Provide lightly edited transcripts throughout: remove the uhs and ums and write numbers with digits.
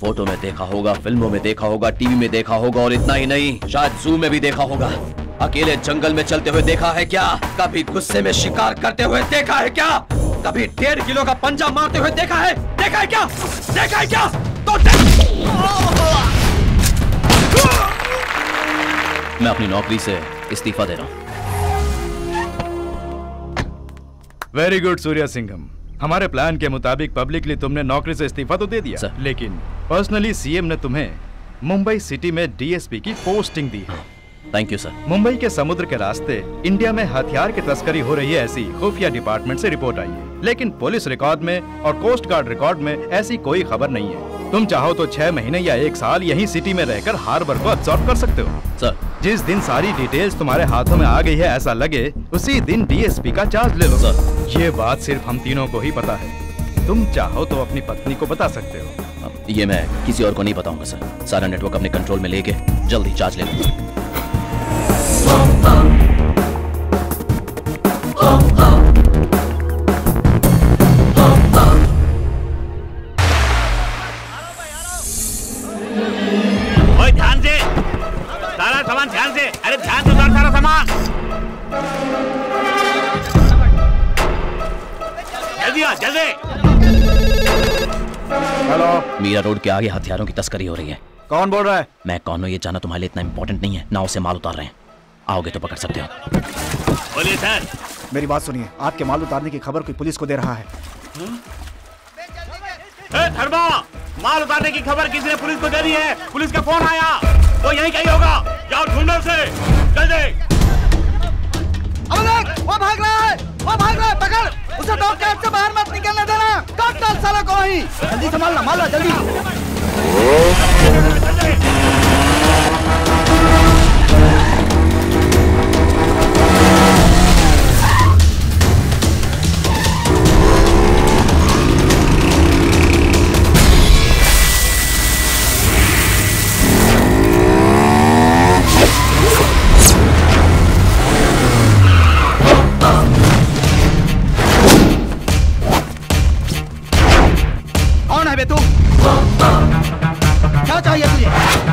Photo में देखा होगा, फिल्मों में देखा होगा, टीवी में देखा होगा, और इतना ही नहीं, शायद जू में भी देखा होगा। अकेले जंगल में चलते हुए देखा है क्या? कभी गुस्से में शिकार करते हुए देखा है क्या? कभी 1.5 किलो का पंजा मारते हुए देखा है? देखा है क्या? देखा है क्या? तो मैं अपनी नौकरी से इस्तीफा दे रहा हूं। Very good Surya Singham. हमारे प्लान के मुताबिक पब्लिकली तुमने नौकरी से इस्तीफा तो दे दिया, लेकिन पर्सनली सीएम ने तुम्हें मुंबई सिटी में डीएसपी की पोस्टिंग दी है। Thank you sir. मुंबई के समुद्र के रास्ते इंडिया में हथियार की तस्करी हो रही है, ऐसी खुफिया डिपार्टमेंट से रिपोर्ट आई है, लेकिन पुलिस रिकॉर्ड में और कोस्ट गार्ड रिकॉर्ड में ऐसी कोई खबर नहीं है। तुम चाहो तो 6 महीने या 1 साल यही सिटी में रहकर हार्बर को अब्सॉर्ब कर सकते हो। सर, जिस दिन सारी डिटेल्स तुम्हारे हाथों में आ गई है, ऐसा लगे उसी दिन डीएसपी का चार्ज ले लो। सर, ये बात सिर्फ हम तीनों को ही पता है। तुम चाहो तो अपनी पत्नी को बता सकते हो। ये मैं किसी और को नहीं बताऊंगा सर। सारा नेटवर्क अपने कंट्रोल में लेके जल्द ही चार्ज ले लूंगा। ध्यान से, सारा सामान ध्यान से। अरे ध्यान से उतार सारा सामान। जल्दी आ, जल्दी। हेलो। मीरा रोड के आगे हथियारों की तस्करी हो रही है। कौन बोल रहा है? मैं कौन हूँ ये जानना तुम्हारे लिए इतना इम्पोर्टेंट नहीं है। नाव से माल उतार रहे हैं, आओगे तो पकड़ सकते हो। बोलिए सर। मेरी बात सुनिए, आपके माल उतारने की खबर कोई पुलिस को दे रहा है। धर्मा, माल उतारने की खबर किसी ने पुलिस को दे दी है। पुलिस का फोन आया, वो यहीं कहीं होगा। जाओ ढूंढो उसे, जल्दी। वो भाग रहा है, वो भाग रहा है, पकड़ उसे। डॉग कैब से बाहर मत निकलने देना। काट डाल साला को वहीं। जल्दी संभालना, माल ला जल्दी। कौन है बे तू? क्या चाहिए तुझे?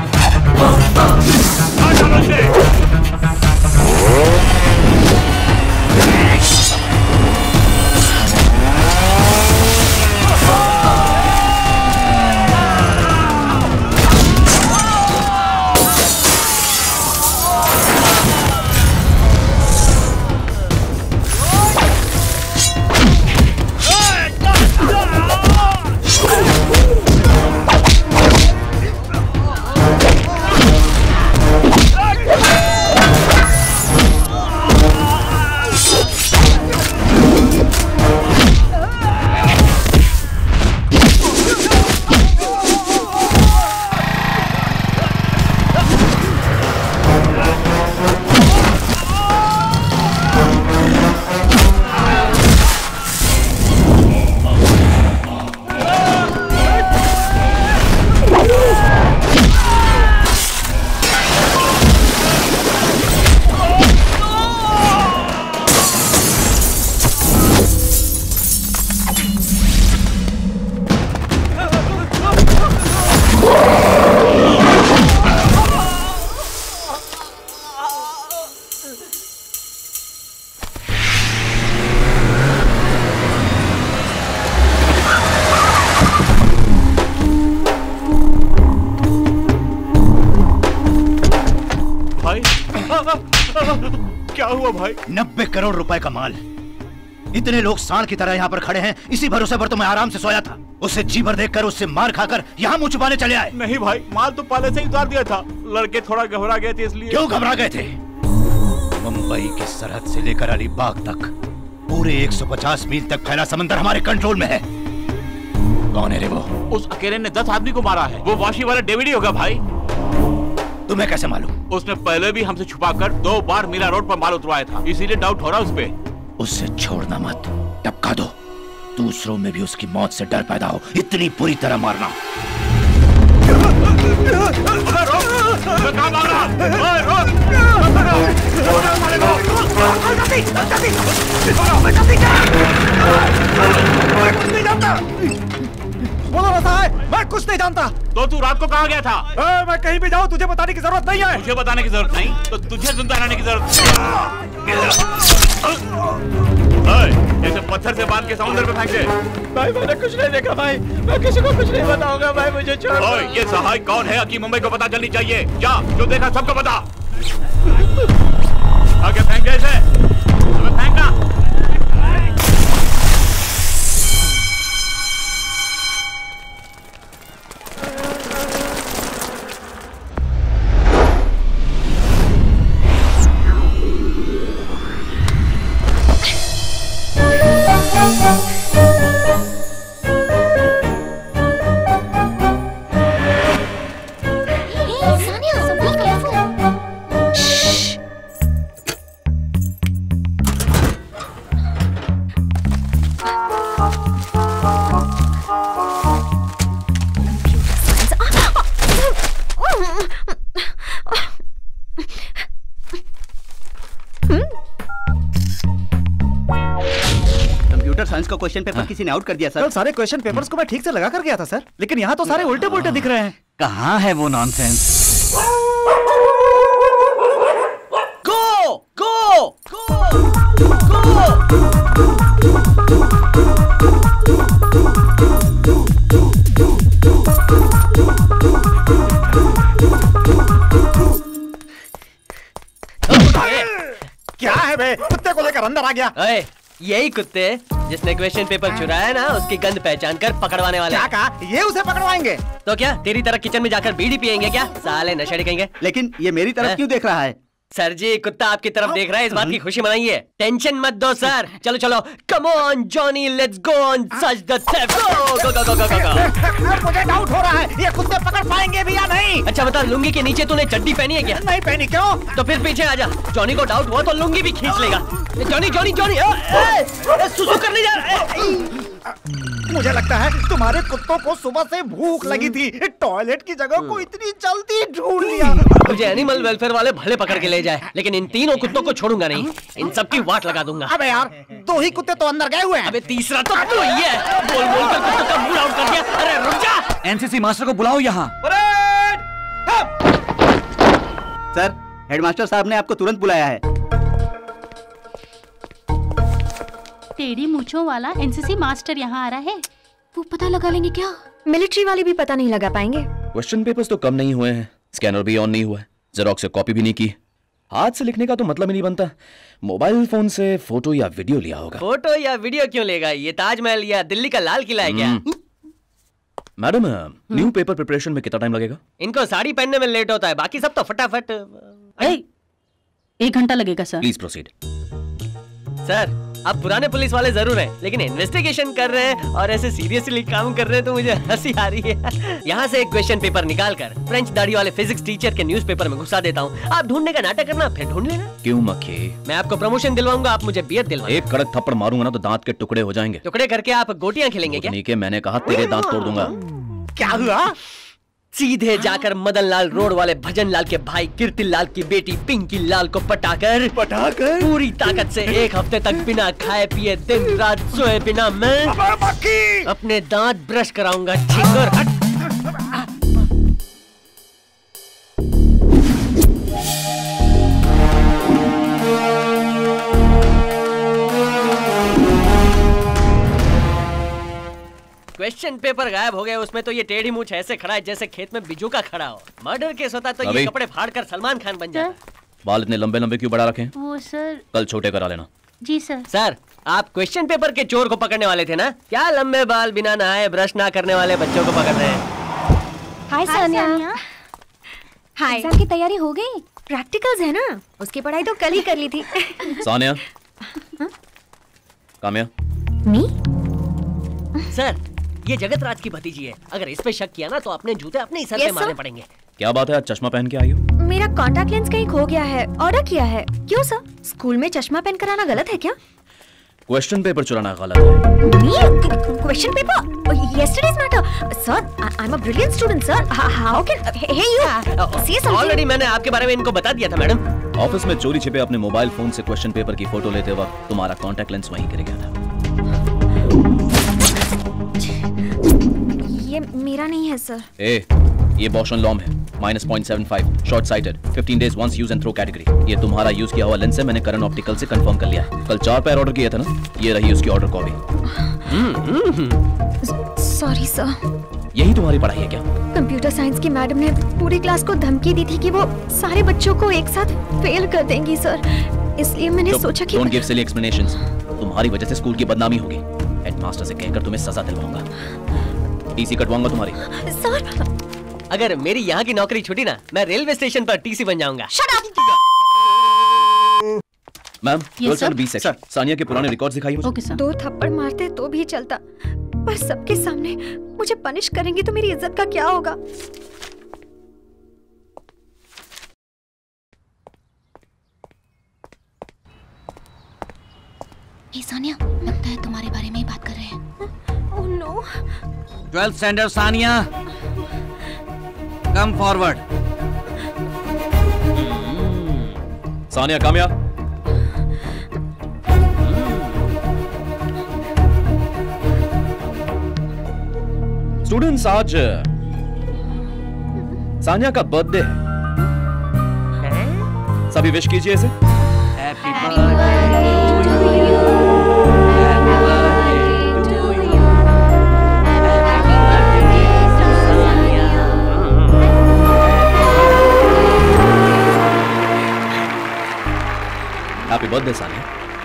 क्या हुआ भाई? 90 करोड़ रुपए का माल। इतने लोग सांड की तरह यहाँ पर खड़े हैं, इसी भरोसे पर तो मैं आराम से सोया था। उसे जी भर देखकर, उससे मार खाकर यहाँ मुंह छुपाने चले आए। नहीं भाई, माल तो पहले से ही उतार दिया था। लड़के थोड़ा घबरा गए थे इसलिए। क्यों घबरा गए थे? मुंबई की सरहद से लेकर अलीबाग तक पूरे 150 मील तक फैला समंदर हमारे कंट्रोल में है। कौन है रे वो? उस अकेले ने 10 आदमी को मारा है। वो वाशी वाला डेविड ही होगा भाई। तुम्हें कैसे मालूम? उसने पहले भी हमसे छुपाकर 2 बार मीरा रोड पर माल उतरवाया था, इसीलिए डाउट हो रहा उस पे। उससे छोड़ना मत, टपका दो। दूसरों में भी उसकी मौत से डर पैदा हो, इतनी बुरी तरह मारना। बोलो रहा है, मैं कुछ नहीं जानता। जानता। तो तू रात को कहाँ गया था? मैं कहीं भी जाऊँ तुझे बताने की जरूरत नहीं है। मुझे बताने की जरूरत नहीं तो तुझे जिंदा रहने की जरूरत। इसे पत्थर से बांध के समुद्र में फेंक दे। भाई मैंने कुछ नहीं देखा भाई, मैं किसी को कुछ नहीं बताऊंगा भाई, मुझे छोड़ दो। ये सहाय कौन है कि मुंबई को पता चलनी चाहिए। जा, जो देखा सबको बता। आगे फेंक दे इसे, फेंकना। साइंस का क्वेश्चन पेपर किसी ने आउट कर दिया सर। कल सारे क्वेश्चन पेपर्स को मैं ठीक से लगा कर गया था सर, लेकिन यहाँ तो सारे उल्टे पुल्टे दिख रहे हैं। कहाँ है वो नॉनसेंस? गो गो गो क्या है बे, कुत्ते को लेकर अंदर आ गया। यही कुत्ते जिसने क्वेश्चन पेपर चुराया ना, उसकी गंध पहचान कर पकड़वाने वाले। क्या कहा? ये उसे पकड़वाएंगे? तो क्या तेरी तरह किचन में जाकर बीड़ी पियेंगे क्या? साले नशेड़ी कहेंगे। लेकिन ये मेरी तरफ क्यों देख रहा है? सर जी, कुत्ता आपकी तरफ देख रहा है, इस बात की खुशी मनाइए। टेंशन मत दो सर। चलो चलो, come on Johnny, let's go on such the theft. Go go go go go. मुझे डाउट हो रहा है ये कुत्ते पकड़ पाएंगे भी या नहीं। अच्छा बता, लुंगी के नीचे तूने चड्डी पहनी है क्या? नहीं पहनी। क्यों? तो फिर पीछे आ जा। जॉनी को डाउट हुआ तो लुंगी भी खींच लेगा। जॉनी जॉनी जॉनी, सुसु करने जा रहा है। मुझे लगता है तुम्हारे कुत्तों को सुबह से भूख लगी थी, टॉयलेट की जगह को इतनी जल्दी ढूंढ लिया। मुझे एनिमल वेलफेयर वाले भले पकड़ के ले जाए, लेकिन इन तीनों कुत्तों को छोड़ूंगा नहीं। इन सबकी वाट लगा दूंगा। अबे यार, 2 ही कुत्ते तो अंदर गए हुए हैं। अबे तीसरा तो तू ही है। बोल बोल कर कुत्तों का मूड आउट कर दिया। अरे रुक जा। एनसीसी मास्टर को बुलाओ यहाँ। सर, हेडमास्टर साहब ने आपको तुरंत बुलाया है। टेढ़ी मूंछों वाला एनसीसी मास्टर यहाँ आ रहा है। वो पता लगा लेंगे क्या? मिलिट्री वाले भी पता नहीं लगा पाएंगे। क्वेश्चन पेपर्स तो कम नहीं हुए हैं, स्कैनर भी ऑन नहीं हुआ है, जेरोक्स से कॉपी भी नहीं की। हाथ से लिखने का तो मतलब ही नहीं बनता। मोबाइल फोन से फोटो या वीडियो लिया होगा। फोटो या वीडियो क्यों लेगा? ये ताजमहल या दिल्ली का लाल किला है क्या? मैडम, न्यू पेपर प्रिपरेशन में कितना टाइम लगेगा? इनको साड़ी पहनने में लेट होता है, बाकी सब तो फटाफट। 1 घंटा लगेगा सर। Please proceed. सर, आप पुराने पुलिस वाले जरूर हैं, लेकिन इन्वेस्टिगेशन कर रहे हैं और ऐसे सीरियसली काम कर रहे हैं तो मुझे हंसी आ रही है। यहाँ से एक क्वेश्चन पेपर निकालकर फ्रेंच दाढ़ी वाले फिजिक्स टीचर के न्यूज़पेपर में घुसा देता हूँ। आप ढूंढने का नाटक करना, फिर ढूंढ लेना। क्यों मक्खी? मैं आपको प्रमोशन दिलवाऊंगा, आप मुझे बियर दिलवाएं। एक कड़क थप्पड़ मारूंगा ना तो दांत के टुकड़े हो जाएंगे। टुकड़े करके आप गोटियां खेलेंगे क्या? नहीं के मैंने कहा तेरे दांत तोड़ दूंगा। क्या हुआ? सीधे जाकर मदन लाल रोड वाले भजन लाल के भाई कीर्ति लाल की बेटी पिंकी लाल को पटाकर पूरी ताकत से 1 हफ्ते तक बिना खाए पिए दिन रात सोए बिना मैं अपने दांत ब्रश कराऊंगा। छिंगर हट। क्वेश्चन पेपर गायब हो गए, उसमें तो ये टेढ़ी मूंछ ऐसे खड़ा है जैसे खेत में बिजू का खड़ा हो। मर्डर केस होता तो ये कपड़े फाड़कर सलमान खान बन जाता। बाल इतने लंबे लंबे क्यों बढ़ा रखे? वो सर, कल छोटे करा लेना। जी सर। सर, आप क्वेश्चन पेपर के चोर को पकड़ने वाले थे ना? क्या लंबे बाल बिना नहाए ब्रश ना करने वाले बच्चों को पकड़ रहे हैं? हाय सानिया। हाय। एग्जाम की तैयारी हो गई? प्रैक्टिकल्स है ना, उसकी पढ़ाई तो कल ही कर ली थी। सानिया। काम्या। मी? सर, ये जगत राज की भतीजी है, अगर इस पे शक किया ना तो अपने जूते अपने ही सर पे मारने पड़ेंगे। क्या बात है, आज चश्मा पहन के आई हो? मेरा कॉन्टैक्ट लेंस कहीं खो गया है, ऑर्डर किया है। क्यों सर, स्कूल में चश्मा पहन कर आना गलत है क्या? क्वेश्चन पेपर चुराना गलत है। Question paper? Yesterday's matter. Sir, I am a brilliant student sir. How can he you see something? Already मैंने आपके बारे में इनको बता दिया था मैडम। ऑफिस में चोरी छिपे अपने मोबाइल फोन से क्वेश्चन पेपर की फोटो लेते वक्त तुम्हारा कॉन्टैक्ट लेंस वहीं गिर गया था। ये मेरा नहीं है सर। ये बॉशन लॉम है, -0.75, short sighted, 15 days once use and throw category. ये तुम्हारा यूज किया हुआ लेंस है, मैंने करण ऑप्टिकल से कंफर्म कर लिया है। कल 4 पेयर ऑर्डर किए थे ना, ये रही उसकी ऑर्डर कॉपी। Sorry sir. यही तुम्हारी पढ़ाई है क्या? कंप्यूटर साइंस की मैडम ने पूरी क्लास को धमकी दी थी कि वो सारे बच्चों को एक साथ फेल कर देंगी सर, इसलिए मैंने सोचा कि डोंट गिव सिली एक्सप्लेनेशंस। तुम्हारी वजह से स्कूल की बदनामी होगी। हेडमास्टर से कहकर तुम्हें सजा दिलवाऊंगा, टीसी कटवाऊंगा तुम्हारी। सर अगर मेरी यहाँ की नौकरी छूटी ना, मैं रेलवे स्टेशन पर टीसी बन जाऊंगा। Shut up. Ma'am, 12B section, Sania के पुराने रिकॉर्ड्स दिखाइए मुझे। Okay sir. 2 थप्पड़ मारते तो भी चलता, पर सबके सामने मुझे पनिश करेंगी तो मेरी इज्जत का क्या होगा? हे सानिया, लगता है तुम्हारे बारे में ही बात कर रहे हैं। Oh no. 12th standard Sania, come forward. Sania Kamya. Students, आज सानिया का बर्थडे है, सभी विश कीजिए इसे। Happy birthday to you, happy birthday to you, happy birthday Sania. Happy birthday Sania.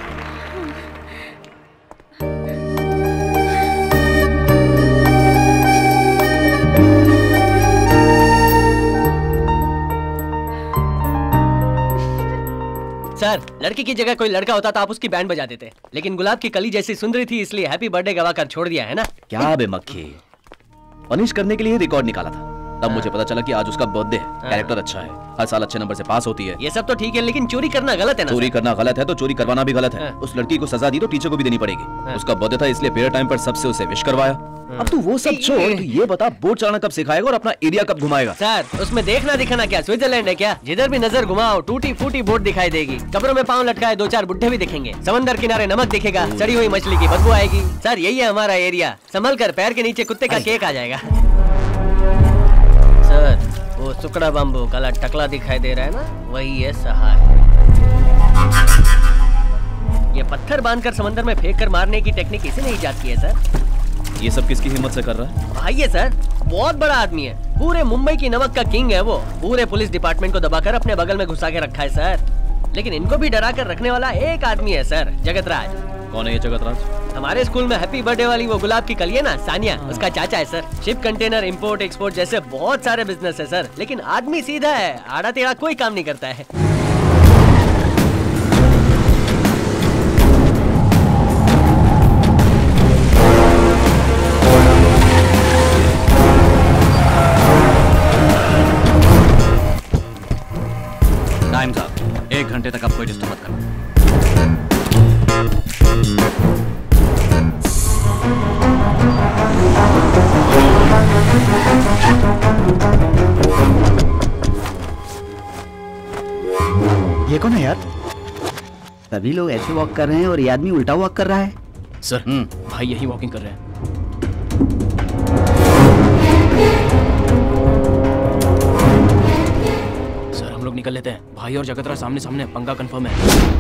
Sir, लड़की की जगह कोई लड़का होता तो आप उसकी बैंड बजा देते, लेकिन गुलाब की कली जैसी सुंदरी थी, इसलिए हैप्पी बर्थडे गवा कर छोड़ दिया है ना। क्या बे मक्खी, पनिश करने के लिए रिकॉर्ड निकाला था, तब मुझे पता चला कि आज उसका बर्थडे है। कैरेक्टर अच्छा है, हर साल अच्छे नंबर से पास होती है। ये सब तो ठीक है, लेकिन चोरी करना गलत है ना। चोरी करना गलत है तो चोरी करवाना भी गलत है। उस लड़की को सजा दी तो टीचर को भी देनी पड़ेगी। उसका बर्थडे था इसलिए पीरियड टाइम पर सबसे उसे विश करवाया। अब तू वो सब छोड़, तू ये बता बोट चलाना कब सिखाएगा और अपना एरिया कब घुमाएगा? सर, उसमें देखना दिखाना क्या स्विट्जरलैंड है क्या? जिधर भी नजर घुमाओ टूटी फूटी बोट दिखाई देगी, कब्रों में पांव लटकाए 2-4 बुड्ढे भी दिखेंगे, समंदर किनारे नमक दिखेगा, सड़ी हुई मछली की बदबू आएगी। सर, यही है हमारा एरिया, संभल कर, पैर के नीचे कुत्ते का केक आ जाएगा। सर, वो सुकड़ा बम्बू काला टकला दिखाई दे रहा है ना, वही है सहाय। ये पत्थर बांधकर समंदर में फेंक कर मारने की टेक्निक इसे नहीं इजाद की है सर। ये सब किसकी हिम्मत से कर रहा है? भाई है सर, बहुत बड़ा आदमी है, पूरे मुंबई की नमक का किंग है वो। पूरे पुलिस डिपार्टमेंट को दबाकर अपने बगल में घुसा के रखा है सर, लेकिन इनको भी डरा कर रखने वाला एक आदमी है सर, जगतराज। कौन है ये जगतराज? हमारे स्कूल में हैप्पी बर्थडे वाली वो गुलाब की कली है ना, सानिया, उसका चाचा है sir. Ship container import export जैसे बहुत सारे बिजनेस है सर, लेकिन आदमी सीधा है, आड़ा टेढ़ा कोई काम नहीं करता है। टाइम्स अप, 1 घंटे तक आप कोई डिस्टर्ब मत करो। ये कौन है यार? सभी लोग ऐसे वॉक कर रहे हैं और ये आदमी उल्टा वॉक कर रहा है। सर, भाई यही वॉकिंग कर रहे हैं। सर, हम लोग निकल लेते हैं, भाई और जगतराज सामने सामने, पंगा कंफर्म है।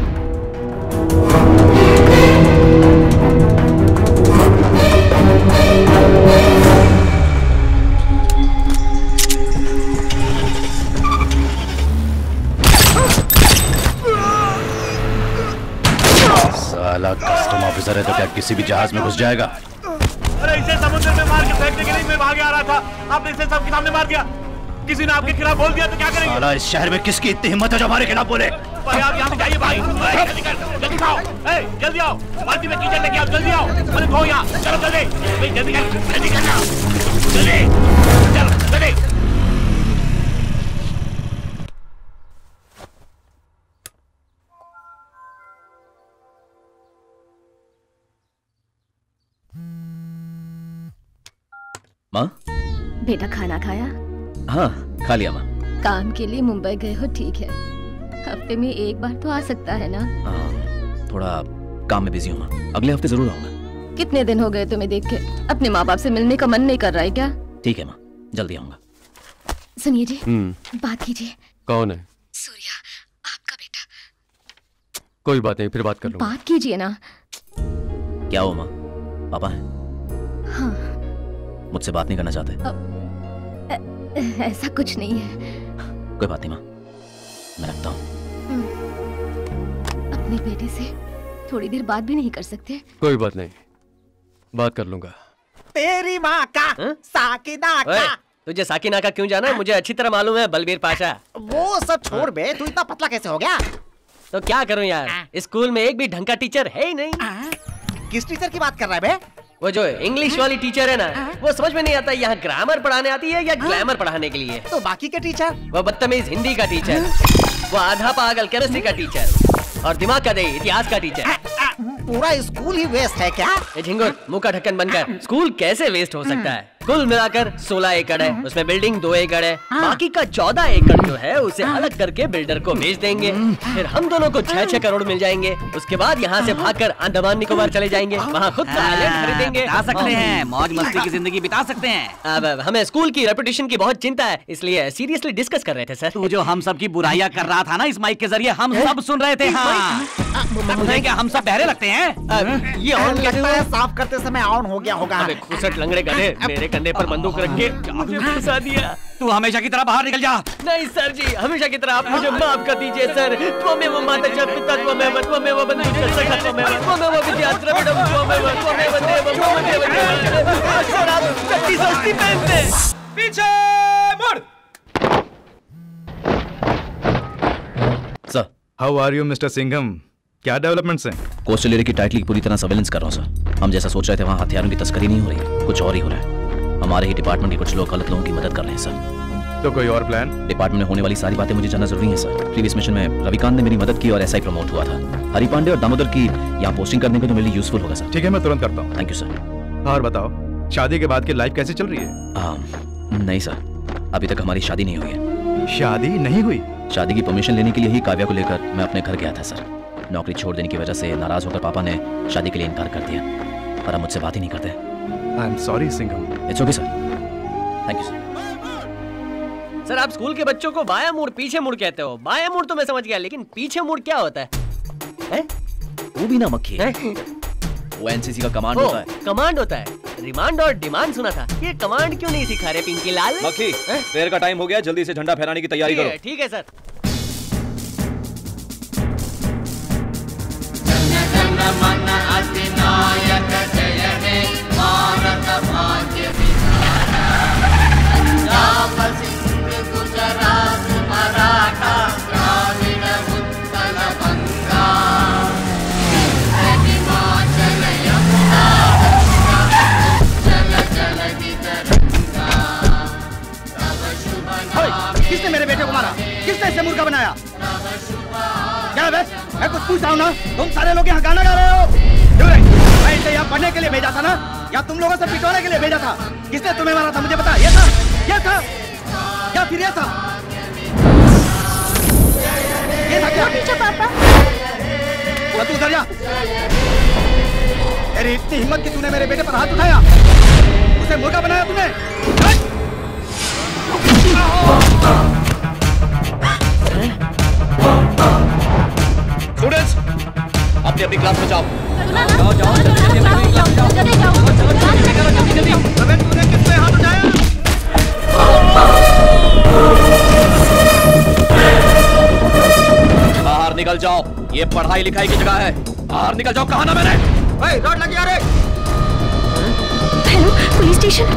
साला कस्टम ऑफिसर है तो क्या किसी भी जहाज में घुस जाएगा? अरे इसे समुद्र में मार के फेंकने के लिए मैं भागे आ रहा था, आपने इसे सबके सामने मार दिया। किसी ने आपके खिलाफ बोल दिया तो क्या करेंगे? साला, इस शहर में किसकी इतनी हिम्मत है जो हमारे खिलाफ बोले? भाई आप यहाँ से जाइए भाई, जल्दी कर, जल्दी आओ, जल्दी आओ, बाल्टी में कीचड़ लेके आओ, जल्दी आओ, अरे कहो यहाँ, चलो जल्दी, जल्दी कर, जल्दी करना, जल्दी, चलो जल्दी। माँ? बेटा खाना खाया? हाँ, खा लिया माँ। काम के लिए मुंबई गए हो, ठीक है, हफ्ते में 1 बार तो आ सकता है ना? हाँ, थोड़ा काम में बिजी हूँ माँ, अगले हफ्ते जरूर आऊंगा। कितने दिन हो गए तुम्हें देख के? अपने माँ बाप से मिलने का मन नहीं कर रहा है क्या? ठीक है माँ, जल्दी आऊंगा। सुनिए जी, बात कीजिए। कौन है? सूर्या, आपका बेटा। कोई बात नहीं, फिर बात कर लूंगा। बात कीजिए ना। क्या हो माँ, पापा हैं? हाँ। मुझसे बात नहीं करना चाहते? ऐसा कुछ नहीं है। कोई बात नहीं माँ, मैं रखता हूँ। अपने बेटे से थोड़ी देर बात भी नहीं कर सकते? कोई बात नहीं, बात कर लूंगा। तेरी माँ का साकिना का। तुझे साकिना का क्यों जाना है? मुझे अच्छी तरह मालूम है बलबीर पाशा। वो सब छोड़ बे, तू इतना पतला कैसे हो गया? तो क्या करूं यार, स्कूल में एक भी ढंग का टीचर है ही नहीं। किस टीचर की बात कर रहा है बे? वो जो इंग्लिश वाली टीचर है ना, वो समझ में नहीं आता यहाँ ग्रामर पढ़ाने आती है या ग्लैमर पढ़ाने के लिए। तो बाकी के टीचर? वो बदतमीज हिंदी का टीचर, वो आधा पागल केमिस्ट्री का टीचर, और दिमाग का दे इतिहास का टीचर। पूरा स्कूल ही वेस्ट है क्या? झिंगुर, मुंह का ढक्कन बनकर स्कूल कैसे वेस्ट हो सकता है? कुल मिलाकर 16 एकड़ है, उसमें बिल्डिंग 2 एकड़ है, बाकी का 14 एकड़ जो है उसे अलग करके बिल्डर को बेच देंगे। फिर हम दोनों को 6-6 करोड़ मिल जाएंगे। उसके बाद यहाँ से भागकर अंडमान निकोबार चले जाएंगे, वहाँ खुद का आइलैंड खरीदेंगे, बिता सकते हैं, मौज मस्ती की जिंदगी बिता सकते हैं। अब हमें स्कूल की रेपुटेशन की बहुत चिंता है, इसलिए सीरियसली डिस्कस कर रहे थे सर। तू जो हम सब की बुराइयां कर रहा था ना इस माइक के जरिए, हम सब सुन रहे थे। हाँ, मुझे क्या हम सब बहरे लगते हैं? ये ऑन लगता है साफ करते समय ऑन हो गया होगा। अबे खुसट लंगड़े गधे, मेरे कंधे पर बंदूक रख के मुझे फंसा दिया। तू हमेशा की तरह बाहर निकल जा। नहीं सर जी, हमेशा की तरह आप मुझे माफ कर दीजिए सर। त्वमेव माता पिता त्वमेव त्वमेव बंधुश्च सखा त्वमेव विद्या द्रविड़ं त्वमेव देवं त्वमेव देवं। सर आप चट्टी सस्ती पहनते। पीछे मुड़। Sir, how are you mister Singham? क्या डेवलपमेंट्स हैं? कोस्टल एरिया की टाइटली की पूरी तरह सर्वेलेंस कर रहा हूँ सर। हम जैसा सोच रहे थे वहाँ हथियारों की तस्करी नहीं हो रही है, कुछ और ही हो रहा है। हमारे ही डिपार्टमेंट के कुछ लोग गलत लोगों की मदद कर रहे हैं सर। तो कोई और प्लान? डिपार्टमेंट में होने वाली सारी बातें मुझे जानना जरूरी है सर। प्रीवियस मिशन में रविकांत ने मेरी मदद की और एसआई प्रमोट हुआ था। हरि पांडे और दामोदर की यहाँ पोस्टिंग करने को तो मेरे लिए यूजफुल होगा सर। ठीक है, मैं तुरंत करता हूँ। Thank you sir. और बताओ, शादी के बाद की लाइफ कैसी चल रही है? नहीं सर, अभी तक हमारी शादी नहीं हुई है। शादी नहीं हुई? शादी की परमिशन लेने के लिए ही काव्या को लेकर मैं अपने घर गया था सर। नौकरी छोड़ देने की वजह से नाराज होकर पापा ने शादी के लिए इनकार कर दिया और अब मुझसे बात ही नहीं करते। I am sorry Singham. It's okay sir, thank you sir. Sir आप स्कूल के बच्चों को बाया मुड़ पीछे मुड़ कहते हो। बाया मुड़ तो मैं समझ गया, लेकिन पीछे मुड़ क्या होता है? वो भी ना मक्खी है? वो एनसीसी का कमांड होता है। कमांड होता है? रिमांड और डिमांड सुना था, ये कमांड क्यों नहीं सिखा रहे पिंकी लाल? मक्खी, प्रेयर का टाइम हो गया, जल्दी से झंडा फहराने की तैयारी करो। ठीक है सर। मन अधिनायक जय हे भारत भाग्य विधाता। पंजाब सिंध गुजरात मराठा द्राविड़ उत्कल बंगा। हिमाचल यमुना गंगा जल जलधि तरंगा। तव शुभ नाम। किसने मेरे बेटे को मारा? किसने इसे मुर्गा बनाया? क्या बे? मैं कुछ पूछ रहा हूँ ना, तुम सारे लोग यहाँ गाना गा रहे हो। मैं इसे यहाँ पढ़ने के लिए भेजा था ना, या तुम लोगों से पिटवाने के लिए भेजा था? किसने तुम्हें मारा था मुझे बता। ये था या फिर ये था? ये था क्या? पापा, तू उधर जा। तेरी इतनी हिम्मत कि तूने मेरे बेटे पर हाथ उठाया, उसे मुर्गा बनाया तुमने। स्टूडेंट्स, अपनी अपनी क्लास में जाओ। जाओ जल्दी। अबे तूने किस पे हाथ उठाया? बाहर निकल जाओ, ये पढ़ाई लिखाई की जगह है। बाहर निकल जाओ, कहा ना मैंने? रोड लगी आ रही। Hello, police station.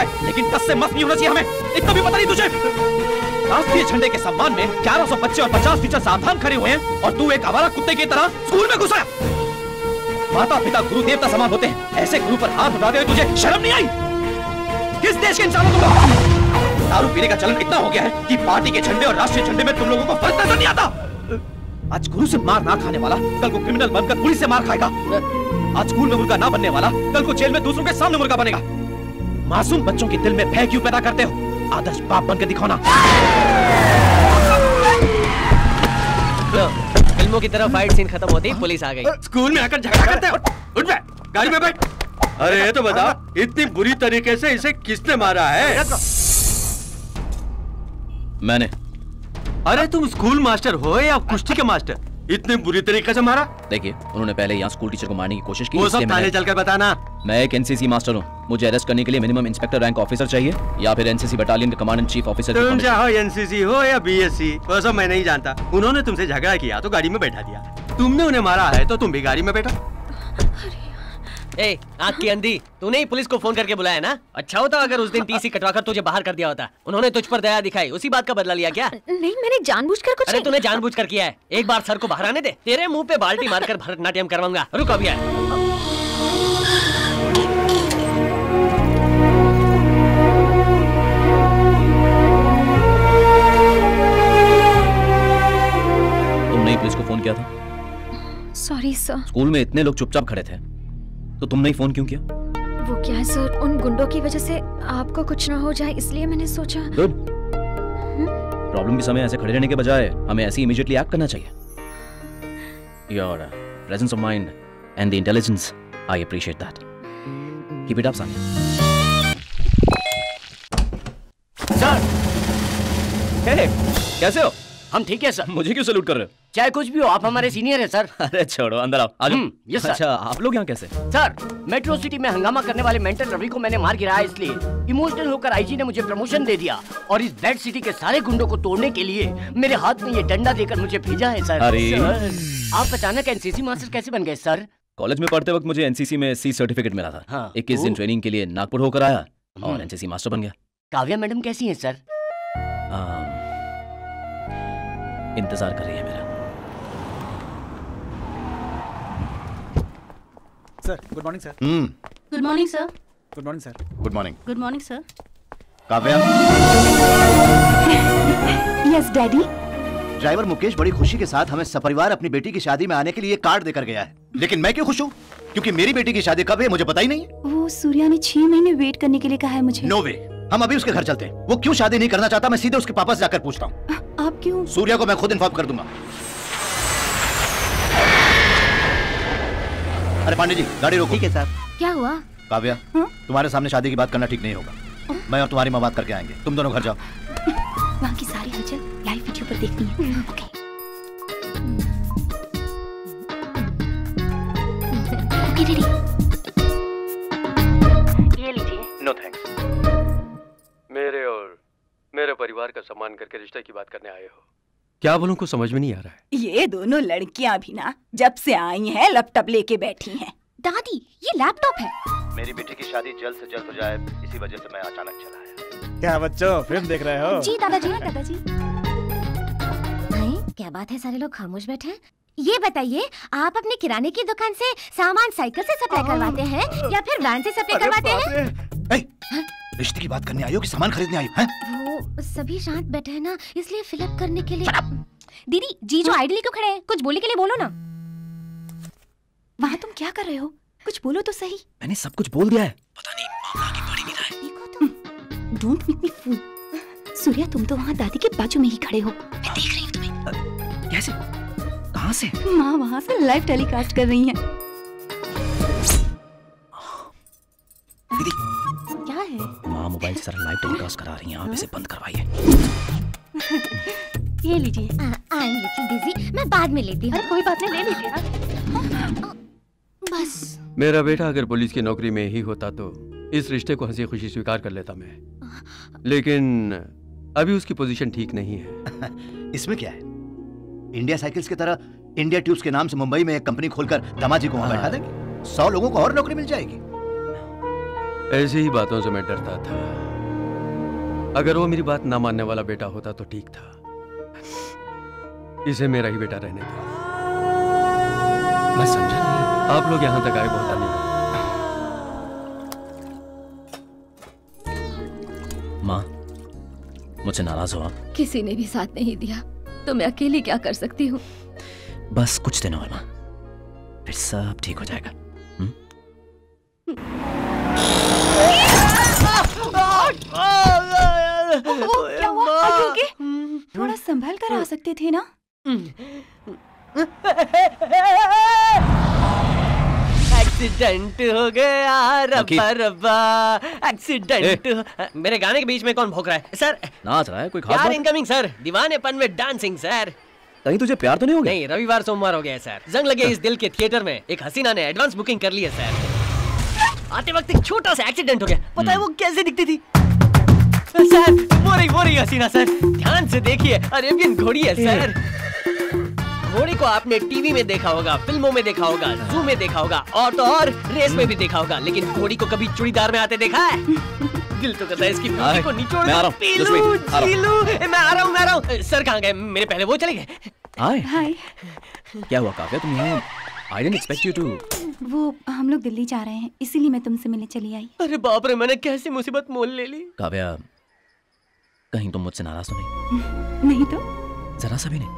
जाए, लेकिन कस से मस नहीं होना चाहिए हमें। इतना भी पता नहीं तुझे? राष्ट्रीय झंडे के सम्मान में 1100 बच्चे और 50 टीचर सावधान खड़े हुए हैं और तू एक आवारा कुत्ते की तरह स्कूल में घुसा। माता पिता गुरु देवता समान होते हैं, ऐसे गुरु पर हाथ उठाते हुए तुझे शर्म नहीं आई? किस देश के इंसान हो तुम लोग? दारू पीने का चलन इतना हो गया है कि पार्टी के झंडे और राष्ट्रीय झंडे में तुम लोगों को फर्क नजर नहीं आता। आज गुरु से मार ना खाने वाला कल को क्रिमिनल बनकर पुलिस से मार खाएगा। आज स्कूल में मुर्गा ना बनने वाला कल को जेल में दूसरों के सामने मुर्गा बनेगा। मासूम बच्चों के दिल में भय क्यों पैदा करते हो? आदर्श बाप बनकर दिखाओ ना। फिल्मों की तरह फाइट सीन खत्म होते ही पुलिस आ गई। स्कूल में आकर झगड़ा करते हो? उठ बैठ, गाड़ी में बैठ। अरे ये तो बता, इतनी बुरी तरीके से इसे किसने मारा है? मैंने। अरे तुम स्कूल मास्टर हो या कुश्ती के मास्टर? इतनी बुरी तरीके से मारा? देखिए, उन्होंने पहले यहाँ स्कूल टीचर को मारने की कोशिश की। वो सब थाने चलकर बताना। मैं एक एनसीसी मास्टर हूँ। मुझे अरेस्ट करने के लिए मिनिमम इंस्पेक्टर रैंक ऑफिसर चाहिए या फिर एनसीसी बटालियन का कमांडेंट चीफ ऑफिसर। तुम चाहे एनसीसी हो या बीएससी, वो सब मैं नहीं जानता। उन्होंने तुमसे झगड़ा किया तो गाड़ी में बैठा दिया, तुमने उन्हें मारा है तो तुम भी गाड़ी में बैठो। ए, आँख की अंधी, तूने ही पुलिस को फोन करके बुलाया ना? अच्छा होता अगर उस दिन टीसी कटवाकर तुझे बाहर कर दिया होता। उन्होंने तुझ पर दया दिखाई, उसी बात का बदला लिया क्या? नहीं, मैंने जानबूझकर कुछ। अरे तूने जानबूझकर किया है। एक बार सर को बाहर आने दे, तेरे मुंह पे बाल्टी मारकर भरतनाट्यम करवाऊंगा। रुक अभी आए। तुमने पुलिस को फोन किया था? Sorry sir. स्कूल में इतने लोग चुपचाप खड़े थे तो तुमने ही फोन क्यों किया? वो क्या है सर, उन गुंडों की वजह से आपको कुछ ना हो जाए इसलिए मैंने सोचा। गुड। प्रॉब्लम के समय ऐसे खड़े रहने के बजाय हमें ऐसे इमीडिएटली एक्ट करना चाहिए। Your presence of mind and the intelligence, I appreciate that. Keep it up son. Sir, कैसे हो? हम ठीक है सर। मुझे क्यों सैल्यूट कर रहे हो? चाहे कुछ भी हो, आप हमारे सीनियर हैं सर। अरे छोड़ो, अंदर आओ। आ जाओ। Yes sir. अच्छा, आप लोग यहाँ कैसे? सर, मेट्रो सिटी में हंगामा करने वाले मेंटल रवि को मैंने मार गिराया, इसलिए इमोशनल होकर आईजी ने मुझे प्रमोशन दे दिया और इस बैड सिटी के सारे गुंडों को तोड़ने के लिए मेरे हाथ में ये डंडा देकर मुझे भेजा है सर। सर, आप अचानक एनसीसी मास्टर कैसे बन गए सर? कॉलेज में पढ़ते वक्त मुझे एनसीसी में सी सर्टिफिकेट मिला था। हाँ। 21 दिन ट्रेनिंग के लिए नागपुर होकर आया और एनसीसी मास्टर बन गया। काव्या मैडम कैसी हैं सर? इंतजार कर रही है मेरा। Sir, good morning sir. Good morning sir. Good morning sir. Good morning. Good morning sir. Kavya. Yes daddy. Driver Mukesh बड़ी खुशी के साथ हमें सपरिवार अपनी बेटी की शादी में आने के लिए कार्ड देकर गया है, लेकिन मैं क्यों खुश हूँ? क्योंकि मेरी बेटी की शादी कब है मुझे पता ही नहीं है। वो सूर्या ने 6 महीने वेट करने के लिए कहा है मुझे। नो वे, हम अभी उसके घर चलते हैं। वो क्यों शादी नहीं करना चाहता मैं सीधे उसके पापा से जाकर पूछता हूँ। आप क्यों? सूर्या को मैं खुद इन्फॉर्म कर दूंगा। अरे पांडे जी, गाड़ी रोको। ठीक है सर। क्या हुआ? काव्या, तुम्हारे सामने शादी की बात करना ठीक नहीं होगा। मैं और तुम्हारी माँ बात करके आएंगे, तुम दोनों घर जाओ। वहाँ की सारी हलचल लाइव वीडियो पर देखनी है। ओके। Okay daddy. ये लीजिए। No thanks. मेरे और मेरे परिवार का सम्मान करके रिश्ते की बात करने आए हो। क्या बोलूं, को समझ में नहीं आ रहा है। ये दोनों लड़कियां भी ना जब से आई हैं लैपटॉप लेके बैठी हैं। दादी, ये लैपटॉप है। मेरी बेटी की शादी जल्द से जल्द हो जाए, इसी वजह से मैं अचानक चला आया। क्या बच्चों, फिल्म देख रहे हो? जी दादाजी। दादाजी। नहीं, क्या बात है, सारे लोग खामोश बैठे हैं। ये बताइए, आप अपने किराने की दुकान से सामान साइकिल से सप्लाई करवाते हैं या फिर वैन से सप्लाई करवाते हैं? रिश्ते की बात करने आई हो कि सामान खरीदने आई हो? वो सभी शांत बैठे हैं ना, इसलिए फिलअप करने के लिए। दीदी, जीजू आइडली क्यों खड़े हैं? कुछ बोलने के लिए बोलो ना। वहाँ तुम क्या कर रहे हो? कुछ बोलो तो सही। मैंने सब कुछ बोल दिया है। पता नहीं मामला आगे बढ़ ही नहीं रहा है। देखो तुम। Don't make me fool. Surya, तुम तो वहाँ दादी के बाजू में ही खड़े हो। मैं देख रही हूँ तुम्हें। कैसे? कहाँ से? माँ वहाँ से लाइव टेलीकास्ट कर रही हैं। दीदी, क्या है? माँ मोबाइल से सारा लाइव टेलीकास्ट करा रही हैं। आप इसे बंद करवाइए। ये लीजिए। आई एम लिटिल बिजी, मैं बाद में लेती हूँ। अरे कोई बात नहीं, ले लीजिए ना। बस। मेरा बेटा अगर पुलिस की नौकरी में ही होता तो इस रिश्ते को हंसी खुशी स्वीकार कर लेता मैं, लेकिन अभी उसकी पोजीशन ठीक नहीं है। इसमें क्या है? इंडिया साइकिल्स की तरह इंडिया ट्यूब्स के नाम से मुंबई में एक कंपनी खोलकर दामाजी को वहां बैठा देंगे। 100 लोगों को और नौकरी मिल जाएगी। ऐसी ही बातों से मैं डरता था। अगर वो मेरी बात ना मानने वाला बेटा होता तो ठीक था। इसे मेरा ही बेटा रहने दो। मैं समझा नहीं। आप लोग यहां तक आए बहुत धन्यवाद। माँ, मुझसे नाराज हो आप? किसी ने भी साथ नहीं दिया तो मैं अकेली क्या कर सकती हूँ। बस कुछ दिन और माँ, फिर सब ठीक हो जाएगा। क्या हुआ? आप ओके? थोड़ा संभल कर आ सकते थे ना। एक्सीडेंट हो गया, रब्बा रब्बा एक्सीडेंट। मेरे गाने के बीच में कौन भौंक रहा है सर? नाच रहा है कोई खास प्यार बात? इनकमिंग सर, दीवानेपन में डांसिंग सर। कहीं तुझे प्यार तो नहीं हो गया? नहीं, रविवार सोमवार हो गया है सर। जंग लगे इस दिल के थिएटर में एक हसीना ने एडवांस बुकिंग कर ली है सर। आते वक्त एक छोटा सा एक्सीडेंट हो गया। पता है वो कैसे दिखती थी सर? वो रही हसीना सर, ध्यान से देखिए, अरेबियन घोड़ी है सर। घोड़ी को आपने टीवी में देखा होगा, फिल्मों में देखा होगा, जू में देखा होगा, और तो और रेस में भी देखा होगा, लेकिन घोड़ी को कभी चूड़ीदार में आते देखा है? दिल तो करता है इसकी ब्यूटी को निचोड़ मैं आ रहा हूं, पी लूं, जी लूं। मैं आ रहा हूं। सर कहाँ गए? मेरे पहले वो चले गए। हाय। क्या हुआ काव्या, तुम यहाँ? I didn't expect you to. वो हम लोग दिल्ली जा रहे हैं, इसीलिए मैं तुमसे मिलने चली आई। अरे बाप रे, मैंने कैसी मुसीबत मोल ले ली। काव्या, कहीं तुम मुझसे नाराज तो नहीं? नहीं तो जरा सा भी नहीं।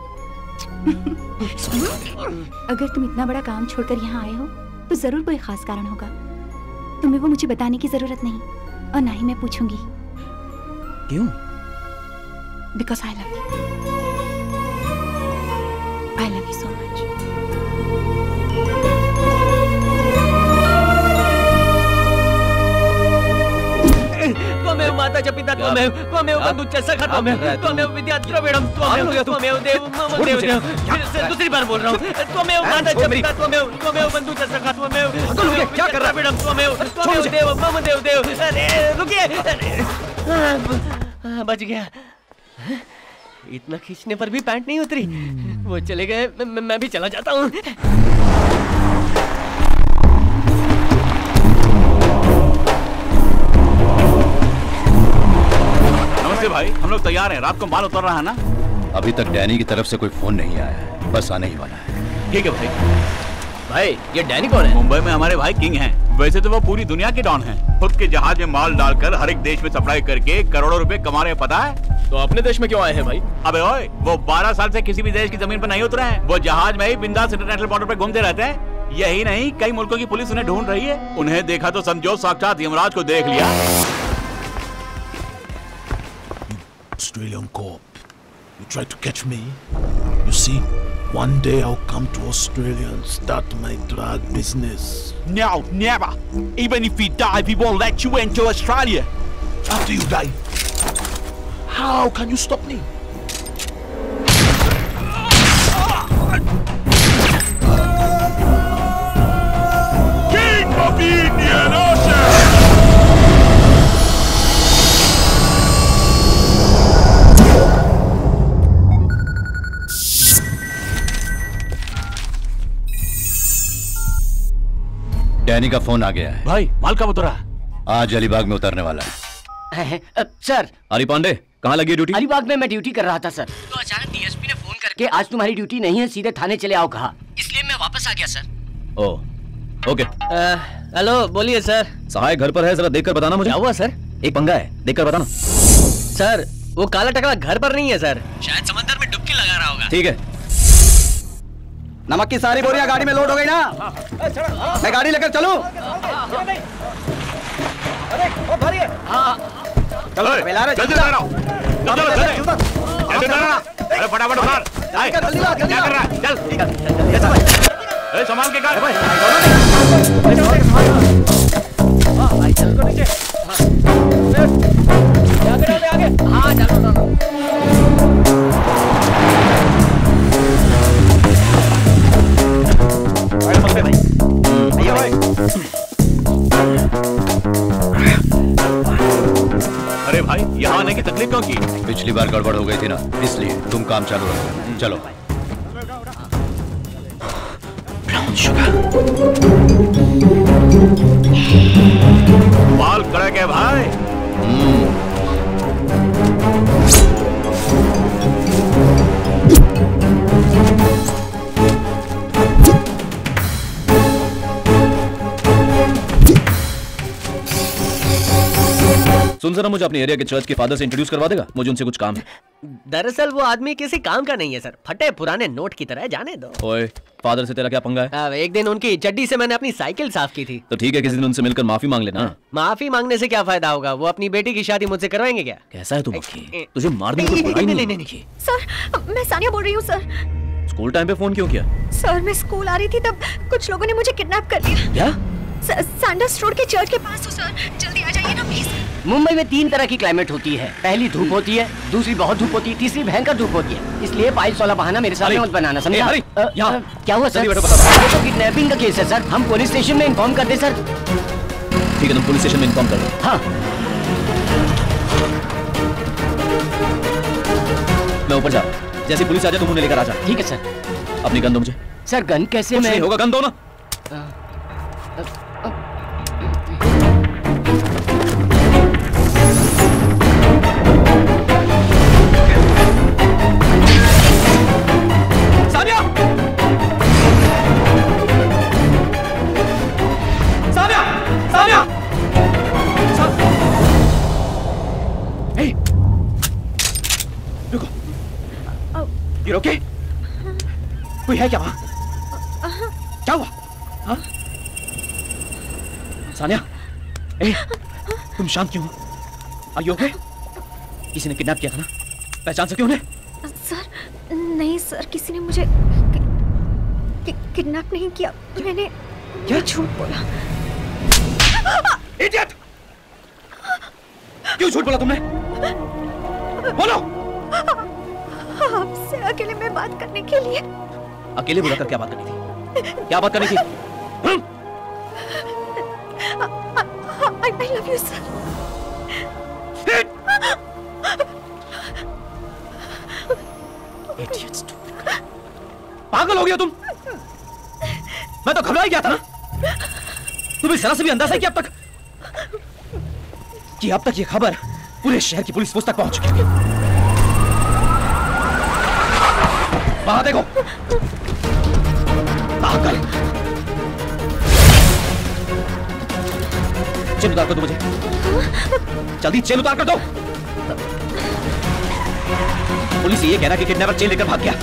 अगर तुम इतना बड़ा काम छोड़कर यहाँ आए हो तो जरूर कोई खास कारण होगा। तुम्हें वो मुझे बताने की जरूरत नहीं, और ना ही मैं पूछूंगी। क्यों? Because I love you so much. त्वमेव माता च पिता त्वमेव, त्वमेव बंधु च सखा त्वमेव, त्वमेव विद्या द्रविड़म त्वमेव देव मम देव देव। दूसरी बार बोल रहा हूँ, त्वमेव माता च पिता त्वमेव, त्वमेव बंधु च सखा त्वमेव, क्या कर रहा है द्रविड़म त्वमेव, त्वमेव देव मम देव देव। अरे रुकिए, बच गया। इतना खींचने पर भी पैंट नहीं उतरी। वो चले गए, मैं भी चला जाता हूँ। नमस्ते भाई, हम लोग तैयार हैं। रात को माल उतर रहा है ना? अभी तक डैनी की तरफ से कोई फोन नहीं आया है, बस आने ही वाला है। ठीक है भाई। भाई ये डैनी कौन है? मुंबई में हमारे भाई किंग हैं। वैसे तो वो पूरी दुनिया के डॉन हैं। खुद के जहाज में माल डालकर हर एक देश में सप्लाई करके करोड़ों रुपए कमा रहे हैं, पता है? तो अपने देश में क्यों आए हैं भाई? अबे ओए, वो 12 साल से किसी भी देश की जमीन पर नहीं उतरे हैं। वो जहाज में ही बिंदास इंटरनेशनल बॉर्डर पे घूमते रहते हैं। यही नहीं, कई मुल्कों की पुलिस उन्हें ढूंढ रही है। उन्हें देखा तो समझो साक्षात यमराज को देख लिया। Australian cop, you try to catch me? You see, one day I'll come to Australia and start my drug business. No, never. Even if we die, we won't let you into Australia. After you die, how can you stop me? King of the Indian Ocean! Danny का phone आ गया है। भाई माल कब उतरा? आज अलीबाग में उतरने वाला है। सर, अली पांडे कहाँ लगी ड्यूटी? अलीबाग में मैं ड्यूटी कर रहा था सर। तो अचानक डीएसपी ने फोन करके आज तुम्हारी ड्यूटी नहीं है, सीधे थाने चले आओ कहा। इसलिए मैं वापस आ गया सर। Oh, okay. हेलो, बोलिए सर। सहाय घर पर है, जरा देखकर बताना मुझे। क्या हुआ सर? एक पंगा है, देखकर बताना। सर, वो काला टकला घर पर नहीं है सर, शायद समंदर में डुबकी लगा रहा होगा। ठीक है। नमक की सारी बोरियां गाड़ी में लोड हो गई ना? मैं गाड़ी लेकर चलूं? चलो जल्दी लगाओ, अरे फटाफट उतार। क्या कर रहा है? चल संभाल के कर। आगे। हाँ चलो। अरे भाई, यहाँ आने की तकलीफ क्यों की? पिछली बार गड़बड़ हो गई थी ना, इसलिए। तुम काम चालू रखो। चलो। बाल कड़क है भाई। सुन जरा, मुझे अपने एरिया के चर्च के फादर से इंट्रोड्यूस करवा देगा? मुझे उनसे कुछ काम है। दरअसल वो आदमी किसी काम का नहीं है सर, फटे पुराने नोट की तरह है, जाने दो। ओए, फादर से तेरा क्या पंगा है? एक दिन उनकी चड्डी से मैंने अपनी साइकिल साफ की थी। तो ठीक है, किसी दिन उनसे मिलकर माफी मांग लेना। माफी मांगने से क्या फायदा होगा? वो अपनी बेटी की शादी मुझसे करवाएंगे क्या? कैसा है तू मक्खी? तुझे मारने की बुराई नहीं। सर, मैं सानिया बोल रही हूँ सर। स्कूल टाइम पे फोन क्यों किया? सर, मैं स्कूल आ रही थी तब कुछ लोगों ने मुझे किडनैप कर लिया। क्या? सैंडर्स रोड के चर्च के पास हो सर, जल्दी आ जाइए ना प्लीज। मुंबई में 3 तरह की क्लाइमेट होती है। पहली धूप होती है, दूसरी बहुत धूप होती है, तीसरी भयंकर धूप होती है। इसलिए फाइल्स वाला बहाना मेरे सामने मत बनाना, समझा? क्या हुआ सर? तो किडनैपिंग का केस है सर, हम पुलिस स्टेशन में इन्फॉर्म कर दे सर। ठीक है, तुम पुलिस स्टेशन में इन्फॉर्म कर दो। हाँ, मैं ऊपर जा रहा हूँ, जैसे पुलिस आ जाए तुम उन्हें लेकर आ जा। ठीक है सर। अपनी गन दो मुझे। सर गन कैसे? मैं होगा, गन दो ना। ओके? कोई है क्या वहाँ? क्या हुआ? हाँ? सानिया, तुम शांत क्यों हो? Are you okay? किसी ने किडनैप किया था ना? पहचान सके उन्हें? सर, नहीं सर, किसी ने मुझे किडनैप नहीं किया। मैंने क्या झूठ बोला? इडियट! क्यों झूठ बोला तुमने? बोलो! आपसे अकेले में बात करने के लिए। अकेले बुलाकर क्या बात करनी थी? क्या बात करनी थी? I love you, sir. पागल हो गया तुम? मैं तो घबरा ही गया था ना। तुम्हें जरा से भी अंदाजा है कि अब तक ये खबर पूरे शहर की पुलिस फोर्स तक पहुंच चुकी है। वहां देखो, पागल। चेन उतार कर दो मुझे, जल्दी चेन उतार कर दो। पुलिस ये कह रहा कि किडनैपर चेन लेकर भाग गया।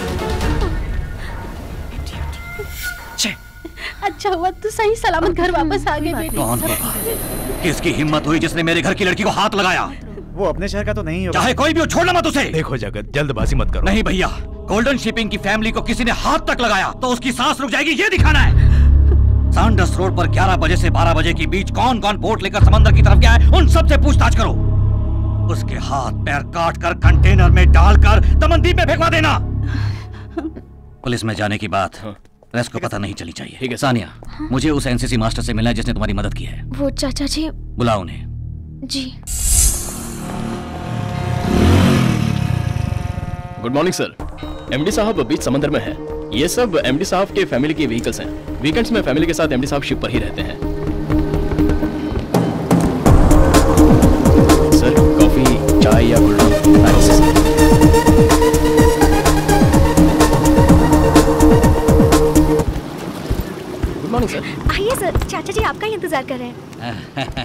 अच्छा हुआ तू सही सलामत घर वापस आ गए। कौन होगा? किसकी हिम्मत हुई जिसने मेरे घर की लड़की को हाथ लगाया? वो अपने शहर का तो नहीं होगा। चाहे कोई भी हो, छोड़ना मत उसे। देखो जगत, जल्दबाजी मत करो। नहीं भैया, गोल्डन शिपिंग की फैमिली को किसी ने हाथ तक लगाया तो उसकी सांस रुक जाएगी, ये दिखाना है। सैंडर्स रोड पर 11 बजे से 12 बजे के बीच कौन कौन बोट लेकर समंदर की तरफ गया है, उन सब से पूछताछ करो। उसके हाथ पैर काट कर कंटेनर में डालकर दमनदीप में फेंकवा देना। पुलिस में जाने की बात रेस्ट को पता नहीं चली चाहिए। ठीक है सानिया, मुझे उस एनसीसी मास्टर से मिलना है जिसने तुम्हारी मदद की है। वो चाचा जी। बुलाओ उन्हें। जी। Good morning sir. एमडी साहब बीच समंदर में है। ये सब एमडी साहब के फैमिली के व्हीकल्स हैं। वीकेंड्स में फैमिली के साथ एमडी साहब शिप पर ही रहते हैं। सर कॉफी, चाय या cold drink? Good morning sir. आइए सर, चाचा जी आपका ही इंतजार कर रहे हैं।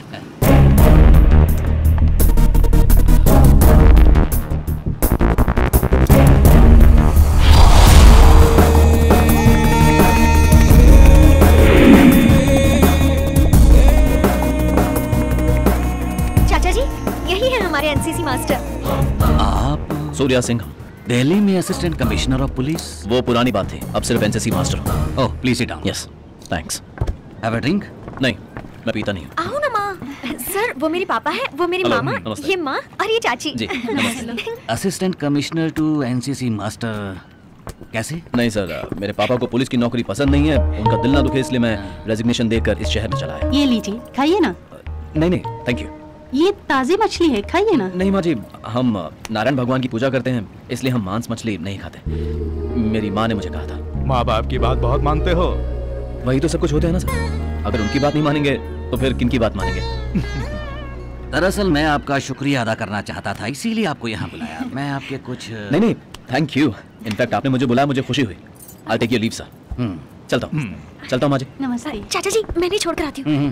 हमारे एनसीसी मास्टर। आप? सूर्या सिंह। दिल्ली में असिस्टेंट कमिश्नर ऑफ पुलिस? वो पुरानी बात थी, अब सिर्फ NCC master. Oh please sit down. Yes thanks. Have a drink? नहीं, मैं पीता नहीं हूँ। आओ ना माँ। सर वो मेरी पापा है, वो मेरी मामा, ये माँ और ये चाची। जी नमस्ते। Assistant commissioner to NCC master कैसे? नहीं सर, मेरे पापा को पुलिस की नौकरी पसंद नहीं है, उनका दिल ना दुखे इसलिए मैं रेजिग्नेशन देकर इस शहर में चला है। ये लीजिए, खाइए ना। नहीं थैंक यू। ये ताज़ी मछली है, खाइए ना। नहीं माँ जी, हम नारायण भगवान की पूजा करते हैं इसलिए हम मांस मछली नहीं खाते। मेरी माँ ने मुझे कहा था। माँ बाप की बात बहुत मानते हो, वही तो सब कुछ होते हैं ना सर। अगर उनकी बात नहीं मानेंगे तो फिर किन की बात मानेंगे? दरअसल मैं आपका शुक्रिया अदा करना चाहता था, इसीलिए आपको यहाँ बुलाया। मैं आपके कुछ नहीं, थैंक यू। इनफैक्ट आपने मुझे बुलाया, मुझे खुशी हुई। I'll take your leave, sir. चलता हूँ माँ जी। नमस्ते। चाचा जी मैं नहीं छोड़कर आती हूँ।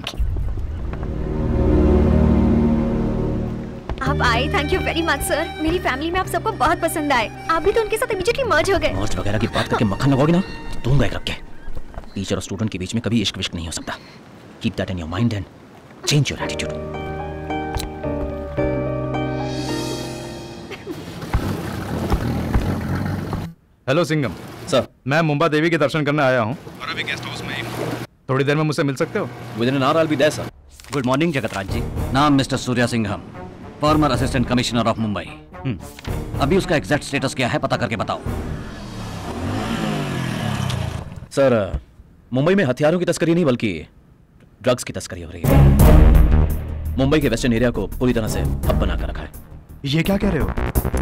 आप आए, thank you very much sir. मेरी फैमिली में आप सबको बहुत पसंद आए। आप भी तो उनके साथ इमीडिएटली मर्ज हो गए। मर्ज वगैरह की बात करके मक्खन लगाओगे ना तो दूंगा एक रख के। टीचर और स्टूडेंट के बीच में कभी इश्क विश्क नहीं हो सकता। Keep that in your mind and change your attitude. Hello Singham. Sir, मैं मुंबा देवी के दर्शन करने आया हूँ और अभी गेस्ट हाउस में ही हूँ। थोड़ी देर में मुझसे मिल सकते हो? Within an hour I'll be there, sir. Good morning Jagatraj ji. नाम mister Surya Singham, former assistant commissioner of Mumbai. अभी उसका एग्जैक्ट स्टेटस क्या है पता करके बताओ। सर, मुंबई में हथियारों की तस्करी नहीं बल्कि ड्रग्स की तस्करी हो रही है। मुंबई के वेस्टर्न एरिया को पूरी तरह से हब बना कर रखा है। ये क्या कह रहे हो?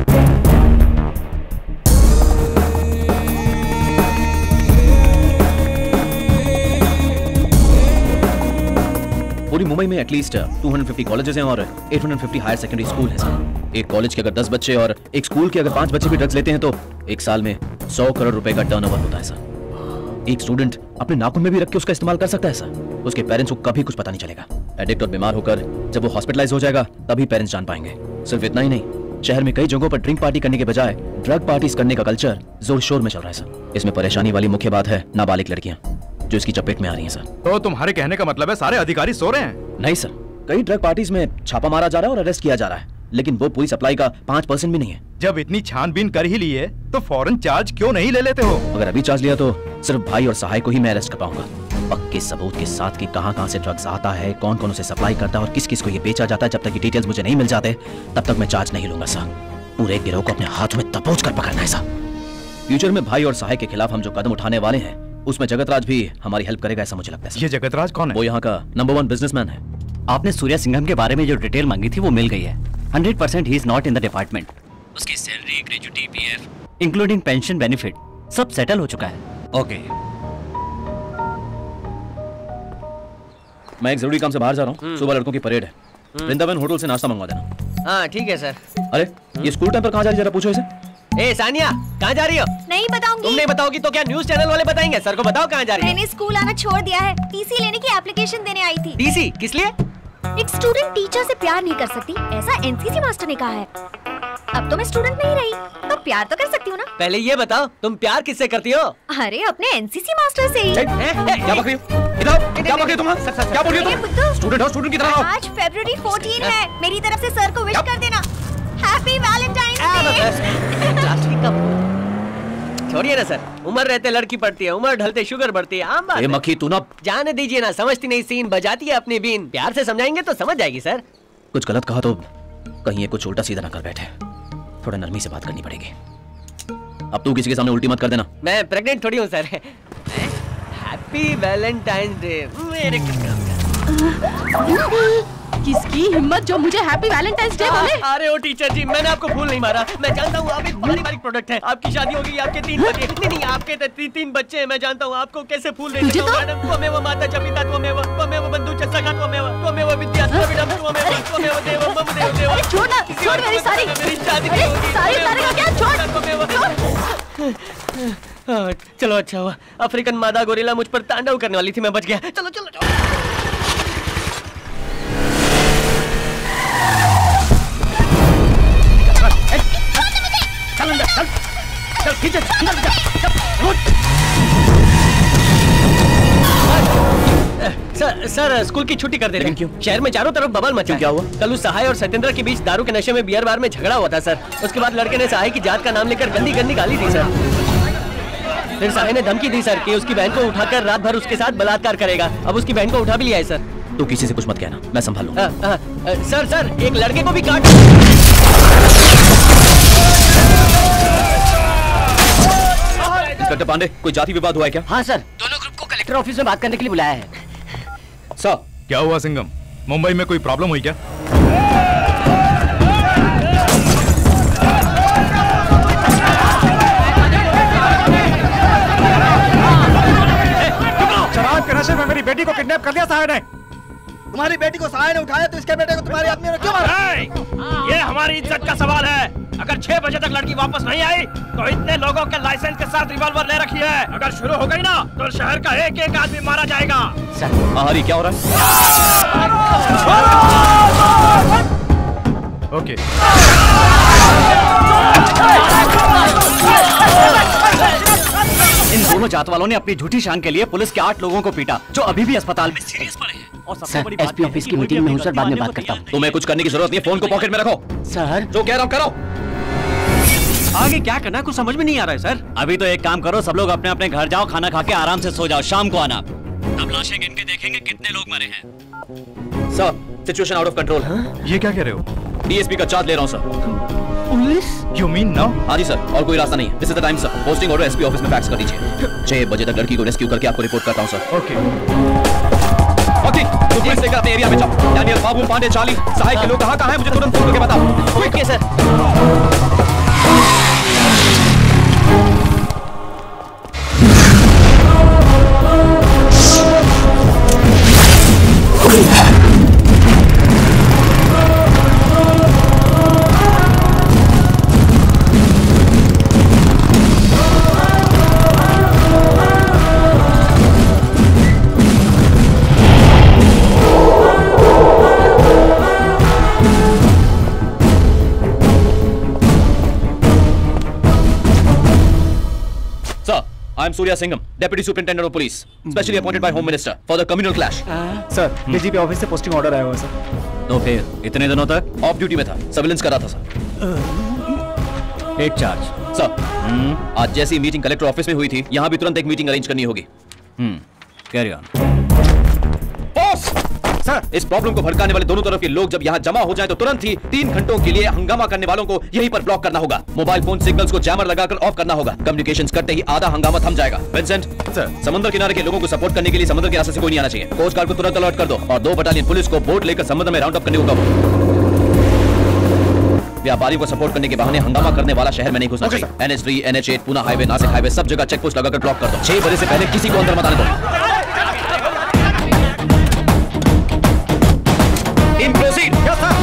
पूरी मुंबई में एटलीस्ट 250 कॉलेजेस हैं और 850 हायर सेकेंडरी स्कूल हैं सर। एक कॉलेज के अगर 10 बच्चे और एक स्कूल के अगर 5 बच्चे भी ड्रग्स लेते हैं तो एक साल में 100 करोड़ रुपए का टर्नओवर होता है सर। एक स्टूडेंट अपने नाखून में भी रख के उसका इस्तेमाल कर सकता है सर। उसके पेरेंट्स को कभी कुछ पता नहीं चलेगा। एडिक्ट और बीमार होकर जब वो हॉस्पिटलाइज हो जाएगा तभी पेरेंट्स जान पाएंगे। सिर्फ इतना ही नहीं, शहर में कई जगहों पर ड्रिंक पार्टी करने के बजाय ड्रग पार्टीज करने का कल्चर जोर शोर में चल रहा है सर। इसमें परेशानी वाली मुख्य बात है नाबालिग लड़कियां जो इसकी चपेट में आ रही हैं सर। तो तुम्हारे कहने का मतलब है सारे अधिकारी सो रहे हैं? नहीं सर, कई ड्रग पार्टीज में छापा मारा जा रहा है और अरेस्ट किया जा रहा है, लेकिन वो पूरी सप्लाई का 5% भी नहीं है। जब इतनी छानबीन कर ही ली है तो फौरन चार्ज क्यों नहीं ले लेते हो? अगर अभी चार्ज लिया तो सिर्फ भाई और सहाय को ही मैं अरेस्ट कर पाऊंगा। पक्के सबूत के साथ कि कहां-कहां से ड्रग्स आता है, कौन कौन उसे सप्लाई करता है और किस किस को ये बेचा जाता है, जब तक ये डिटेल्स मुझे नहीं मिल जाते तब तक मैं चार्ज नहीं लूंगा सर। पूरे गिरोह को अपने हाथ में दबोच कर पकड़ना है सर। फ्यूचर में भाई और सहाय के खिलाफ हम जो कदम उठाने वाले हैं उसमें जगतराज भी हमारी हेल्प करेगा ऐसा मुझे लगता है। ये जगतराज कौन है? वो यहाँ का नंबर 1 बिजनेसमैन है। आपने सूर्या सिंघम के बारे में जो डिटेल मांगी थी वो मिल गई है। 100% he is not in the department. उसकी salary, gratuity, PF, including pension benefit सब सेटल हो चुका है। ओके। मैं एक जरूरी काम से बाहर जा रहा हूँ। सुबह लड़कों की परेड है। वृंदावन होटल से नाश्ता मंगवा देना। हाँ ठीक है सर। अरे ये स्कूल टाइम पर कहाँ जा रही, जरा पूछो इसे। ए सानिया, कहाँ जा रही हो? नहीं बताऊंगी। तुम नहीं बताओगी तो क्या न्यूज़ चैनल वाले बताएंगे? सर को बताओ कहाँ जा रही हो? मैंने स्कूल आना छोड़ दिया है। टीसी लेने की एप्लीकेशन देने आई थी। टीसी किस लिए? एक स्टूडेंट टीचर से प्यार नहीं कर सकती, ऐसा एनसीसी मास्टर ने कहा है। अब तो मैं स्टूडेंट नहीं रही तो प्यार तो कर सकती हूँ ना। पहले ये बताओ तुम प्यार किससे करती हो? अरे अपने एनसीसी मास्टर से ही। क्या बक रही हो? इधर क्या बक रही हो तुम? क्या बोल रही हो तुम? स्टूडेंट हो, स्टूडेंट की तरह रहो। आज फरवरी 14 है, मेरी तरफ से सर को विश कर देना। Happy Valentine's day. छोड़िए ना सर, उम्र रहते लड़की पड़ती है, उम्र ढलते शुगर बढ़ती है, आम बात है। मक्खी तू ना जाने दीजिए ना, समझती नहीं सीन, बजाती है अपनी बीन। प्यार से समझाएंगे तो समझ जाएगी सर। कुछ गलत कहा तो कहीं ये कुछ उल्टा सीधा ना कर बैठे। थोड़ा नरमी से बात करनी पड़ेगी। अब तू किसी के सामने उल्टी मत कर देना। मैं प्रेग्नेंट थोड़ी हूँ सर। हैप्पी वैलेंटाइंस डे मेरे। किसकी हिम्मत जो मुझे हैप्पी वैलेंटाइंस डे बोले? अरे ओ टीचर जी, मैंने आपको फूल नहीं मारा। मैं जानता हूँ आप एक पारिवारिक प्रोडक्ट है। आपकी शादी होगी, आपके 3 बच्चे। नहीं आपके 3 बच्चे हैं। मैं जानता हूँ आपको कैसे फूल देते हो मैडम। त्वमेव माता च पिता त्वमेव बंधु च सखा त्वमेव विद्या त्वमिदं त्वमेव देवं मम देव। छोड़ ना, छोड़ मेरी सारी। मेरी शादी होगी। सारी का क्या? छोड़। चलो अच्छा हुआ, अफ्रीकन मादा गोरिल्ला मुझ पर तांडव करने वाली थी, मैं बच गया। चलो चलो चलो। चल खींच सर स्कूल की छुट्टी कर दे रहे हैं। क्यों? शहर में चारों तरफ बवाल मचा। क्या हुआ? कल उस सहाय और सत्येंद्र के बीच दारू के नशे में बियर बार में झगड़ा हुआ था सर। उसके बाद लड़के ने सहाय की जात का नाम लेकर गंदी गंदी गाली दी सर। फिर सहाय ने धमकी दी सर कि उसकी बहन को उठाकर रात भर उसके साथ बलात्कार करेगा। अब उसकी बहन को उठा भी लिया है सर। तू किसी से कुछ मत कहना, मैं संभाल लूंगा। सर एक लड़के को भी काट। इंस्पेक्टर पांडे, कोई जाति विवाद हुआ है क्या? हाँ सर, दोनों ग्रुप को कलेक्टर ऑफिस में बात करने के लिए बुलाया है। सर क्या हुआ सिंघम? मुंबई में कोई प्रॉब्लम हुई क्या? शराब बेटी को किडनैप कर दिया साहब ने। तुम्हारी बेटी को सहाय ने उठाया तो इसके बेटे को तुम्हारे आदमियों ने क्यों मारा? ये हमारी इज्जत का सवाल है। अगर 6 बजे तक लड़की वापस नहीं आई तो इतने लोगों के लाइसेंस के साथ रिवॉल्वर ले रखी है। अगर शुरू हो गई ना तो शहर का एक एक आदमी मारा जाएगा। हरी क्या हो रहा है? ओके। इन दोनों जात वालों ने अपनी झूठी शान के लिए पुलिस के 8 लोगों को पीटा जो अभी भी अस्पताल में सीरियस पड़े हैं। और सबसे बड़ी एसपी ऑफिस की मीटिंग में हूँ सर, बाद में बात करता हूँ। तुम्हें कुछ करने की जरूरत नहीं है, फोन को पॉकेट में रखो। सर जो कह रहा हूँ करो। आगे क्या करना है कुछ समझ में नहीं आ रहा है सर। अभी तो एक काम करो, सब लोग अपने अपने घर जाओ, खाना खा के आराम से सो जाओ, शाम को आना। तब लाशें गिन के देखेंगे कितने लोग मरे हैं। Sir situation out of control. ये क्या कह रहे हो? डीएसपी का चार्ज ले रहा हूँ sir. Police? You mean now? हाँ जी सर, और कोई रास्ता नहीं है। This is the time sir. Posting order SP office में फैक्स कर दीजिए। 6 बजे तक लड़की को रेस्क्यू करके आपको रिपोर्ट करता हूँ सर। ओके। ओके, तो पुलिस लेकर अपने एरिया में जाओ। डैनियल, बाबू, पांडे, चार्ली, सहाय के लोग कहाँ है मुझे तुरंत फोन करके बताओ। Okay sir. I am Surya Singham, Deputy Superintendent of Police, specially appointed by Home Minister for the communal clash. Sir, DGP office से पोस्टिंग ऑर्डर आया हुआ सर। तो फिर इतने दिनों तक ऑफ ड्यूटी में था, सर्विलेंस कर रहा था सर। Take charge. सर, आज जैसी मीटिंग कलेक्टर ऑफिस में हुई थी, यहाँ भी तुरंत एक मीटिंग अरेंज करनी होगी। Carry on. बॉस! सर, इस प्रॉब्लम को भड़काने वाले दोनों तरफ के लोग जब यहाँ जमा हो जाएं तो तुरंत ही 3 घंटों के लिए हंगामा करने वालों को यहीं पर ब्लॉक करना होगा। मोबाइल फोन सिग्नल्स को जैमर लगाकर ऑफ करना होगा। कम्युनिकेशंस करते ही आधा हंगामा थम जाएगा। विंसेंट सर, समुद्र किनारे के लोगों को सपोर्ट करने के लिए समुद्र के रास्ते से कोई नहीं आना चाहिए। कोस्ट गार्ड को तुरंत अलर्ट कर दो और 2 बटालियन पुलिस को बोट लेकर समुद्र में राउंड अप करने को कहो। व्यापारियों को सपोर्ट करने के बहाने हंगामा करने वाला शहर में नहीं घुसना चाहिए। NH3, NH8, Pune highway, Nashik highway सब जगह चेक पोस्ट लगाकर ब्लॉक कर दो। 6 बजे से पहले किसी को अंदर मत आने दो। In proceed. Yes, sir.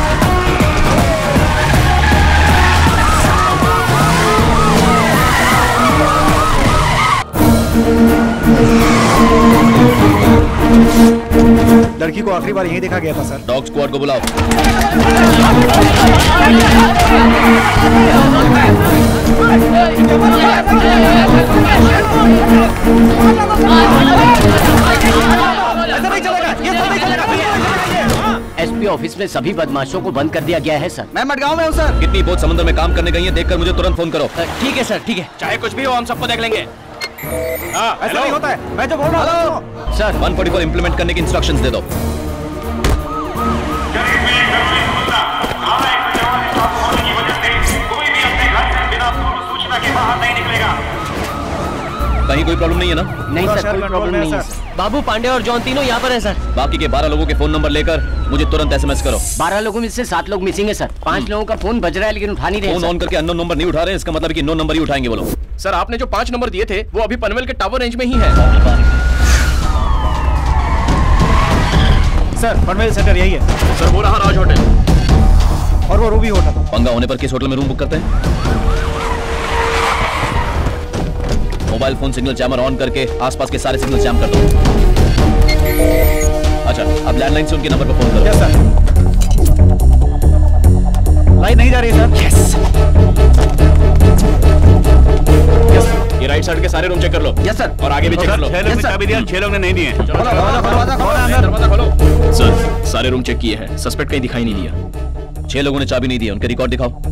लड़की को आखिरी बार यहीं देखा गया था सर। डॉग स्क्वाड को बुलाओ। ऐसा नहीं चलेगा, ये सब नहीं चलेगा। एसपी ऑफिस में सभी बदमाशों को बंद कर दिया गया है सर। मैं मडगांव में हूँ सर। कितनी बोट समुद्र में काम करने गई है देखकर मुझे तुरंत फोन करो। ठीक है सर, ठीक है। चाहे कुछ भी हो हम सबको देख लेंगे। ऐसा नहीं होता है, मैं जो बोल रहा हूँ। सर 144 इंप्लीमेंट करने की इंस्ट्रक्शंस दे दो। कहीं कोई प्रॉब्लम नहीं है ना? नहीं सर, कोई प्रॉब्लम नहीं है सर। बाबू, पांडे और जॉन तीनों यहाँ पर हैं सर। बाकी के 12 लोगों के फोन नंबर लेकर मुझे तुरंत SMS करो। 12 लोगों में से 7 लोग मिसिंग है सर। 5 लोगों का फोन बज रहा है लेकिन उठा नहीं रहे। फोन ऑन करके अननोन नंबर नहीं उठा रहे, इसका मतलब कि 9 नंबर ही उठाएंगे वो लोग। सर आपने जो 5 नंबर दिए थे वो अभी पनवेल के टावर रेंज में ही है। सर पनवेल सेंटर यही है सर। वो रहा राज होटल और वो रूबी होटल। पंगा होने पर किस होटल में रूम बुक करते हैं? Mobile phone signal jammer on करके आसपास के सारे सिग्नल जैम कर दो। अच्छा, अब लैंडलाइन से उनके नंबर पर फोन करो। Yes sir. लाइन नहीं जा रही सर। यस। ये राइट साइड के सारे रूम चेक कर लो। Yes sir. और आगे भी चेक कर लो। 6 लोग ने चाबी दिया, 6 लोग ने नहीं दिए। दरवाजा खोलो। सर सारे रूम चेक किए हैं, सस्पेक्ट कहीं दिखाई नहीं दिया। 6 लोगों ने चाबी नहीं दी, उनके रिकॉर्ड दिखाओ।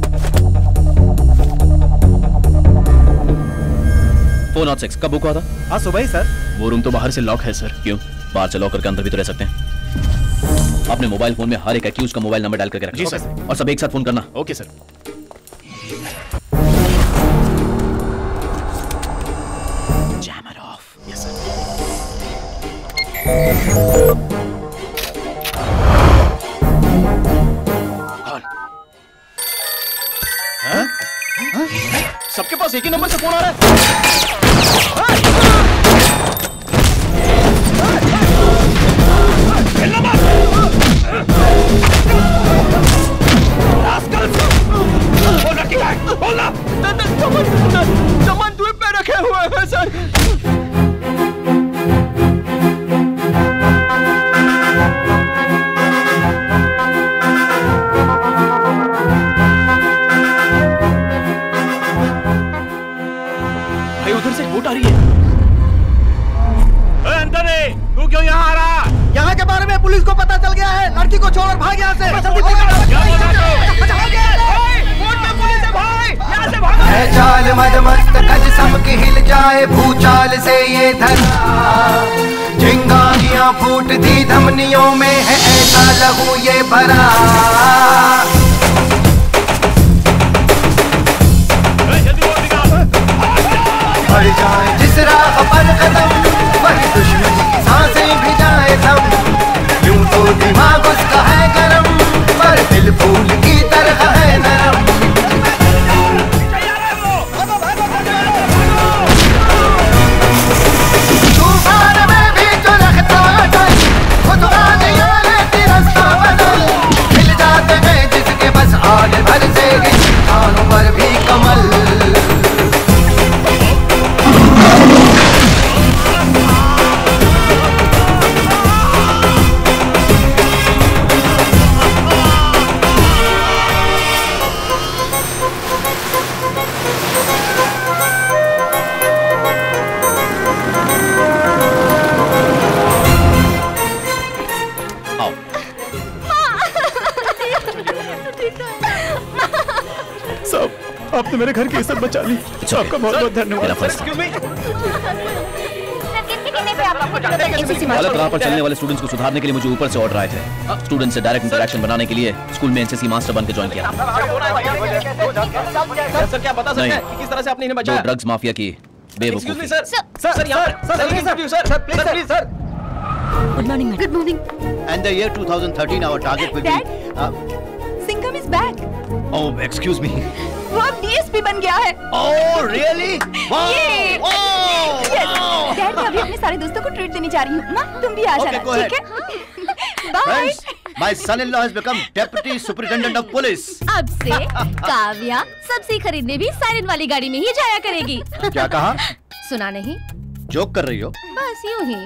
406 कब बुक हुआ था? हाँ सुबह ही सर। वो रूम तो बाहर से लॉक है सर। क्यों? बाहर से लॉक करके अंदर भी तो रह सकते हैं। अपने मोबाइल फोन में हर एक एक्यूज का मोबाइल नंबर डाल करके रखना। जी सर। और सब एक साथ फोन करना। Okay sir. Jammer off. Yes sir. सबके पास एक ही नंबर से फोन आ रहा है। हिलना मत। बोल रखी है, बोलना। चमन द्वीप पे रखे हुए हैं सर। भाई उधर से बोट आ रही है। अंतरे, तू क्यों यहाँ आ रहा? यहाँ के बारे में पुलिस को पता चल गया है। लड़की को छोड़ भाग यहाँ से। है चाल मदमस्त गज सबके हिल जाए भूचाल से ये धरा। चिंगारियां फूटती धमनियों में है ऐसा लहू ये भरा। बढ़ जाए जिस राह पर कदम वही दुश्मन की सांसें भी जाए थम। यूं तो दिमाग उसका है गरम पर दिल फूल की तरह है नरम। तूफान में भी जो रखता डर खुद आने लेती रास्ता बदल। मिल जाते हैं जिसके बस आगे भर से इंसानों पर भी कमल। आपने मेरे घर की इज्जत बचा ली। आपका बहुत बहुत धन्यवाद। गलत राह पर चलने वाले स्टूडेंट्स को सुधारने के लिए मुझे ऊपर से ऑर्डर आए थे। स्टूडेंट से डायरेक्ट इंटरेक्शन बनाने के लिए स्कूल में एनसीसी मास्टर बनकर ज्वाइन किया। सर क्या बता सकते हैं कि किस तरह से आपने इन्हें बचाया? जो ड्रग्स माफिया की बेवकूफी। Sir good morning. Good morning. And the year 2013 our target will be Singham is back. Oh, excuse me. वो अब डीएसपी बन गया है। Oh, really? Wow! डैड, मैं अभी अपने सारे दोस्तों को ट्रीट देने जा रही हूँ। माँ, तुम भी आ जाना, ठीक है? Bye. Friends, my son-in-law has become deputy superintendent of police. अब से काव्या सब्जी खरीदने भी साइरन वाली गाड़ी में ही जाया करेगी। क्या कहा? सुना नहीं? जोक कर रही हो? बस यूं ही।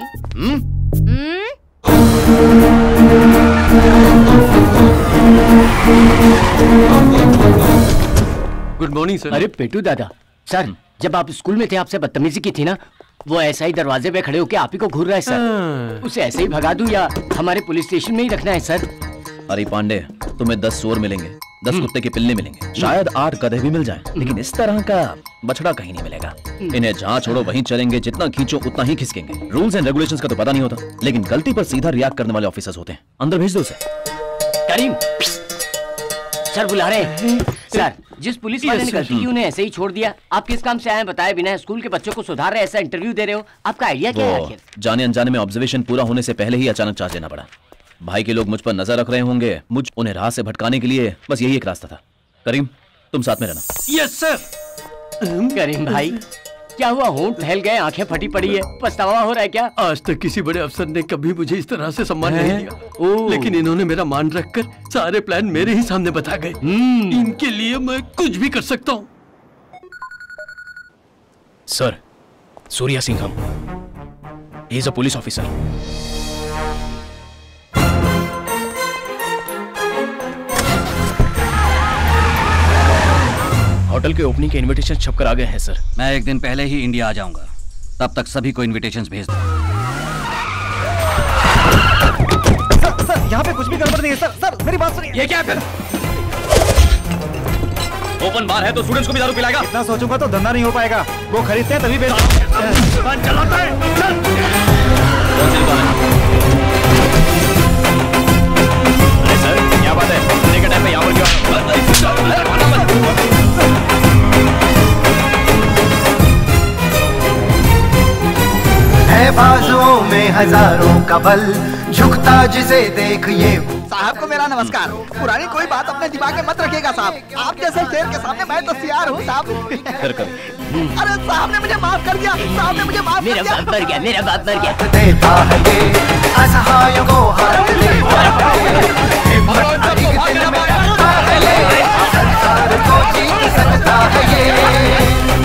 Good morning sir. अरे पेटू दादा, सर जब आप स्कूल में थे आपसे बदतमीजी की थी ना, वो ऐसा ही दरवाजे पे खड़े होके आप ही को घूर रहा है सर। उसे ऐसे ही भगा दूं या हमारे पुलिस स्टेशन में ही रखना है सर? अरे पांडे, तुम्हें 10 चोर मिलेंगे, 10 कुत्ते के पिल्ले मिलेंगे, शायद 8 गधे भी मिल जाएं, लेकिन इस तरह का बछड़ा कहीं नहीं मिलेगा। इन्हें जहाँ छोड़ो वहीं चलेंगे, जितना खींचो उतना ही खिसकेंगे। रूल्स एंड रेगुलेशंस का तो पता नहीं होता, लेकिन गलती पर सीधा रिएक्ट करने वाले ऑफिसर्स होते हैं। अंदर भेज दो उसे। करीम, सर बुला रहे हैं। सर, जिस पुलिस वाले ने गलती की उन्हें ऐसे ही छोड़ दिया। आप किस काम से आए बताए बिना स्कूल के बच्चों को सुधार रहे, ऐसा इंटरव्यू दे रहे हो, आपका आइडिया क्या है आखिर? जाने अनजाने में ऑब्जर्वेशन पूरा होने से पहले ही अचानक चार्ज लेना पड़ा। भाई के लोग मुझ पर नजर रख रहे होंगे, उन्हें राह से भटकाने के लिए बस यही एक रास्ता था। करीम, तुम साथ में रहना। Yes sir. करीम भाई, क्या हुआ? होंठ फैल गए, आंखें फटी पड़ी है, पछतावा हो रहा है क्या? आज तक किसी बड़े अफसर ने कभी मुझे इस तरह से सम्मान नहीं दिया, लेकिन इन्होंने मेरा मान रखकर सारे प्लान मेरे ही सामने बता गए। इनके लिए मैं कुछ भी कर सकता हूँ। Sir, Surya Singham, he is a police officer. Hotel के ओपनिंग के इनविटेशन छपकर आ गए हैं सर। मैं एक दिन पहले ही इंडिया आ जाऊंगा, तब तक सभी को इनविटेशंस भेज दो। सर, यहाँ पे कुछ भी गड़बड़ नहीं है सर। सर, मेरी बात सुनिए। ये क्या कर? ओपन बार है तो स्टूडेंट्स को भी दारू पिलाएगा? इतना सोचूंगा तो धंधा नहीं हो पाएगा। वो खरीदते हैं तभी बेचते हैं। चलाता है। अरे सर, क्या बात है? खाने के टाइम पे यहाँ पर क्यों? है बाजुओं में हजारों का बल, झुकता जिसे देख ये। साहब को मेरा नमस्कार। पुरानी कोई बात अपने दिमाग में मत रखिएगा साहब। आप जैसे शेर के सामने मैं तो सियार हूँ साहब। फिर कभी। अरे साहब ने मुझे माफ कर दिया, साहब ने मुझे माफ कर दिया। मेरा बाप मर गया, मेरा बाप मर गया। देता है ये असहायों को हाथ देता है, हिम्मत अधिक दिल में रखता है ये, संसार को जीत सकता है ये।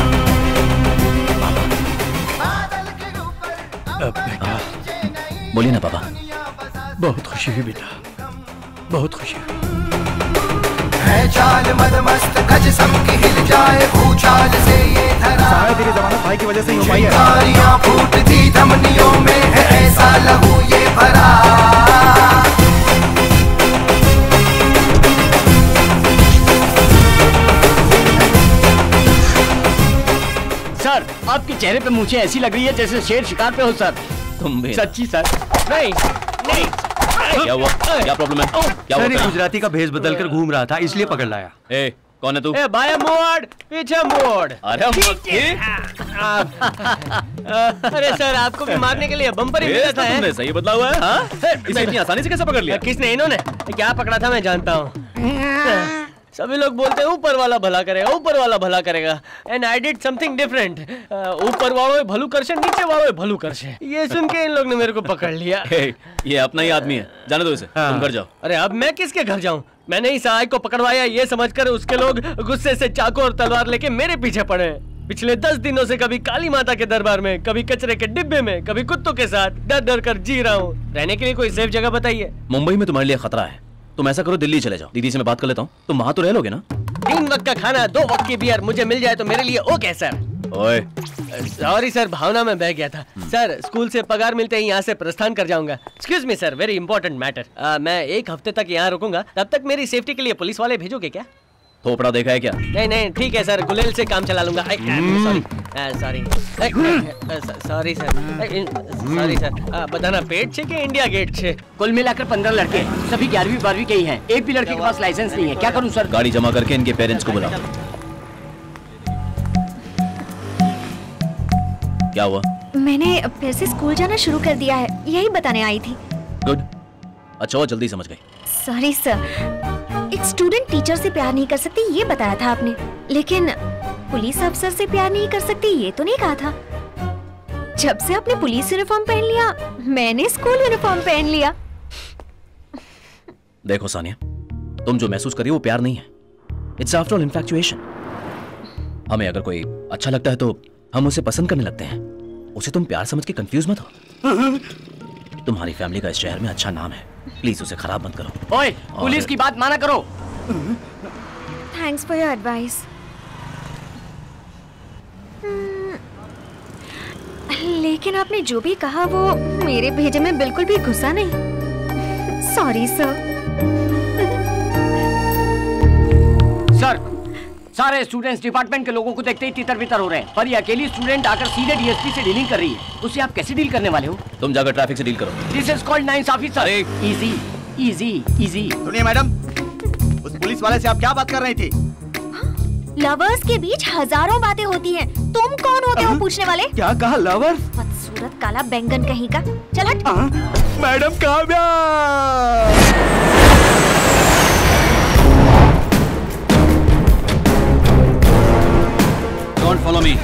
बोलिए ना पापा। बहुत खुशी हुई बेटा, बहुत खुशी हुई। है चाल मदमस्त गज सबकी हिल जाए, भूचाल से ये धरा। सारे तेरी जमानत भाई की वजह से ही हो पाई है। चिंगारियां फूटती धमनियों में है, ऐसा लहू ये भरा। सर, आपके चेहरे पे मूंछें ऐसी लग रही है जैसे शेर शिकार पे हो सर। तुम भी सच्ची सर। नहीं नहीं। क्या हुआ? क्या प्रॉब्लम है? क्या हुआ? गुजराती का भेष बदलकर घूम रहा था इसलिए पकड़ लाया। ए, कौन है तू? ए बाया मोड़, पीछे मोड़। अरे अरे सर, आपको भी मारने के लिए बम्पर ही मिला था। तुमने सही बदला हुआ है। हाँ? इसे इतनी आसानी से कैसे पकड़ लिया? किसने? इन्होंने। क्या पकड़ा था मैं जानता हूँ। सभी लोग बोलते हैं ऊपर वाला भला करेगा, ऊपर वाला भला करेगा। And I did something different. ऊपर वालों भलू करशे, नीचे वालों भलू करशे। ये सुन के इन लोग ने मेरे को पकड़ लिया। ये अपना ही आदमी है, जाने दो इसे। तुम घर जाओ। अरे अब मैं किसके घर जाऊं? मैंने ही सहायक को पकड़वाया ये समझकर उसके लोग गुस्से से चाकू और तलवार लेके मेरे पीछे पड़े। पिछले 10 दिनों से कभी काली माता के दरबार में, कभी कचरे के डिब्बे में, कभी कुत्तों के साथ डर डर कर जी रहा हूँ। रहने के लिए कोई सेफ जगह बताइए। मुंबई में तुम्हारे लिए खतरा है। तुम ऐसा करो, दिल्ली चले जाओ। दीदी से मैं बात कर लेता हूँ। तुम वहाँ तो रह लोगे ना? 3 वक्त का खाना, 2 वक्त की बियर मुझे मिल जाए तो मेरे लिए ओके सर। ओए सॉरी सर, भावना में बह गया था। सर, स्कूल से पगार मिलते ही यहाँ से प्रस्थान कर जाऊंगा। Excuse me sir, very important matter. मैं 1 हफ्ते तक यहाँ रुकूंगा। तब तक मेरी सेफ्टी के लिए पुलिस वाले भेजोगे क्या? थोपड़ा देखा है क्या? नहीं नहीं, ठीक है सर, गुलेल से काम चला लूंगा। Sorry sir. बताना पेट छे कि इंडिया गेट छे? कुल मिलाकर 15 लड़के, सभी 11वीं 12वीं के ही हैं। एक भी लड़के के पास लाइसेंस नहीं है। क्या करूं सर? गाड़ी जमा करके इनके पेरेंट्स को बुलाओ। क्या हुआ? मैंने फिर से स्कूल जाना शुरू कर दिया है, यही बताने आई थी। गुड। अच्छा वो जल्दी समझ गई। सॉरी सर, एक स्टूडेंट टीचर से प्यार नहीं कर सकती ये बताया था आपने, लेकिन पुलिस अफसर से प्यार नहीं कर सकती ये तो नहीं कहा था। जब से आपने पुलिस यूनिफॉर्म पहन लिया, मैंने स्कूल यूनिफॉर्म पहन लिया। देखो सानिया, तुम जो महसूस कर रही हो वो प्यार नहीं है। It's after all infatuation. हमें अगर कोई अच्छा लगता है तो हम उसे पसंद करने लगते हैं। उसे तुम प्यार समझ के कंफ्यूज मत हो। तुम्हारी फैमिली का इस शहर में अच्छा नाम है, प्लीज उसे खराब मत करो। ओए, पुलिस की बात माना करो। Thanks for your advice. लेकिन आपने जो भी कहा वो मेरे भेजे में बिल्कुल भी घुसा नहीं। Sorry sir. सर, सारे स्टूडेंट्स डिपार्टमेंट के लोगों को देखते ही तितर बितर हो रहे हैं, पर ये अकेली स्टूडेंट आकर सीधे डीएसपी से डीलिंग कर रही है। उससे आप कैसे डील करने वाले हो? तुम जाकर ट्रैफिक से डील करो। This is called nice officer. Easy easy easy. सुनिए मैडम, उस पुलिस वाले से आप क्या बात कर रही थी? लवर्स के बीच हजारों बातें होती हैं। तुम कौन होते हो पूछने वाले? क्या कहा? लवर? बदसूरत काला बैंगन कहीं का। चल हट। Madam Kavya. Don't follow me.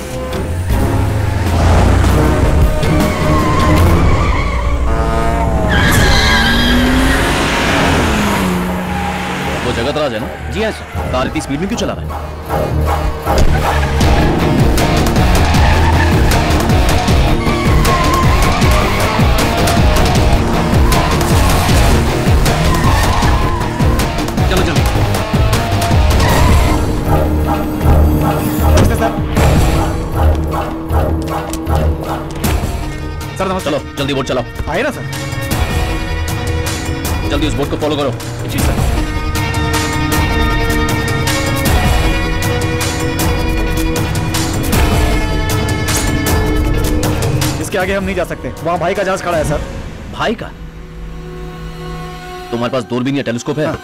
वो जगत राज है ना? जी हाँ सर। कार इतनी स्पीड में क्यों चला रहा है? चलो चलो। सर नमस्ते। चलो जल्दी बोट चलाओ। आए ना सर। जल्दी उस बोट को फॉलो करो। जी सर। इसके आगे हम नहीं जा सकते, वहाँ भाई का जहाज खड़ा है सर। भाई का? तुम्हारे पास दूरबीन या टेलीस्कोप है?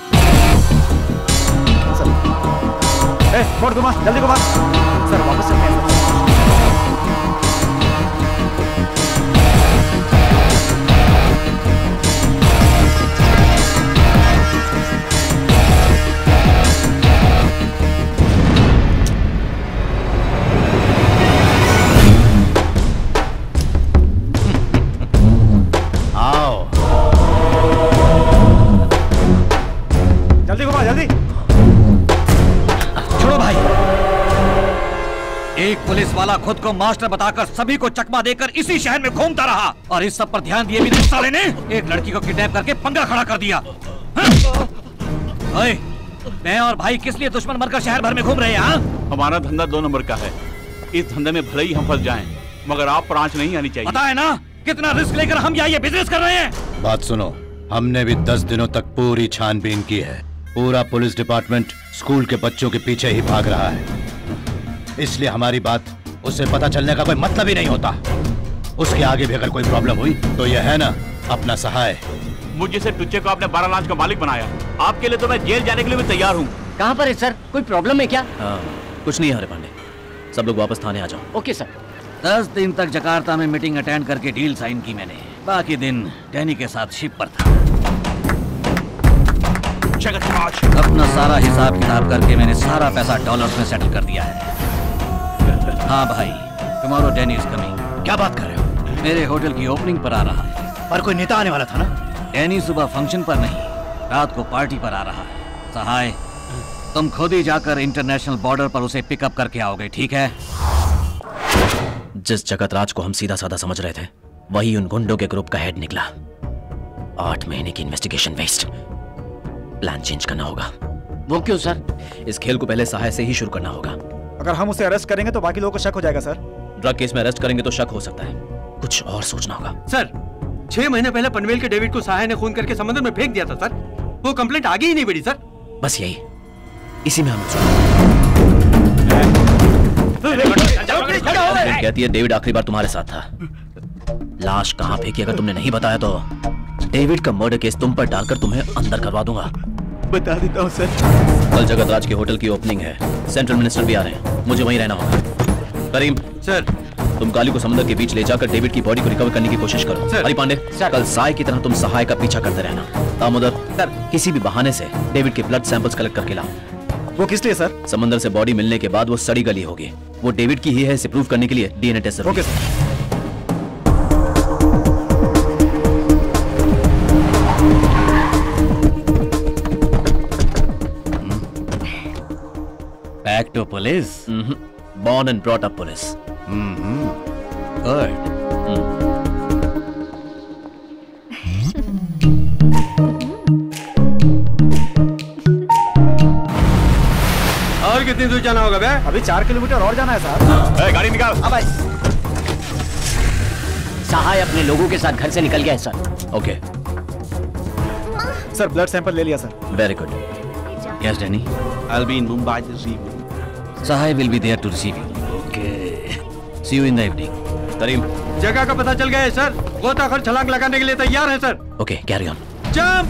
बोट घुमा, जल्दी घुमा। सर वापस चलते हैं सर। एक पुलिस वाला खुद को मास्टर बताकर सभी को चकमा देकर इसी शहर में घूमता रहा और इस सब पर ध्यान दिए भी नहीं साले ने एक लड़की को किडनैप करके पंगा खड़ा कर दिया। ओए, मैं और भाई किस लिए दुश्मन बनकर शहर भर में घूम रहे हैं? हमारा धंधा 2 नंबर का है। इस धंधे में भले ही हम फंस जाएं, मगर आप पर आंच नहीं आनी चाहिए। पता है ना कितना रिस्क लेकर हम यहाँ ये बिजनेस कर रहे हैं। बात सुनो, हमने भी 10 दिनों तक पूरी छानबीन की है। पूरा पुलिस डिपार्टमेंट स्कूल के बच्चों के पीछे ही भाग रहा है, इसलिए हमारी बात उसे पता चलने का कोई मतलब ही नहीं होता। उसके आगे भी अगर कोई प्रॉब्लम हुई तो यह है ना अपना सहाय। मुझे से टुच्चे को आपने 12 लाख का मालिक बनाया, आपके लिए तो मैं जेल जाने के लिए भी तैयार हूँ। कहाँ पर है सर? कोई प्रॉब्लम है क्या? कुछ नहीं हरे पांडे, सब लोग वापस थाने आ जाओ। Okay sir. 10 दिन तक जकार्ता में मीटिंग अटेंड करके डील साइन की मैंने, बाकी दिन डैनी के साथ शिप पर था। अपना सारा हिसाब किताब करके मैंने सारा पैसा डॉलर्स में सेटल कर दिया है। हाँ भाई, टुमारो डैनी इज कमिंग। क्या बात कर रहे हो? मेरे होटल की ओपनिंग पर आ रहा है। पर कोई नेता आने वाला था ना? डैनी सुबह फंक्शन पर नहीं, रात को पार्टी पर आ रहा है। सहाय, तुम खुद ही जाकर इंटरनेशनल बॉर्डर पर उसे पिकअप करके आओगे, ठीक है? जिस जगत राज को हम सीधा साधा समझ रहे थे, वही उन गुंडों के ग्रुप का हेड निकला। 8 महीने की इन्वेस्टिगेशन वेस्ट। प्लान चेंज करना होगा। वो क्यों सर? इस खेल को पहले सहाय से ही शुरू करना होगा। अगर हम उसे अरेस्ट करेंगे तो बाकी लोगों को शक हो जाएगा सर। ड्रग केस में अरेस्ट करेंगे तो शक हो सकता है, कुछ और सोचना होगा। सर, 6 महीने पहले पनवेल के डेविड को सहाय ने खून करके समंदर में फेंक दिया था सर। वो कंप्लेंट आगे ही नहीं बढ़ी सर। बस यही, इसी में हम कहती है डेविड आखिरी बार तुम्हारे साथ था। लाश कहाँ फेंकी अगर तुमने नहीं बताया तो डेविड का मर्डर केस तुम पर डालकर तुम्हें अंदर करवा दूंगा। बता देता हूँ सर। कल जगत राज के होटल की ओपनिंग है, सेंट्रल मिनिस्टर भी आ रहे हैं, मुझे वहीं रहना होगा। करीम सर, तुम काली को समुद्र के बीच ले जाकर डेविड की बॉडी को रिकवर करने की कोशिश करो। हरी पांडे, कल साय की तरह तुम सहाय का पीछा करते रहना। दामोदर सर, किसी भी बहाने से डेविड के ब्लड सैंपल्स कलेक्ट करके लाओ। वो किस लिए सर? समंदर से बॉडी मिलने के बाद वो सड़ी गली होगी, वो डेविड की ही है इसे प्रूव करने के लिए DNA test. Okay sir. Back to police? Born and brought up police. Good. और कितनी दूर जाना होगा बे? अभी 4 किलोमीटर और जाना है साहब। गाड़ी निकाल। हाँ भाई। सहाय अपने लोगों के साथ घर से निकल गया है sir. Okay sir, blood sample ले लिया sir. Very good. Yes, Danny. I'll be in Mumbai this evening. Sahai will be there to receive you. Okay. See you in the evening. Karim, जगह का पता चल गया है सर। गोताखोर छलांग लगाने के लिए तैयार है sir. Okay, carry on. Jump!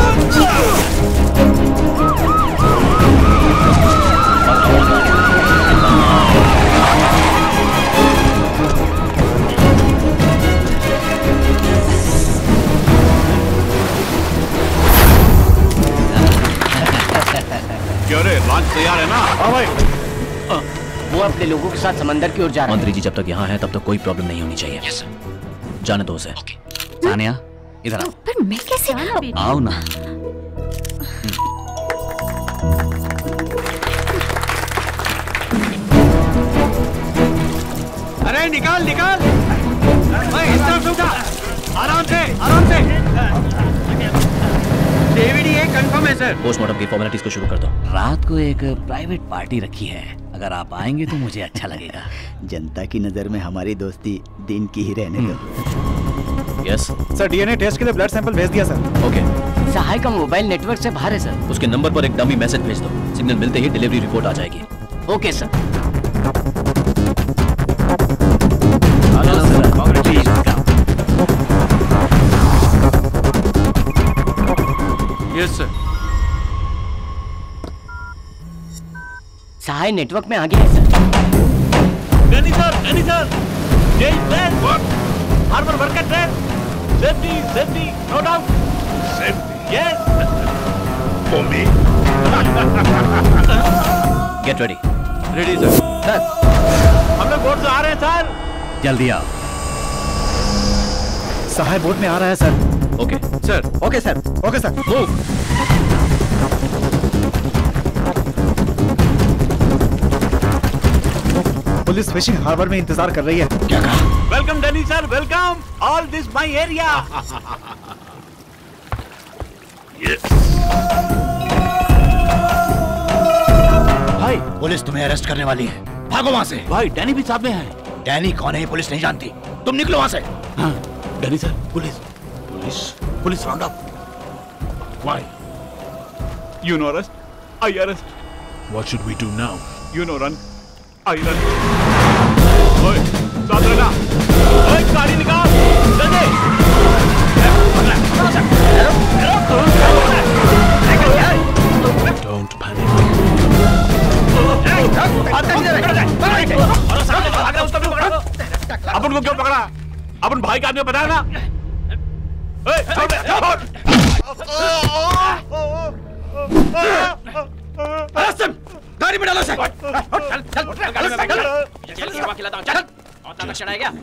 Launch तैयार है ना? हाँ भाई। वो अपने लोगों के साथ समंदर की ओर जा रहा है। मंत्री जी जब तक यहाँ हैं तब तक कोई प्रॉब्लम नहीं होनी चाहिए। Yes sir. जाने दो उसे। सानिया, इधर आओ। पर मैं कैसे? आओ ना। अरे निकाल निकाल। इस तरफ से उठा। आराम से, आराम से। डेविड ये कंफर्म है सर। पोस्टमार्टम की फॉर्मेलिटीज को शुरू कर दो। रात को एक प्राइवेट पार्टी रखी है, अगर आप आएंगे तो मुझे अच्छा लगेगा। जनता की नजर में हमारी दोस्ती दिन की ही रहने दो। यस सर, डीएनए टेस्ट के लिए ब्लड सैंपल भेज दिया सर। ओके। सहाय का मोबाइल नेटवर्क से बाहर है सर। उसके नंबर पर एक डमी मैसेज भेज दो, सिग्नल मिलते ही डिलीवरी रिपोर्ट आ जाएगी। Okay sir. Yes sir. Sahay network में आ गया है sir. Danny sir, Jay plan. Harbor worker train. Safety, no doubt. Safety. Yes. For me. Get ready. Ready sir. Sir, हम लोग बोट से आ रहे हैं सर। जल्दी आओ। सहाय बोट में आ रहा है sir. Okay sir. Okay sir. Okay sir. Move. Police fishing harbour में इंतजार कर रही है। क्या कहा? Welcome Danny sir, welcome. All this my area. भाई पुलिस तुम्हें अरेस्ट करने वाली है, भागो वहाँ से। भाई डैनी भी साथ में है। डैनी कौन है ये पुलिस नहीं जानती, तुम निकलो वहाँ से। हाँ, Danny sir, police police police round up. Why? You know arrest, I arrest. What should we do now? You know run, I run. ओए, साथ रहना। ओए, गाड़ी निकाल, जल्दी। Don't panic. अपन को क्यों पकड़ा? अपन भाई का आदमी पता है ना? गाड़ी में डालो इसे। चल खिलाता हूँ, चल। और तक चढ़ाया गया।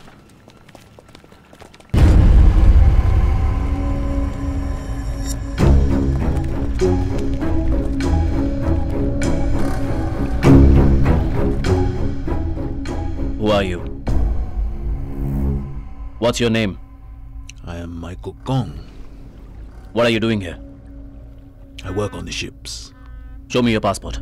Who are you? What's your name? I am Michael Kong. What are you doing here? I work on the ships. Show me your passport.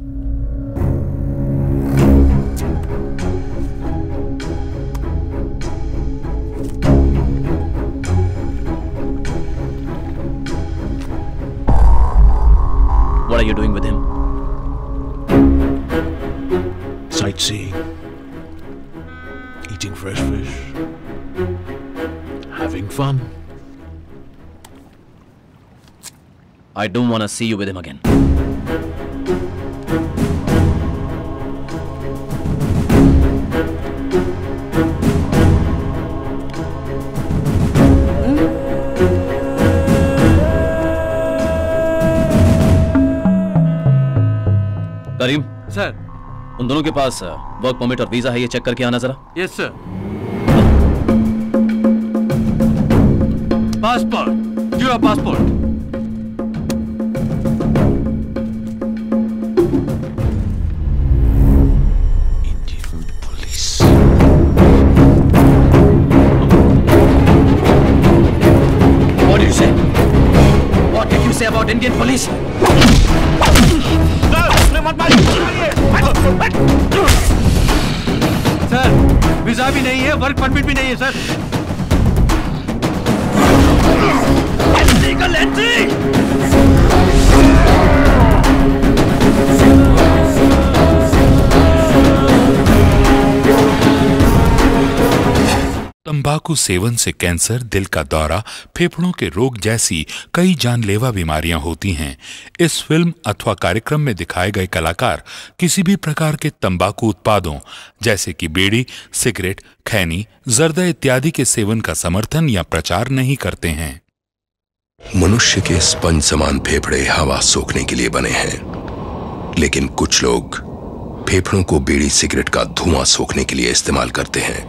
What are you doing with him? Sightseeing. Eating fresh fish. Having fun. I don't want to see you with him again. Karim sir, उन दोनों के पास work permit और visa है, ये check करके आना जरा। Yes sir. Passport, give a passport. About Indian police. Sir, visa भी नहीं है, वर्क परमिट भी नहीं है सर। Illegal entry. तंबाकू सेवन से कैंसर, दिल का दौरा, फेफड़ों के रोग जैसी कई जानलेवा बीमारियां होती हैं। इस फिल्म अथवा कार्यक्रम में दिखाए गए कलाकार किसी भी प्रकार के तंबाकू उत्पादों जैसे कि बीड़ी, सिगरेट, खैनी, जर्दा इत्यादि के सेवन का समर्थन या प्रचार नहीं करते हैं। मनुष्य के स्पंज समान फेफड़े हवा सोखने के लिए बने हैं, लेकिन कुछ लोग फेफड़ों को बीड़ी सिगरेट का धुआं सोखने के लिए इस्तेमाल करते हैं।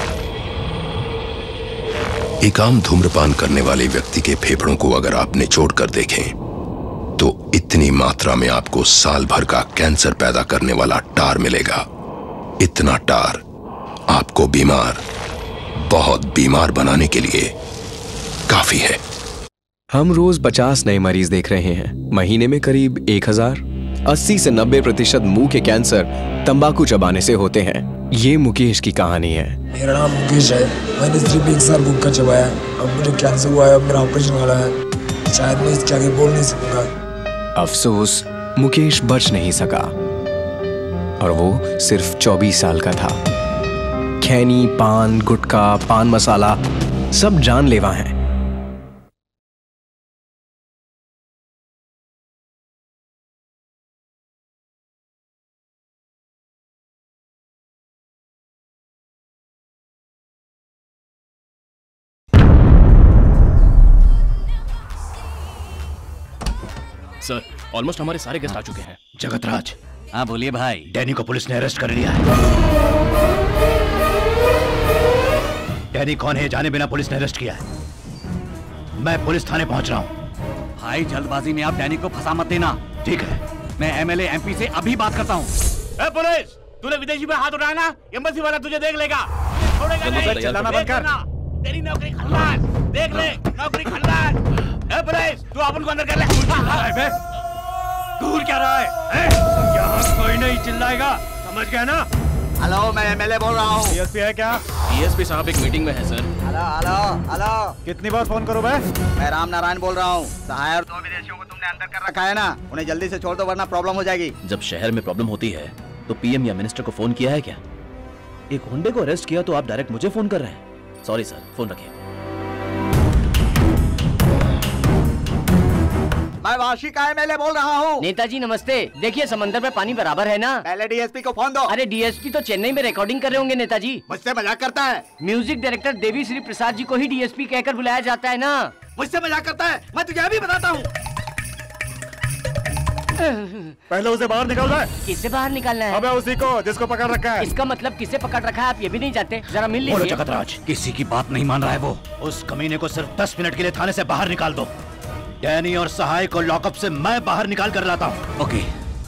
एक आम धूम्रपान करने वाले व्यक्ति के फेफड़ों को अगर आप निचोड़ कर देखें तो इतनी मात्रा में आपको साल भर का कैंसर पैदा करने वाला टार मिलेगा। इतना टार आपको बीमार, बहुत बीमार बनाने के लिए काफी है। हम रोज 50 नए मरीज देख रहे हैं, महीने में करीब 1000। 80 से 90% मुंह के कैंसर तंबाकू चबाने से होते हैं। ये मुकेश की कहानी है। मेरा नाम मुकेश है, मैंने सिर्फ 1 साल गुटखा चबाया, अब मुझे कैंसर हुआ है, अब मेरा ऑपरेशन वाला है, शायद मैं इसके आगे बोल नहीं सकूंगा। अफसोस, मुकेश बच नहीं सका और वो सिर्फ 24 साल का था। खैनी, पान, गुटखा, पान मसाला सब जानलेवा हैं। सर, ऑलमोस्ट हमारे सारे गेस्ट आ चुके हैं। जगतराज। हाँ बोलिए भाई। डैनी को पुलिस ने अरेस्ट कर लिया है। डैनी कौन है जाने बिना पुलिस ने अरेस्ट किया है। मैं पुलिस थाने पहुंच रहा हूं। भाई जल्दबाजी में आप डैनी को फंसा मत देना। ठीक है। मैं एमएलए एमपी से अभी बात करता हूँ। पुलिस, तूने विदेशी पे हाथ उठाया ना, एम्बेसी वाला तुझे देख लेगा, छोड़ेगा नहीं। चिल्लाना बंद कर। तेरी नौकरी खल्लास, देख ले नौकरी खल्लास। ए पुलिस, तू अपन को अंदर कर ले। दूर क्या रहा है? यहाँ कोई नहीं चिल्लाएगा, समझ गया ना? हेलो, मैं एमएलए बोल रहा हूँ। डीएसपी है क्या? डीएसपी साहब एक मीटिंग में है सर। हेलो हेलो हेलो, कितनी बार फोन करूँ मैं राम नारायण बोल रहा हूँ। सहाय और 2 विदेशियों को तुमने अंदर कर रखा है ना, उन्हें जल्दी से छोड़ दो वरना प्रॉब्लम हो जाएगी। जब शहर में प्रॉब्लम होती है तो पीएम या मिनिस्टर को फोन किया है क्या? एक गुंडे को अरेस्ट किया तो आप डायरेक्ट मुझे फोन कर रहे हैं? सॉरी सर, फोन रखिए। मैं वाशी का एमएलए बोल रहा हूँ। नेताजी नमस्ते। देखिए समंदर में पानी बराबर है ना। पहले डीएसपी को फोन दो। अरे डीएसपी तो चेन्नई में रिकॉर्डिंग कर रहे होंगे नेताजी। मुझसे मजाक करता है? म्यूजिक डायरेक्टर देवी श्री प्रसाद जी को ही डीएसपी कहकर बुलाया जाता है ना। मुझसे मजाक करता है? मैं तुझे अभी बताता हूँ। पहले उसे बाहर निकाल रहा है। किसे बाहर निकालना है? अबे उसी को जिसको पकड़ रखा है। इसका मतलब किसे पकड़ रखा है आप ये भी नहीं जानते? जरा मिल लीजिए। जगतराज, किसी की बात नहीं मान रहा है वो। उस कमीने को सिर्फ 10 मिनट के लिए थाने से बाहर निकाल दो। डैनी और सहाय को लॉकअप से मैं बाहर निकाल कर लाता हूँ। ओके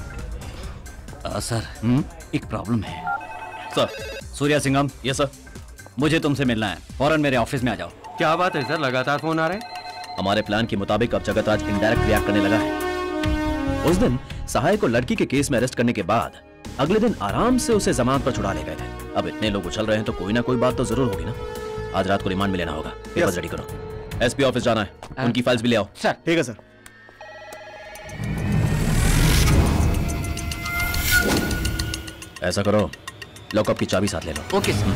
सर, एक प्रॉब्लम है। Sir, Surya Singham. Yes sir. मुझे तुमसे मिलना है, फौरन मेरे ऑफिस में आ जाओ। क्या बात है सर, लगातार फोन आ रहे हैं? हमारे प्लान के मुताबिक अब जगतराज इनडायरेक्ट रिएक्ट करने लगा है। उस दिन सहाय को लड़की के केस में अरेस्ट करने के बाद अगले दिन आराम से उसे जमानत पर छुड़ा ले गए थे। अब इतने लोग उछल रहे हैं तो कोई ना कोई बात तो जरूर होगी ना। आज रात को रिमांड में लेना होगा। पेपर्स रेडी करो। एसपी ऑफिस जाना है, उनकी फाइल्स भी ले आओ। सर। ठीक है सर। ऐसा करो, लॉकअप की चाबी साथ ले लो। Okay sir.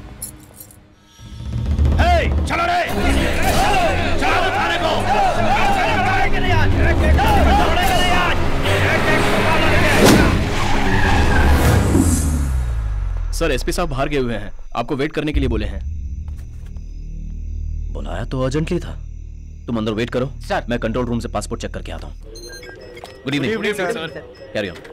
चलो रे, चलो थाने को। सर, एसपी साहब बाहर गए हुए हैं, आपको वेट करने के लिए बोले हैं। बुलाया तो अर्जेंटली था। तुम अंदर वेट करो सर। मैं कंट्रोल रूम से पासपोर्ट चेक करके आता हूँ। Good evening sir. Carry on.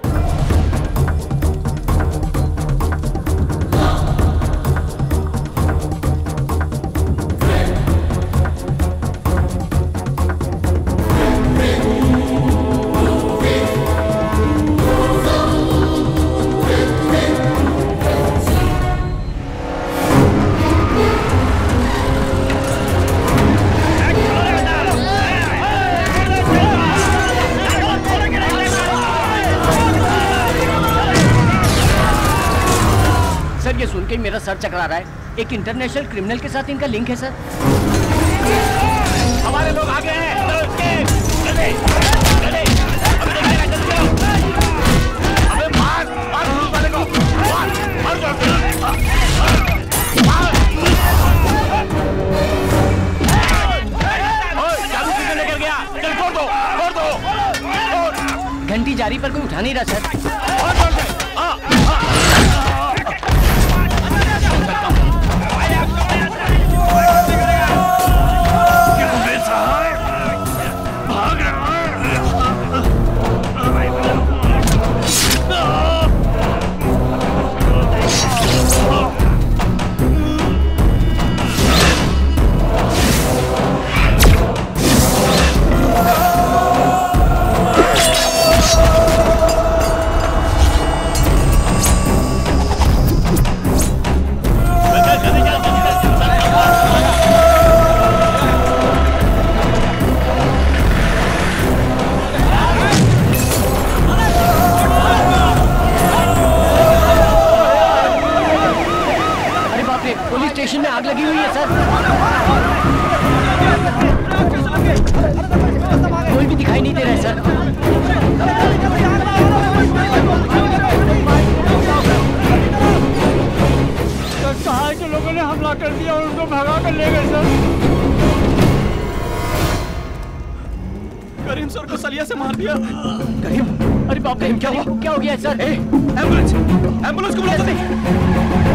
सुन के मेरा सर चकरा रहा है। एक इंटरनेशनल क्रिमिनल के साथ इनका लिंक है सर। हमारे लोग आगे हैं। जल्दी, जल्दी, अबे मार, मार पुलिस वाले को, मार चालू किसने लेकर गया? चल छोड़ दो। घंटी जारी पर कोई उठा नहीं रहा सर। पुलिस स्टेशन में आग लगी हुई है सर। कोई भी दिखाई नहीं दे रहा है सर। सहाय के लोगों ने हमला कर दिया और उनको भगा कर ले गए सर। करीम सर को सलिया से मार दिया। करीम? अरे बाप रे, क्या हो गया सर? एम्बुलेंस, एम्बुलेंस को बुला दो।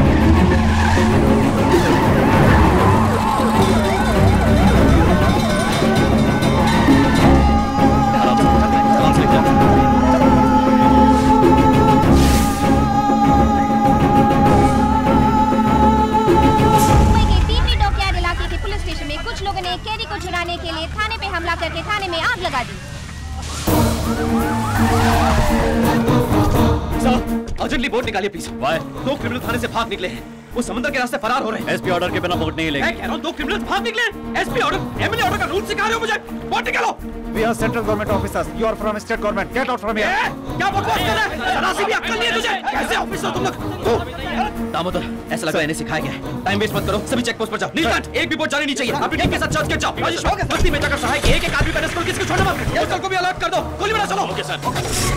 कुछ लोगों ने कैदी को छुड़ाने के लिए थाने पे हमला करके थाने में आग लगा दी। सर अर्जेंटली बोट निकालिए प्लीज। दो क्रिमिनल थाने से भाग निकले हैं, वो समंदर के रास्ते फरार हो रहे हैं। एसपी ऑर्डर के बिना बोट नहीं लेंगे। मैं कह रहा हूँ दो क्रिमिनल भाग निकले। एसपी ऑर्डर, एमएलए ऑर्डर का रूल सिखा रहे हो मुझे। बोट निकालो। We are central government officers. You are from state government. Get out from here. क्या बकवास कर रहा है? जरा सी भी अक्ल नहीं है तुझे? कैसे ऑफिसर तुम लोग? दामोदर, ऐसा लग रहा है इन्हें सिखाया गया है। टाइम वेस्ट मत करो, सभी चेक पोस्ट पर जाओ। नीलकंठ, एक भी बोट जानी नहीं चाहिए। अपनी टीम के साथ चर्च के जाओ। राजेश, बस्ती में जाकर सहायक एक आदमी का रेस्क्यू, किसी को छोड़ना मत। होटल को भी अलर्ट कर दो। गोली मारो, चलो। Okay sir.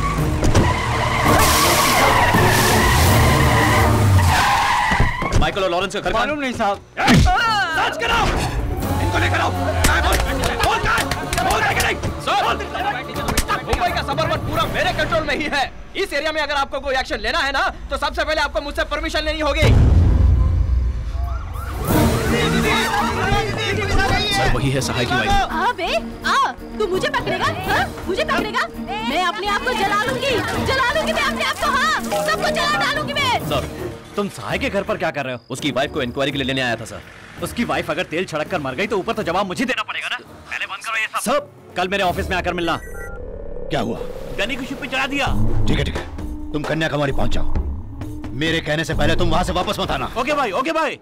माइकल और लॉरेंस का घर मालूम नहीं साहब। सर्च कराओ, इनको लेकर आओ। मुंबई का सबअर्बन पूरा मेरे कंट्रोल में ही है। इस एरिया में अगर आपको कोई एक्शन लेना है ना, तो सबसे पहले आपको मुझसे परमिशन लेनी होगी। सर वही है सहाय की वाइफ। अबे आ, तू मुझे पकड़ेगा? हाँ? मुझे पकड़ेगा? मैं अपने आप को जला लूंगी मैं अपने आप को। हाँ, सबको जला डालूंगी मैं। सर, तुम सहाय के घर पर क्या कर रहे हो? उसकी वाइफ को इंक्वायरी के लिए लेने आया था सर। उसकी वाइफ अगर तेल छिड़क कर मर गई तो ऊपर तो जवाब मुझे देना पड़ेगा ना। पहले बंद करो ये सब। सब कल मेरे ऑफिस में आकर मिलना। क्या हुआ? डैनी को शिप पे चढ़ा दिया। ठीक है ठीक है, तुम कन्याकुमारी पहुंच जाओ। मेरे कहने से पहले तुम वहां से वापस मत आना। ओके भाई, ओके भाई।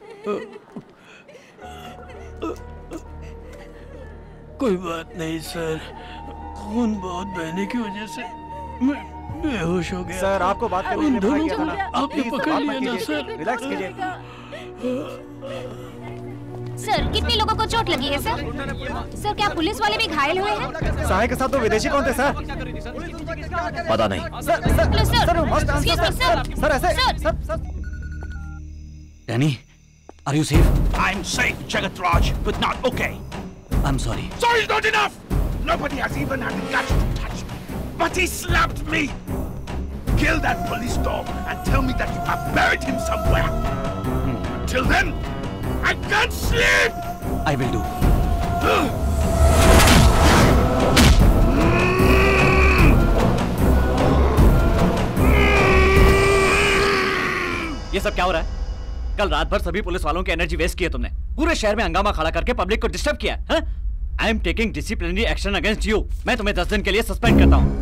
कोई बात नहीं सर, खून बहुत बहने की वजह से मैं बेहोश हो गया। सर आपको बात करने के लिए दोनों किया था ना? आपने प्लीज, पकड़ बात लिया मत ना कीजिए। सर। रिलैक्स कीजिए। सर, कितने लोगों को चोट लगी है सर? सर, क्या पुलिस वाले भी घायल हुए हैं? सहाय के साथ तो विदेशी कौन थे सर? पता नहीं। सर ऐसे Danny, are you safe? I'm safe, Jagat Raj, but not okay. I'm sorry. Sorry is not enough. Nobody has even had the guts to touch me, but he slapped me. Kill that police dog and tell me that you have buried him somewhere. Till then, I can't sleep. I will do. ये सब क्या हो रहा है? कल रात भर सभी पुलिस वालों की एनर्जी वेस्ट की है तुमने। पूरे शहर में हंगामा खड़ा करके पब्लिक को डिस्टर्ब किया है। I am taking disciplinary action against you. मैं तुम्हें 10 दिन के लिए सस्पेंड करता हूँ।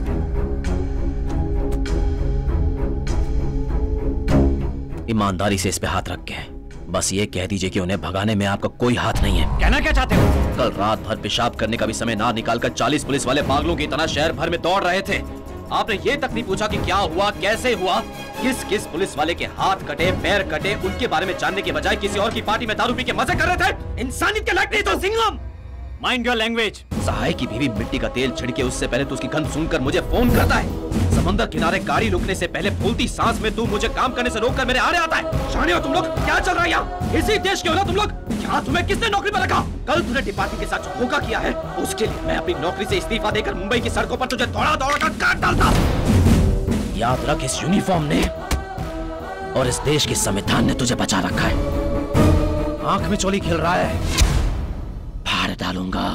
ईमानदारी से इस पे हाथ रख के बस ये कह दीजिए कि उन्हें भगाने में आपका कोई हाथ नहीं है। कहना क्या चाहते हो? कल रात भर पेशाब करने का भी समय ना निकालकर 40 पुलिस वाले पागलों की तरह शहर भर में दौड़ रहे थे। आपने ये तक नहीं पूछा कि क्या हुआ, कैसे हुआ, किस किस पुलिस वाले के हाथ कटे, पैर कटे, उनके बारे में जानने के बजाय किसी और की पार्टी में दारू पी के मजे कर रहे थे। इंसानियत के लायक नहीं तो Singham. Mind your language. Sahay की बीवी मिट्टी का तेल छिड़के उससे पहले तो उसकी गंध सुनकर मुझे फोन करता है। समंदर किनारे गाड़ी रुकने से पहले फूलती सांस में तू मुझे काम करने से रोककर मेरे आड़े आता है। जाने हो तुम लोग क्या चल रहा है यहाँ? इसी देश के हो ना तुम लोग? क्या तुम्हें किसने नौकरी पर रखा? कल तूने डिपार्टमेंट के साथ जो धोखा किया है उसके लिए मैं अपनी नौकरी से इस्तीफा देकर मुंबई की सड़कों पर तुझे दौड़ा दौड़ा कर काट डालता। याद रख, इस यूनिफॉर्म ने और इस देश के संविधान ने तुझे बचा रखा है। आंख में चोली खेल रहा है, फाड़ डालूंगा।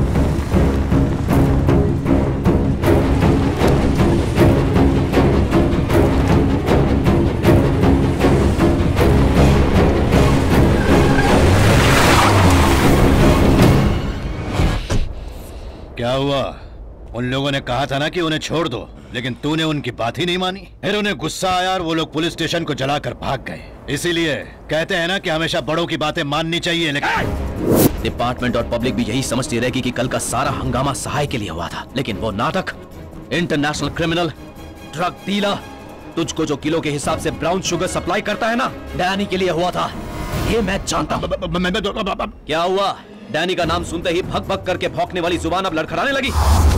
क्या हुआ? उन लोगों ने कहा था ना कि उन्हें छोड़ दो, लेकिन तूने उनकी बात ही नहीं मानी। फिर उन्हें गुस्सा आया और वो लोग पुलिस स्टेशन को जलाकर भाग गए। इसीलिए कहते हैं ना कि हमेशा बड़ों की बातें माननी चाहिए। लेकिन डिपार्टमेंट और पब्लिक भी यही समझती रहेगी कि कल का सारा हंगामा सहाय के लिए हुआ था, लेकिन वो नाटक इंटरनेशनल क्रिमिनल, ड्रग डीलर, तुझको जो किलो के हिसाब से ब्राउन शुगर सप्लाई करता है ना, डैनी के लिए हुआ था। ये मैं जानता हूँ। क्या हुआ? डैनी का नाम सुनते ही भग भग करके भौंकने वाली जुबान अब लड़खड़ाने लगी।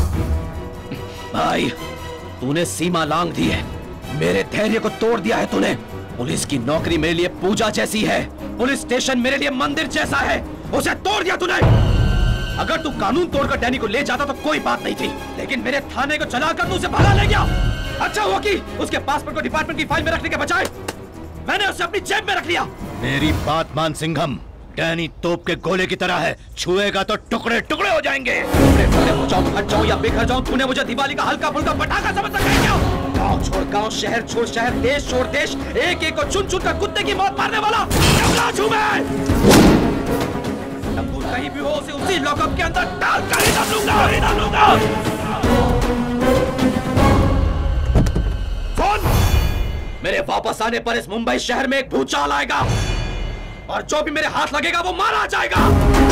भाई, तूने सीमा लांघ दी है, मेरे धैर्य को तोड़ दिया है तूने। पुलिस की नौकरी मेरे लिए पूजा जैसी है, पुलिस स्टेशन मेरे लिए मंदिर जैसा है, उसे तोड़ दिया तूने। अगर तू कानून तोड़कर डैनी को ले जाता तो कोई बात नहीं थी, लेकिन मेरे थाने को चलाकर तू उसे भगा ले गया। अच्छा हुआ कि उसके पासपोर्ट को डिपार्टमेंट की फाइल में रखने के बजाय मैंने उसे अपनी जेब में रख लिया। मेरी बात मान सिंघम, डैनी तोप के गोले की तरह है, छुएगा तो टुकड़े टुकड़े हो जाएंगे। टुकड़े हो जाऊं, फट जाऊं या बिखर जाऊं, तूने मुझे दिवाली का हल्का फुल्का पटाखा समझ रखा है क्या? गांव छोड़ गांव, शहर छोड़ शहर, देश छोड़ देश, एक एक को चुन चुन कर कुत्ते की मौत मारने वाला यमराज हूं मैं। तब तू कहीं भी हो उसे उसी लॉकअप के अंदर डाल कर ही डालूंगा। फोन मेरे वापस आने पर इस मुंबई शहर में एक भूचाल आएगा और जो भी मेरे हाथ लगेगा वो मारा जाएगा।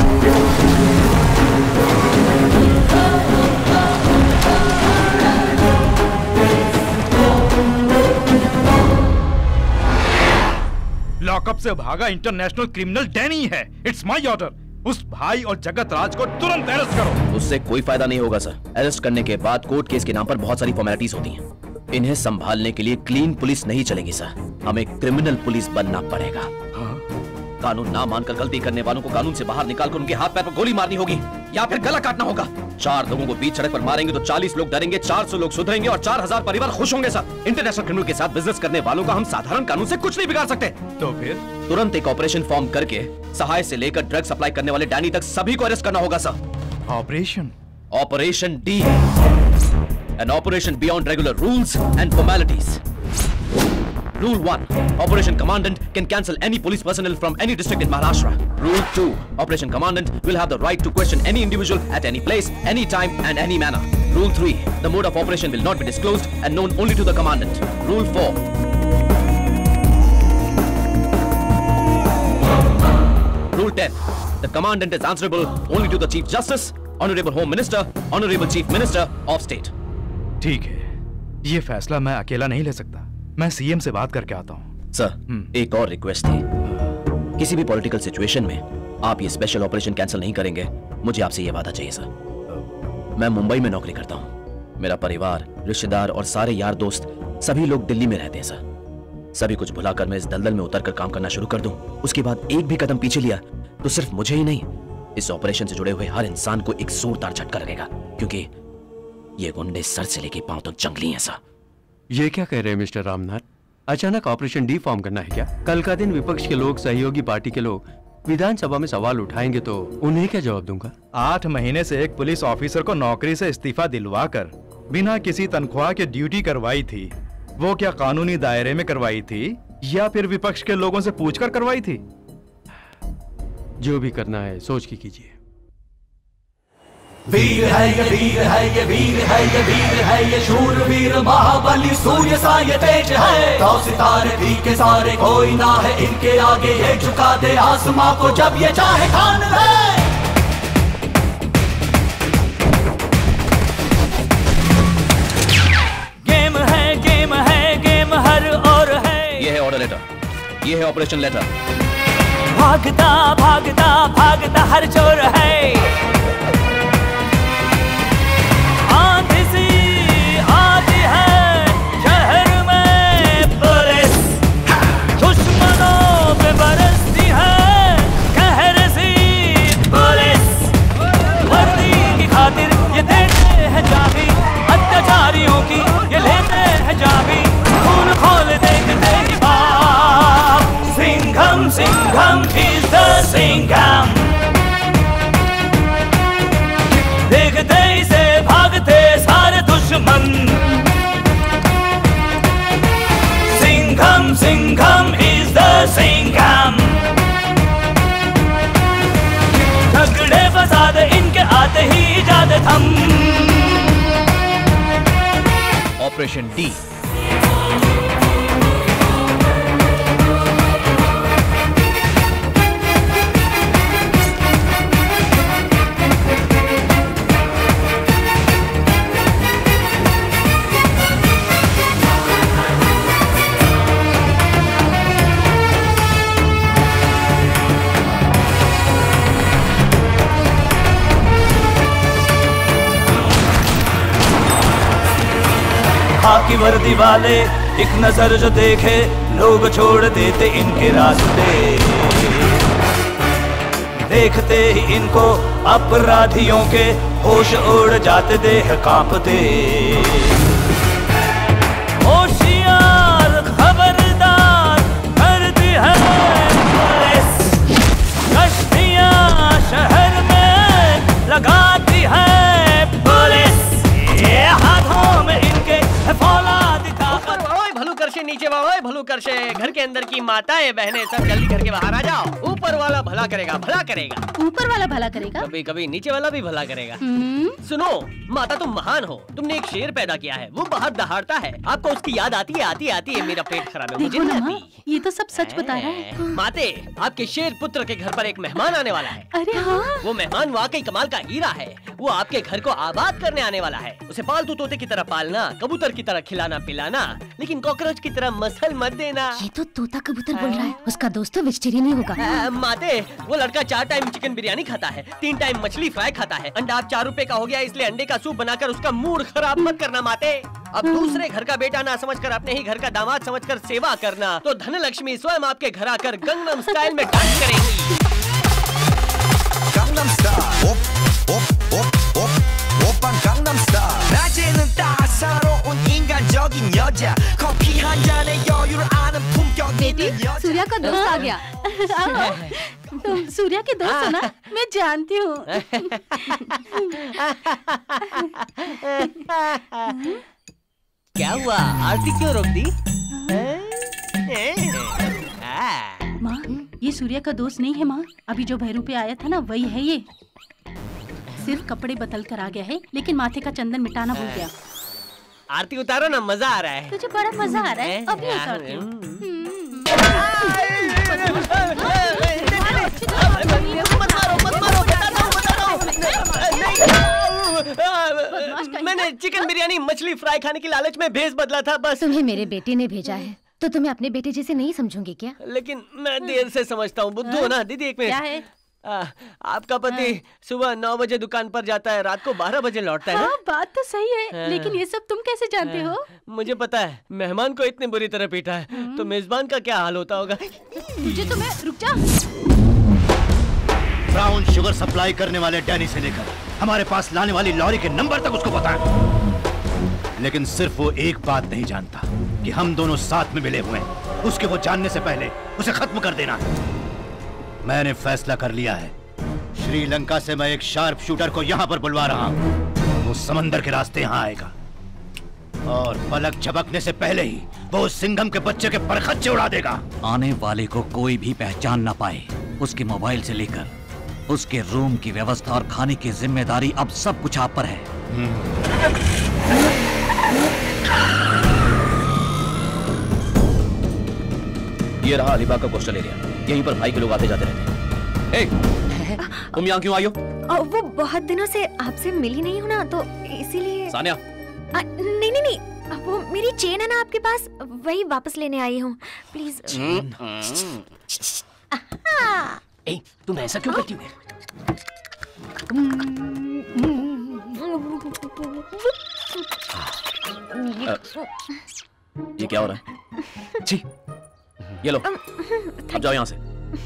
लॉकअप से भागा इंटरनेशनल क्रिमिनल डैनी है। It's my order. उस भाई और जगत राज को तुरंत अरेस्ट करो। उससे कोई फायदा नहीं होगा सर। अरेस्ट करने के बाद कोर्ट केस के नाम पर बहुत सारी फॉर्मेलिटीज होती हैं। इन्हें संभालने के लिए क्लीन पुलिस नहीं चलेगी सर, हमें क्रिमिनल पुलिस बनना पड़ेगा। कानून ना मानकर गलती करने वालों को कानून से बाहर निकालकर उनके हाथ पैर पर गोली मारनी होगी या फिर गला काटना होगा। 4 लोगों को बीच सड़क पर मारेंगे तो 40 लोग डरेंगे, 400 लोग सुधरेंगे और 4000 परिवार खुश होंगे सर। इंटरनेशनल क्रिमिनल के साथ बिजनेस करने वालों का हम साधारण कानून से कुछ नहीं बिगाड़ सकते। तो फिर तुरंत एक ऑपरेशन फॉर्म करके सहाय से लेकर ड्रग सप्लाई करने वाले डैनी तक सभी को अरेस्ट करना होगा sir. Operation D, an operation beyond regular rules and formalities. Rule 1. Operation Commandant can cancel any police personnel from any district in Maharashtra. Rule 2. Operation Commandant will have the right to question any individual at any place, any time and any manner. Rule 3. The mode of operation will not be disclosed and known only to the Commandant. Rule 4. Rule 10. The Commandant is answerable only to the Chief Justice, Honorable Home Minister, Honorable Chief Minister of State. ठीक है, ये फैसला मैं अकेला नहीं ले सकता। मैं सीएम से बात करके आता हूँ। सर, एक और रिक्वेस्ट थी। किसी भी पॉलिटिकल सिचुएशन में आप ये स्पेशल ऑपरेशन कैंसिल नहीं करेंगे, मुझे आपसे ये वादा चाहिए सर। मैं मुंबई में नौकरी करता हूँ। मेरा परिवार, रिश्तेदार और सारे यार दोस्त सभी लोग दिल्ली में रहते हैं सर। सभी कुछ भुलाकर मैं इस दलदल में उतरकर काम करना शुरू कर दूं, उसके बाद एक भी कदम पीछे लिया तो सिर्फ मुझे ही नहीं, इस ऑपरेशन से जुड़े हुए हर इंसान को एक जोरदार झटका लगेगा, क्योंकि ये गुंडे सर से लेके पांव तक जंगली हैं सर। ये क्या कह रहे हैं मिस्टर रामनाथ? अचानक ऑपरेशन डी फॉर्म करना है क्या? कल का दिन विपक्ष के लोग, सहयोगी पार्टी के लोग विधानसभा में सवाल उठाएंगे तो उन्हें क्या जवाब दूंगा? 8 महीने से एक पुलिस ऑफिसर को नौकरी से इस्तीफा दिलवाकर बिना किसी तनख्वाह के ड्यूटी करवाई थी। वो क्या कानूनी दायरे में करवाई थी या फिर विपक्ष के लोगों से पूछकर करवाई थी? जो भी करना है सोच के कीजिए। वीर है ये वीर है ये वीर है ये वीर है ये शूरवीर महाबली सूर्य सा ये तेज है। 100 सितारे भी के सारे कोई ना है इनके आगे, ये झुका दे आसमां को जब ये चाहे खान ले। गेम हर और है। ये है ऑर्डर लेटर, ये है ऑपरेशन लेटर। भागता भागता भागता हर चोर है। अत्याचारियों की ये लेते हैं जाबी, खून खोल देखते ही बाप। सिंघम सिंघम is the सिंघम, देखते ही से भागते सारे दुश्मन। सिंघम सिंघम is the सिंघम, झगड़े फसाद इनके आते ही जाते थम। Operation D. खाकी वर्दी वाले एक नजर जो देखे लोग छोड़ देते इनके रास्ते। देखते ही इनको अपराधियों के होश उड़ जाते, देह कांपते। होशियार खबरदार करती है पुलिस, गश्तियां शहर में लगाती है पुलिस। ये हाथों में इनके भलू कर से नीचे भलू कर से घर के अंदर की माताएं बहनें सब जल्दी घर के बाहर आ जाओ। ऊपर वाला भला करेगा, भला करेगा। ऊपर वाला भला करेगा? कभी कभी नीचे वाला भी भला करेगा। सुनो माता, तुम महान हो, तुमने एक शेर पैदा किया है, वो बाहर दहाड़ता है, आपको उसकी याद आती है, मेरा पेट खराब है, मुझे नहीं आती। ये तो सब सच बता रहा है। माते, आपके शेर पुत्र के घर पर एक मेहमान आने वाला है। अरे हाँ, वो मेहमान वाकई कमाल का हीरा है। वो आपके घर को आबाद करने आने वाला है। उसे पालतू तोते की तरह पालना, कबूतर की तरह खिलाना पिलाना, लेकिन कॉकरोच की तरह मसल मत देना। ये तो तोता कबूतर बोल रहा है। उसका दोस्त तो वेजिटेरियन ही होगा। माते, वो लड़का 4 टाइम चिकन बिरयानी खाता है, 3 टाइम मछली फ्राई खाता है। अंडा अब 4 रुपए का हो गया, इसलिए अंडे का सूप बनाकर उसका मूड खराब मत करना माते। अब दूसरे घर का बेटा ना समझकर अपने ही घर का दामाद समझकर सेवा करना, तो धन लक्ष्मी स्वयं आपके घर आकर गंगनम स्टाइल में डांस करेंगी। Gangnam Style. 오빤 Gangnam Style. 낮에는 따사로운 인간적인 여자. 커피 한 잔에 여유를 아는 품격 있는 여자. Surya का दोस्त आ गया। तुम सूर्या के दोस्त हो ना? मैं जानती हूँ। क्या हुआ? आरती क्यों रोक दी? माँ, ये सूर्या का दोस्त नहीं है माँ। अभी जो भैरू पे आया था ना, वही है ये। सिर्फ कपड़े बदल कर आ गया है, लेकिन माथे का चंदन मिटाना भूल गया। आरती उतारो ना, मजा आ रहा है। तुझे बड़ा मजा आ रहा है? अभी उतारती हूँ। मैंने चिकन बिरयानी मछली फ्राई खाने की लालच में भेस बदला था बस। तुम्हें मेरे बेटे ने भेजा है, तो तुम्हें अपने बेटे जैसे नहीं समझूंगी क्या? लेकिन मैं देर से समझता हूँ। बुद्धू हो ना दीदी? एक मिनट। क्या है? आपका पति सुबह 9 बजे दुकान पर जाता है, रात को 12 बजे लौटता है ना? हाँ, बात तो सही है, लेकिन ये सब तुम कैसे जानते हो? मुझे पता है, मेहमान को इतनी बुरी तरह पीटा है, तो मेजबान का क्या हाल होता होगा। मुझे तो मैं रुक जा। ब्राउन शुगर सप्लाई करने वाले डैनी से लेकर हमारे पास लाने वाली लॉरी के नंबर तक उसको पता है, लेकिन सिर्फ वो एक बात नहीं जानता कि हम दोनों साथ में मिले हुए हैं। उसके वो जानने से पहले उसे खत्म कर देना। मैंने फैसला कर लिया है, श्रीलंका से मैं एक शार्प शूटर को यहाँ पर बुलवा रहा हूँ। वो समंदर के रास्ते यहाँ आएगा और पलक झपकने से पहले ही वो उस सिंघम के बच्चे के परखच्चे उड़ा देगा। आने वाले को कोई भी पहचान ना पाए, उसके मोबाइल से लेकर उसके रूम की व्यवस्था और खाने की जिम्मेदारी अब सब कुछ आप पर है। ये रहा अलीबाग का कोस्टल एरिया, यहीं पर भाई के लोग आते जाते रहते हैं। तुम यहाँ क्यों आई हो? वो बहुत दिनों से आपसे मिली नहीं हूँ ना, तो इसीलिए। सानिया? नहीं, वो मेरी चेन है ना आपके पास, वही वापस लेने आई हूँ। प्लीज। तुम ऐसा क्यों करती हो? ये क्या हो रहा है? छी, ये लो, अब जाओ यहाँ से।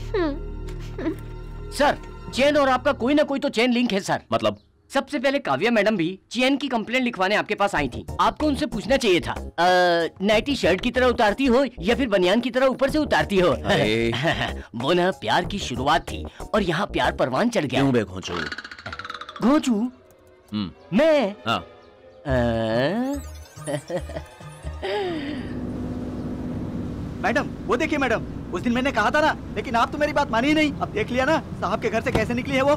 सर, चेन और आपका कोई ना कोई तो चेन लिंक है सर। मतलब? सबसे पहले काव्या मैडम भी चेन की कंप्लेंट लिखवाने आपके पास आई थी। आपको उनसे पूछना चाहिए था, नाइटी शर्ट की तरह उतारती हो या फिर बनियान की तरह ऊपर से उतारती हो? वो ना प्यार की शुरुआत थी और यहाँ प्यार परवान चढ़ गया। क्यों बे घोंचू? घोंचू? मैं? हाँ। मैडम, वो देखिए मैडम, उस दिन मैंने कहा था ना, लेकिन आप तो मेरी बात मानी ही नहीं। अब देख लिया ना साहब के घर से कैसे निकली है वो।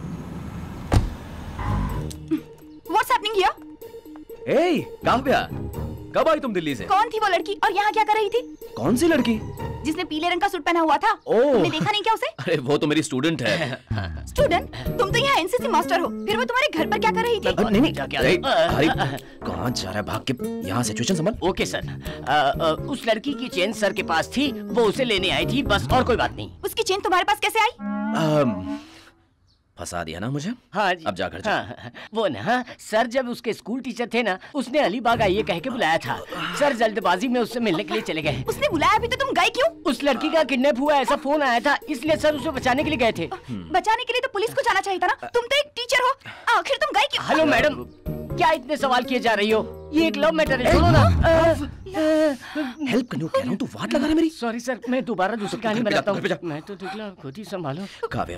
What's happening here? Hey, Kavya, कब आई तुम दिल्ली से? कौन थी वो लड़की और यहाँ क्या कर रही थी? कौन सी लड़की? जिसने पीले रंग का सूट पहना हुआ था। तुमने देखा नहीं क्या उसे? अरे वो तो मेरी स्टूडेंट है। स्टूडेंट? तुम तो यहाँ एनसीसी मास्टर हो, फिर वो तुम्हारे घर पर क्या कर रही थी? नहीं, कहाँ जा रहा है भाग के? यहाँ सिचुएशन संभाल। ओके सर, उस लड़की की चेन सर के पास थी, वो उसे लेने आई थी, बस और कोई बात नहीं। उसकी चेन तुम्हारे पास कैसे आई? फंसा दिया ना मुझे? हाँ जी। अब जाकर जा। हाँ, वो ना सर जब उसके स्कूल टीचर थे ना, उसने अलीबाग आइए कह के बुलाया था। सर जल्दबाजी में उससे मिलने के लिए चले गए। उसने बुलाया भी तो तुम गए क्यों? उस लड़की का किडनैप हुआ ऐसा फोन आया था, इसलिए सर उसे बचाने के लिए गए थे। बचाने के लिए तो पुलिस को जाना चाहिए था ना, तुम तो एक टीचर हो, आखिर तुम गए क्यों? हेलो मैडम, क्या इतने सवाल किए जा रही हो? ये एक लव मैटर है, सुनो ना। हेल्प करने को कह रहा हूँ, तू वाट लगा रहा है मेरी। सॉरी सर, मैं दोबारा दूसरी कहानी बनाता हूँ। मैं तो निकला, खुद ही संभालो। काव्या,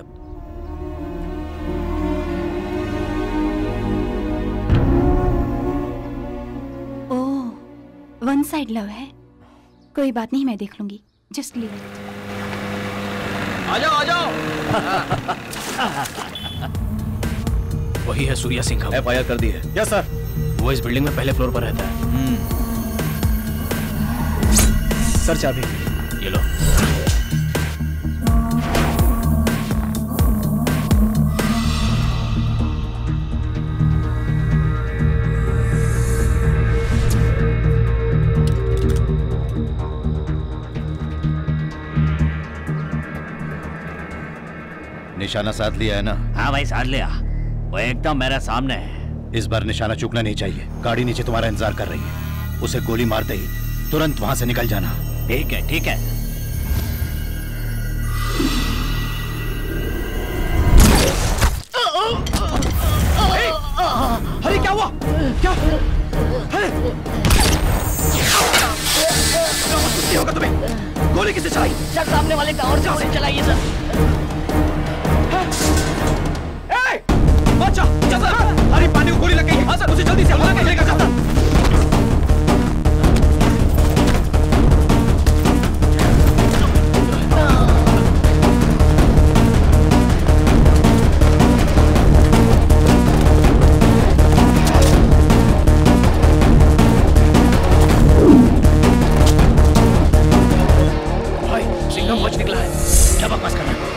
वन साइड लव है, कोई बात नहीं, मैं देख लूंगी। Just leave it. आजा आजा वही है सूर्या सिंघम। FIR कर दी है। Yes sir. वो इस बिल्डिंग में पहले फ्लोर पर रहता है। सर चाबी। ये लो। निशाना साध लिया है ना? हाँ भाई साध लिया, वो एकदम मेरे सामने है। इस बार निशाना चूकना नहीं चाहिए। गाड़ी नीचे तुम्हारा इंतजार कर रही है, उसे गोली मारते ही तुरंत वहां से निकल जाना। ठीक है ठीक है। अरे क्या हुआ? क्या होगा तुम्हें? गोली किसने चलाई? सर सामने वाले का और से चलाइए सर। अच्छा, अरे पानी को गोली लग गई। हाँ सर, उसे जल्दी से हवा में लेकर जाता। भाई सिंघम बच निकला है। क्या बकवास कर रहा है?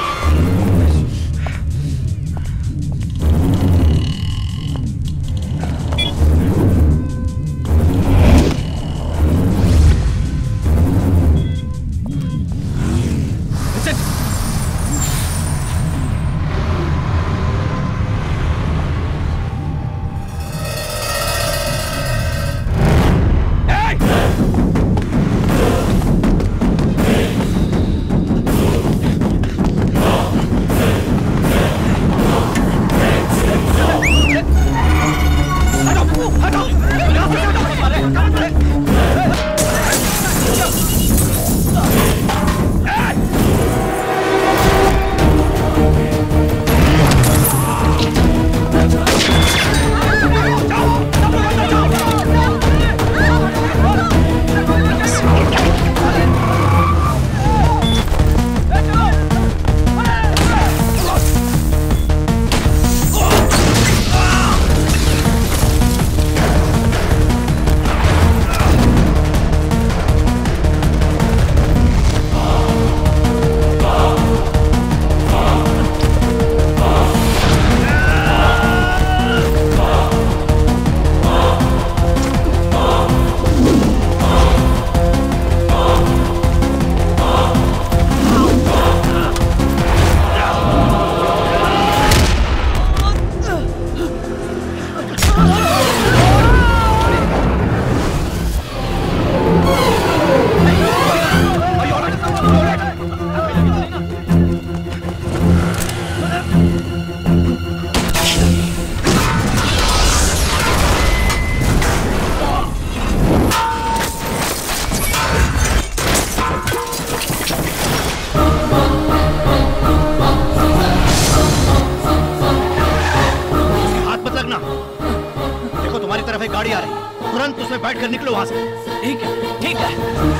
गाड़ी आ रही है, तुरंत उसमें बैठकर निकलो वहां से। ठीक है, ठीक है।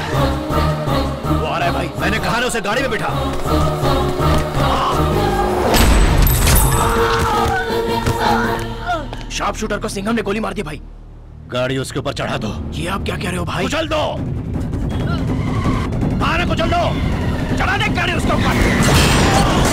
वो आ रहा है भाई, मैंने कहा ना उसे गाड़ी में बिठा। शार्प शूटर को सिंघम ने गोली मार दी भाई। गाड़ी उसके ऊपर चढ़ा दो। ये आप क्या कह रहे हो भाई? कुचल दो, बाहर कुचल दो, चढ़ा दे गाड़ी उसके ऊपर।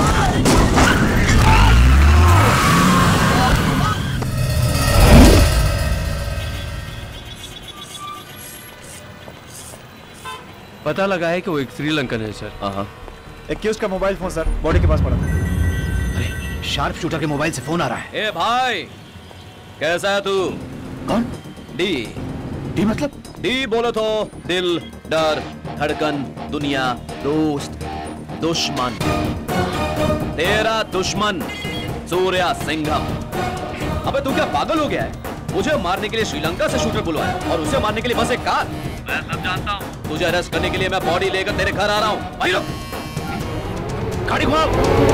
पता लगा है कि वो एक श्रीलंकन है सर। हाँ। एक्यूज का मोबाइल फोन सर बॉडी के पास पड़ा था। अरे शार्प शूटर के मोबाइल से फोन आ रहा है। ए भाई, कैसा है तू? कौन? डी। डी मतलब? डी बोलो तो दिल, डर, धड़कन, दुनिया, दोस्त, दुश्मन। तेरा दुश्मन सूर्या सिंघम। अबे तू क्या पागल हो गया है? मुझे मारने के लिए श्रीलंका से शूटर बुलवाया और उसे मारने के लिए बस एक कार। मैं सब जानता हूँ। तुझे अरेस्ट करने के लिए मैं बॉडी लेकर तेरे घर आ रहा हूँ। भाई गाड़ी घुमाओ।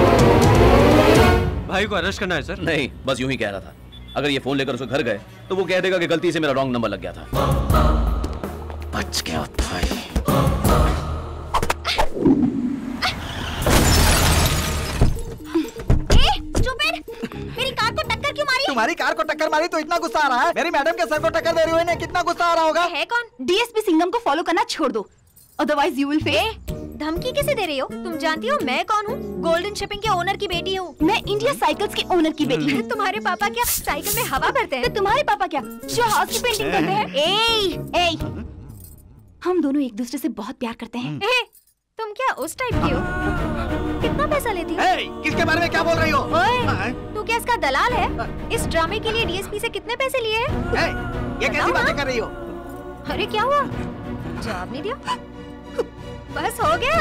भाई को अरेस्ट करना है सर? नहीं, बस यूं ही कह रहा था। अगर ये फोन लेकर उसके घर गए तो वो कह देगा कि गलती से मेरा रॉन्ग नंबर लग गया था। बच गया भाई। तुम्हारी कार को टक्कर मारी तो इतना गुस्सा आ रहा है, मेरी मैडम के सर को टक्कर दे रही हुई ने कितना गुस्सा आ रहा होगा। है कौन? डीएसपी सिंघम को फॉलो करना छोड़ दो, अदरवाइज यू विल फेल। धमकी किसे दे रही हो? तुम जानती हो मैं कौन हूँ? गोल्डन शिपिंग के ओनर की बेटी हूँ। मैं इंडिया साइकिल्स के ओनर की बेटी हूँ। तुम्हारे पापा क्या साइकिल में हवा भरते हैं? तो तुम्हारे पापा क्या जहाज की पेंटिंग करते हैं? ए, हम दोनों एक दूसरे से बहुत प्यार करते हैं। तुम क्या उस टाइप की हो? कितना पैसा लेती हो? किसके बारे में क्या बोल रही हो? ओए, तू क्या इसका दलाल है? इस ड्रामे के लिए डीएसपी से कितने पैसे लिए हैं? ये कैसी बातें कर रही हो? अरे क्या हुआ? जवाब नहीं दिया? बस हो गया।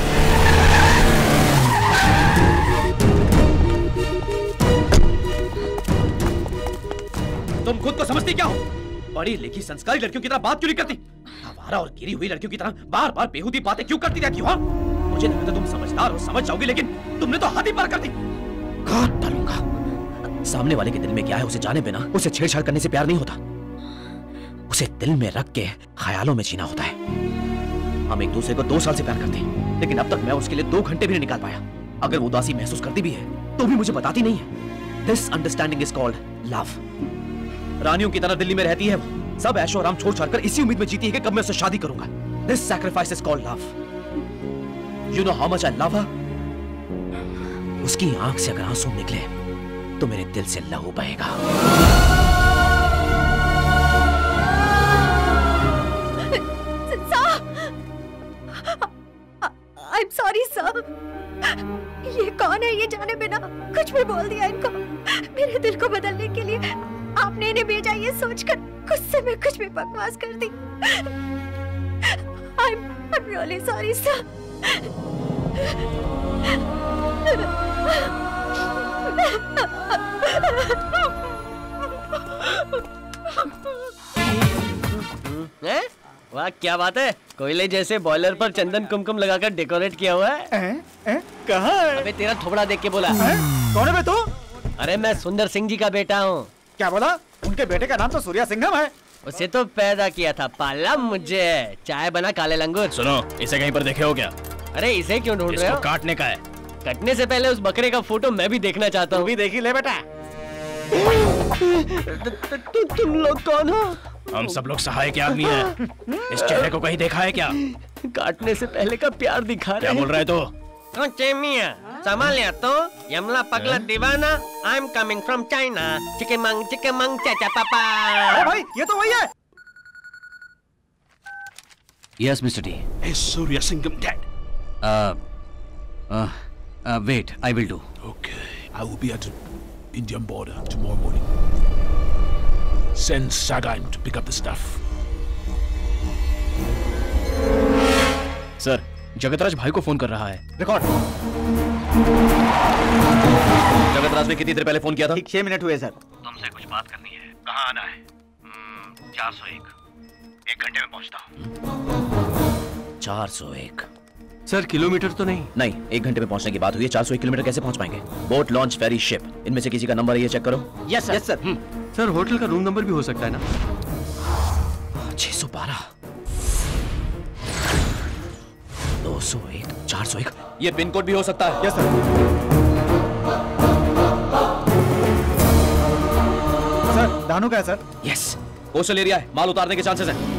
तुम खुद को समझती क्या हो? पढ़ी लिखी संस्कारी लड़कियों की तरह बात क्यों नहीं करती? आवारा और गिरी हुई लड़कियों की तरह बार बार बेहुदी बातें क्यों करती रहती हो? मुझे लगा था तुम समझदार हो, समझ जाओगी, लेकिन तुमने तो हद ही पार कर दी। काट डालूंगा। सामने वाले के दिल में क्या है उसे जाने बिना उसे छेड़छाड़ करने से प्यार नहीं होता, उसे दिल में रख के ख्यालों में जीना होता है। हम एक दूसरे को 2 साल से प्यार करते हैं, लेकिन अब तक मैं उसके लिए 2 घंटे भी नहीं निकाल पाया। अगर वो उदासी महसूस करती भी है तो भी मुझे बताती नहीं है। This understanding is called love. रानियों की तरह दिल्ली में रहती है वो, सब ऐशो आराम छोड़ छाड़ कर इसी उम्मीद में जीती है कि कब मैं उससे शादी करूंगा। This sacrifice is called love. You know how much I love her. उसकी आंख से अगर आंसू निकले तो मेरे दिल से लहू बहेगा। I'm sorry sir। ये कौन है? ये जाने बिना कुछ भी बोल दिया इनको। मेरे दिल को बदलने के लिए आपने इन्हें भेजा, ये सोचकर गुस्से में कुछ भी बकवास कर दी। I'm really sorry sir। वाह क्या बात है, कोयले जैसे बॉयलर पर चंदन कुमकुम लगाकर डेकोरेट किया हुआ है। कहाँ है? अबे तेरा थोबड़ा देख के बोला। कौन है बे तू? अरे मैं सुंदर सिंह जी का बेटा हूँ। क्या बोला? उनके बेटे का नाम तो सूर्या सिंघम है। उसे तो पैदा किया था, पाला मुझे। चाय बना काले लंगूर। सुनो, इसे कहीं पर देखे हो क्या? अरे इसे क्यों ढूंढ रहे हो? काटने का है। कटने से पहले उस बकरे का फोटो मैं भी देखना चाहता हूँ। भी देखी ले बेटा। तुम लोग कौन हो? हम सब लोग सहायक के आदमी हैं। इस चेहरे को कहीं देखा है क्या? काटने से पहले का प्यार दिखा रहे। क्या बोल रहा है तू? चेमिया संभाल लिया तो Yamla Pagla Deewana. I am coming from China. चिकमंग चाचा पापा। अरे भाई ये तो वही है। Yes, Mr. D. Is Surya Singham dead? Wait, I will do. Okay, I will be at the Indian border tomorrow morning. Send Sagan to pick up the stuff. Sir, Jagatraj भाई को फोन कर रहा है। रिकॉर्ड। जगतराज ने कितनी देर पहले phone किया था? 6 मिनट हुए सर। तुमसे कुछ बात करनी है। कहाँ आना है? 401। 1 घंटे में पहुंचता हूँ। 401। सर किलोमीटर तो नहीं? नहीं, 1 घंटे में पहुंचने की बात हुई है। 401 किलोमीटर कैसे पहुंच पाएंगे? बोट, लॉन्च, फेरी, शिप, इनमें से किसी का नंबर है ये चेक करो। Yes sir. Yes sir. Sir hotel का रूम नंबर भी हो सकता है ना? 612, 201, 401। ये पिन कोड भी हो सकता है। Yes sir. सर दानू का है सर। यस, कोस्टल एरिया है, माल उतारने के चांसेस हैं।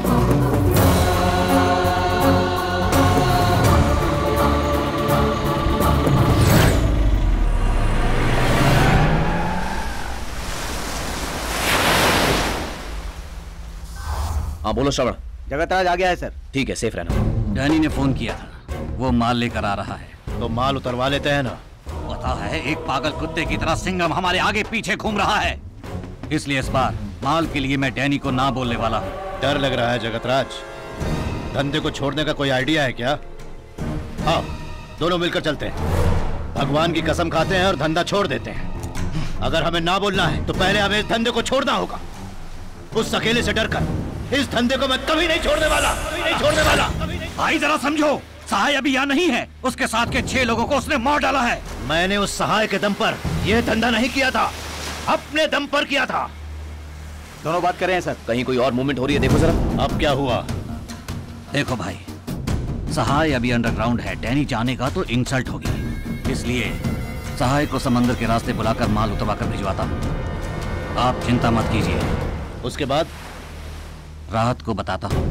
हाँ बोलो श्रवण। जगतराज आ गया है सर। ठीक है, सेफ रहना। डैनी ने फोन किया था, वो माल लेकर आ रहा है। तो माल उतरवा लेते हैं ना। पता है एक पागल कुत्ते की तरह सिंघम हमारे आगे पीछे घूम रहा है, इसलिए इस बार माल के लिए मैं डैनी को ना बोलने वाला हूँ। डर लग रहा है जगतराज? धंधे को छोड़ने का कोई आइडिया है क्या? हाँ, दोनों मिलकर चलते हैं। भगवान की कसम खाते हैं और धंधा छोड़ देते हैं। अगर हमें ना बोलना है तो पहले हमें इस धंधे को छोड़ना होगा। उस अकेले से डरकर इस धंधे को मैं कभी नहीं छोड़ने वाला, कभी नहीं छोड़ने वाला। भाई जरा समझो, सहाय अभी यहाँ नहीं है, उसके साथ के 6 लोगों को उसने मार डाला है। मैंने उस सहाय के दम पर यह धंधा नहीं किया था, अपने दम पर किया था। दोनों बात कर रहे हैं सर। कहीं कोई और मूवमेंट हो रही है, देखो जरा। अब क्या हुआ? देखो भाई, सहाय अभी अंडरग्राउंड है, डैनी जानेगा तो इंसल्ट होगी, इसलिए सहाय को समंदर के रास्ते बुलाकर माल उतरवा कर भिजवाता हूँ। आप चिंता मत कीजिए, उसके बाद राहत को बताता हूँ।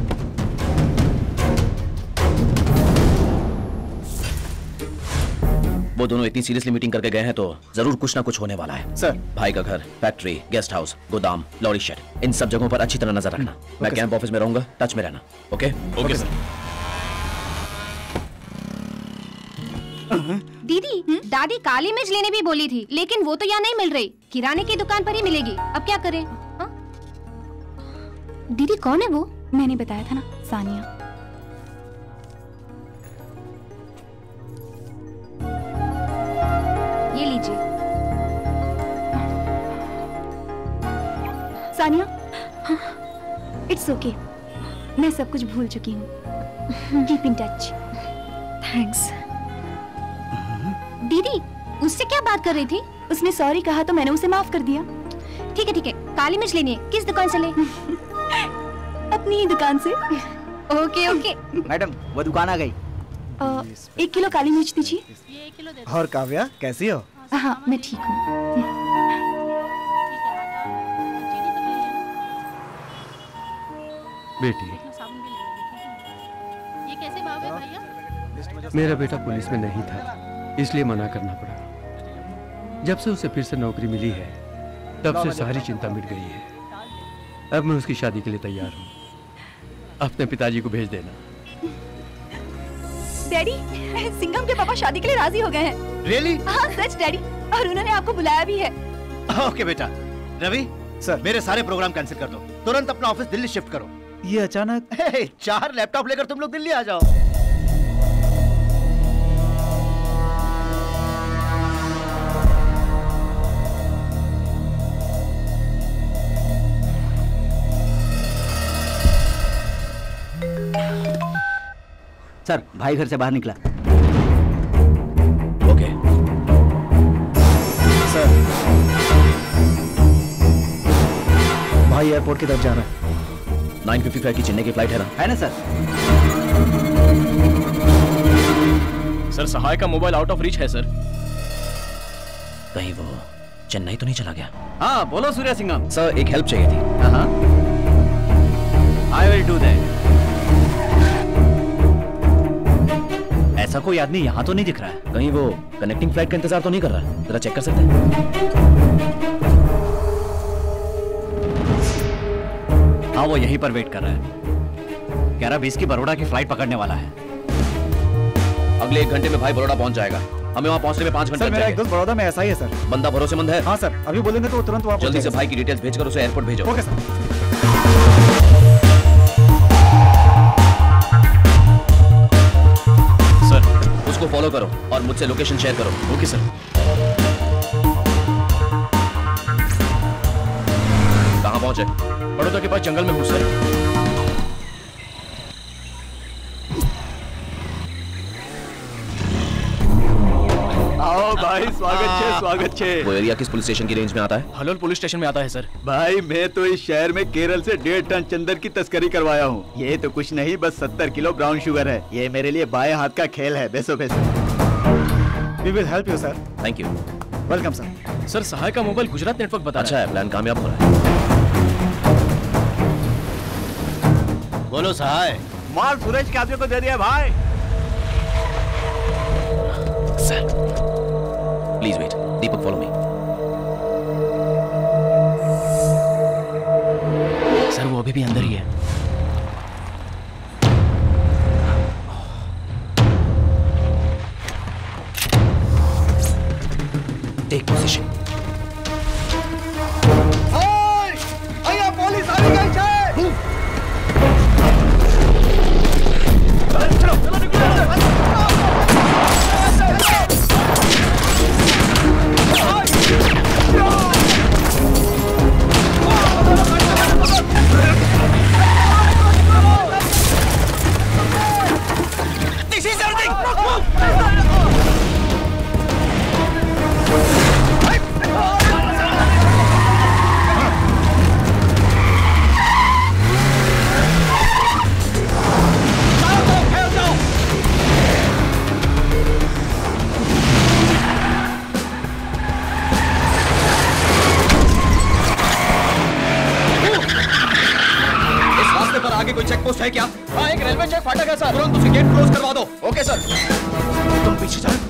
वो दोनों इतनी सीरियसली मीटिंग करके गए हैं तो जरूर कुछ ना कुछ होने वाला है। सर, भाई का घर, फैक्ट्री, गेस्ट हाउस, गोदाम, लॉरी शेड, इन सब जगहों पर अच्छी तरह नजर रखना। मैं कैंप ऑफिस में रहूंगा, टच में रहना। ओके? Okay sir. दीदी, दादी काली मिर्च लेने भी बोली थी, लेकिन वो तो यहाँ नहीं मिल रही। किराने की दुकान पर ही मिलेगी। अब क्या करें? दीदी कौन है वो? मैंने बताया था ना, सानिया। ये लीजिए। सानिया, इट्स ओके, मैं सब कुछ भूल चुकी हूँ। Keep in touch. थैंक्स। दीदी, उससे क्या बात कर रही थी? उसने सॉरी कहा तो मैंने उसे माफ कर दिया। ठीक है, काली मिर्च लेनी है। किस दुकान से ले? अपनी ही दुकान से। ओके। मैडम, वो दुकान आ गई। 1 किलो काली मिर्च दीजिए। ये 1 किलो दे दो। और काव्या, कैसी हो? हाँ, मैं ठीक हूँ। बेटी, ये कैसे भाव है भैया? मेरा बेटा पुलिस में नहीं था, इसलिए मना करना पड़ा। जब से उसे फिर से नौकरी मिली है, तब से सारी चिंता मिट गई है। अब मैं उसकी शादी के लिए तैयार हूँ। अपने पिताजी को भेज देना। डैडी, सिंघम के पापा शादी के लिए राजी हो गए हैं। रियली? हाँ सच डैडी, और उन्होंने आपको बुलाया भी है। ओके बेटा। रवि सर, मेरे सारे प्रोग्राम कैंसिल कर दो। तुरंत अपना ऑफिस दिल्ली शिफ्ट करो। ये अचानक? 4 लैपटॉप लेकर तुम लोग दिल्ली आ जाओ। सर, भाई घर से बाहर निकला। ओके। सर, भाई एयरपोर्ट की तरफ जा रहा है। 9:55 की चेन्नई की फ्लाइट है ना? है ना सर? सर, सहाय का मोबाइल आउट ऑफ रीच है सर। कहीं वो चेन्नई तो नहीं चला गया? हाँ, बोलो सूर्या सिंघम। सर, एक हेल्प चाहिए थी। हाँ, आई विल डू दैट। ऐसा कोई आदमी यहाँ तो नहीं दिख रहा है। कहीं वो कनेक्टिंग फ्लाइट का इंतजार तो नहीं कर रहा? जरा चेक कर सकते हैं? हाँ, वो यहीं पर वेट कर रहा है। 11:20 की बड़ौदा की फ्लाइट पकड़ने वाला है। अगले 1 घंटे में भाई बड़ौदा पहुंच जाएगा। हमें वहाँ पहुंचने में 5 घंटे सर, मेरा एक दोस्त बड़ौदा में ऐसा ही है सर। बंदा भरोसेमंद है? हाँ सर, अभी बोलेंगे तो वो तुरंत वहाँ जल्दी से भाई की डिटेल्स भेजकर उसे एयरपोर्ट भेजो। Okay sir. उसको फॉलो करो और मुझसे लोकेशन शेयर करो। Okay sir. कहाँ पहुंचे? बड़ौदा के पास जंगल में हूँ सर। आओ भाई, स्वागत छे। वो एरिया किस पुलिस स्टेशन की रेंज में आता है? हलोल पुलिस स्टेशन में आता है सर। भाई, मैं तो इस शहर में केरल से 1.5 टन चंदन की तस्करी करवाया हूँ। ये तो कुछ नहीं, बस 70 किलो ब्राउन शुगर है। ये मेरे लिए बाएं हाथ का खेल है। बेसो। We will help you, sir. Thank you. Welcome sir. Sir, Sahay का मोबाइल गुजरात नेटवर्क बता अच्छा रहा है, प्लान कामयाब हो रहा है। बोलो सहाय। माल सूरज के आदमी को दे दिया भाई। Sir, please wait. Deepak, follow me. Sir, वो अभी भी अंदर ही है। Take position. पुलिस आ गई है। This is everything. है क्या? हाँ, एक रेलवे चेक फाटक है सर। तुरंत उसकी गेट क्लोज करवा दो। Okay sir. तुम पीछे चलो।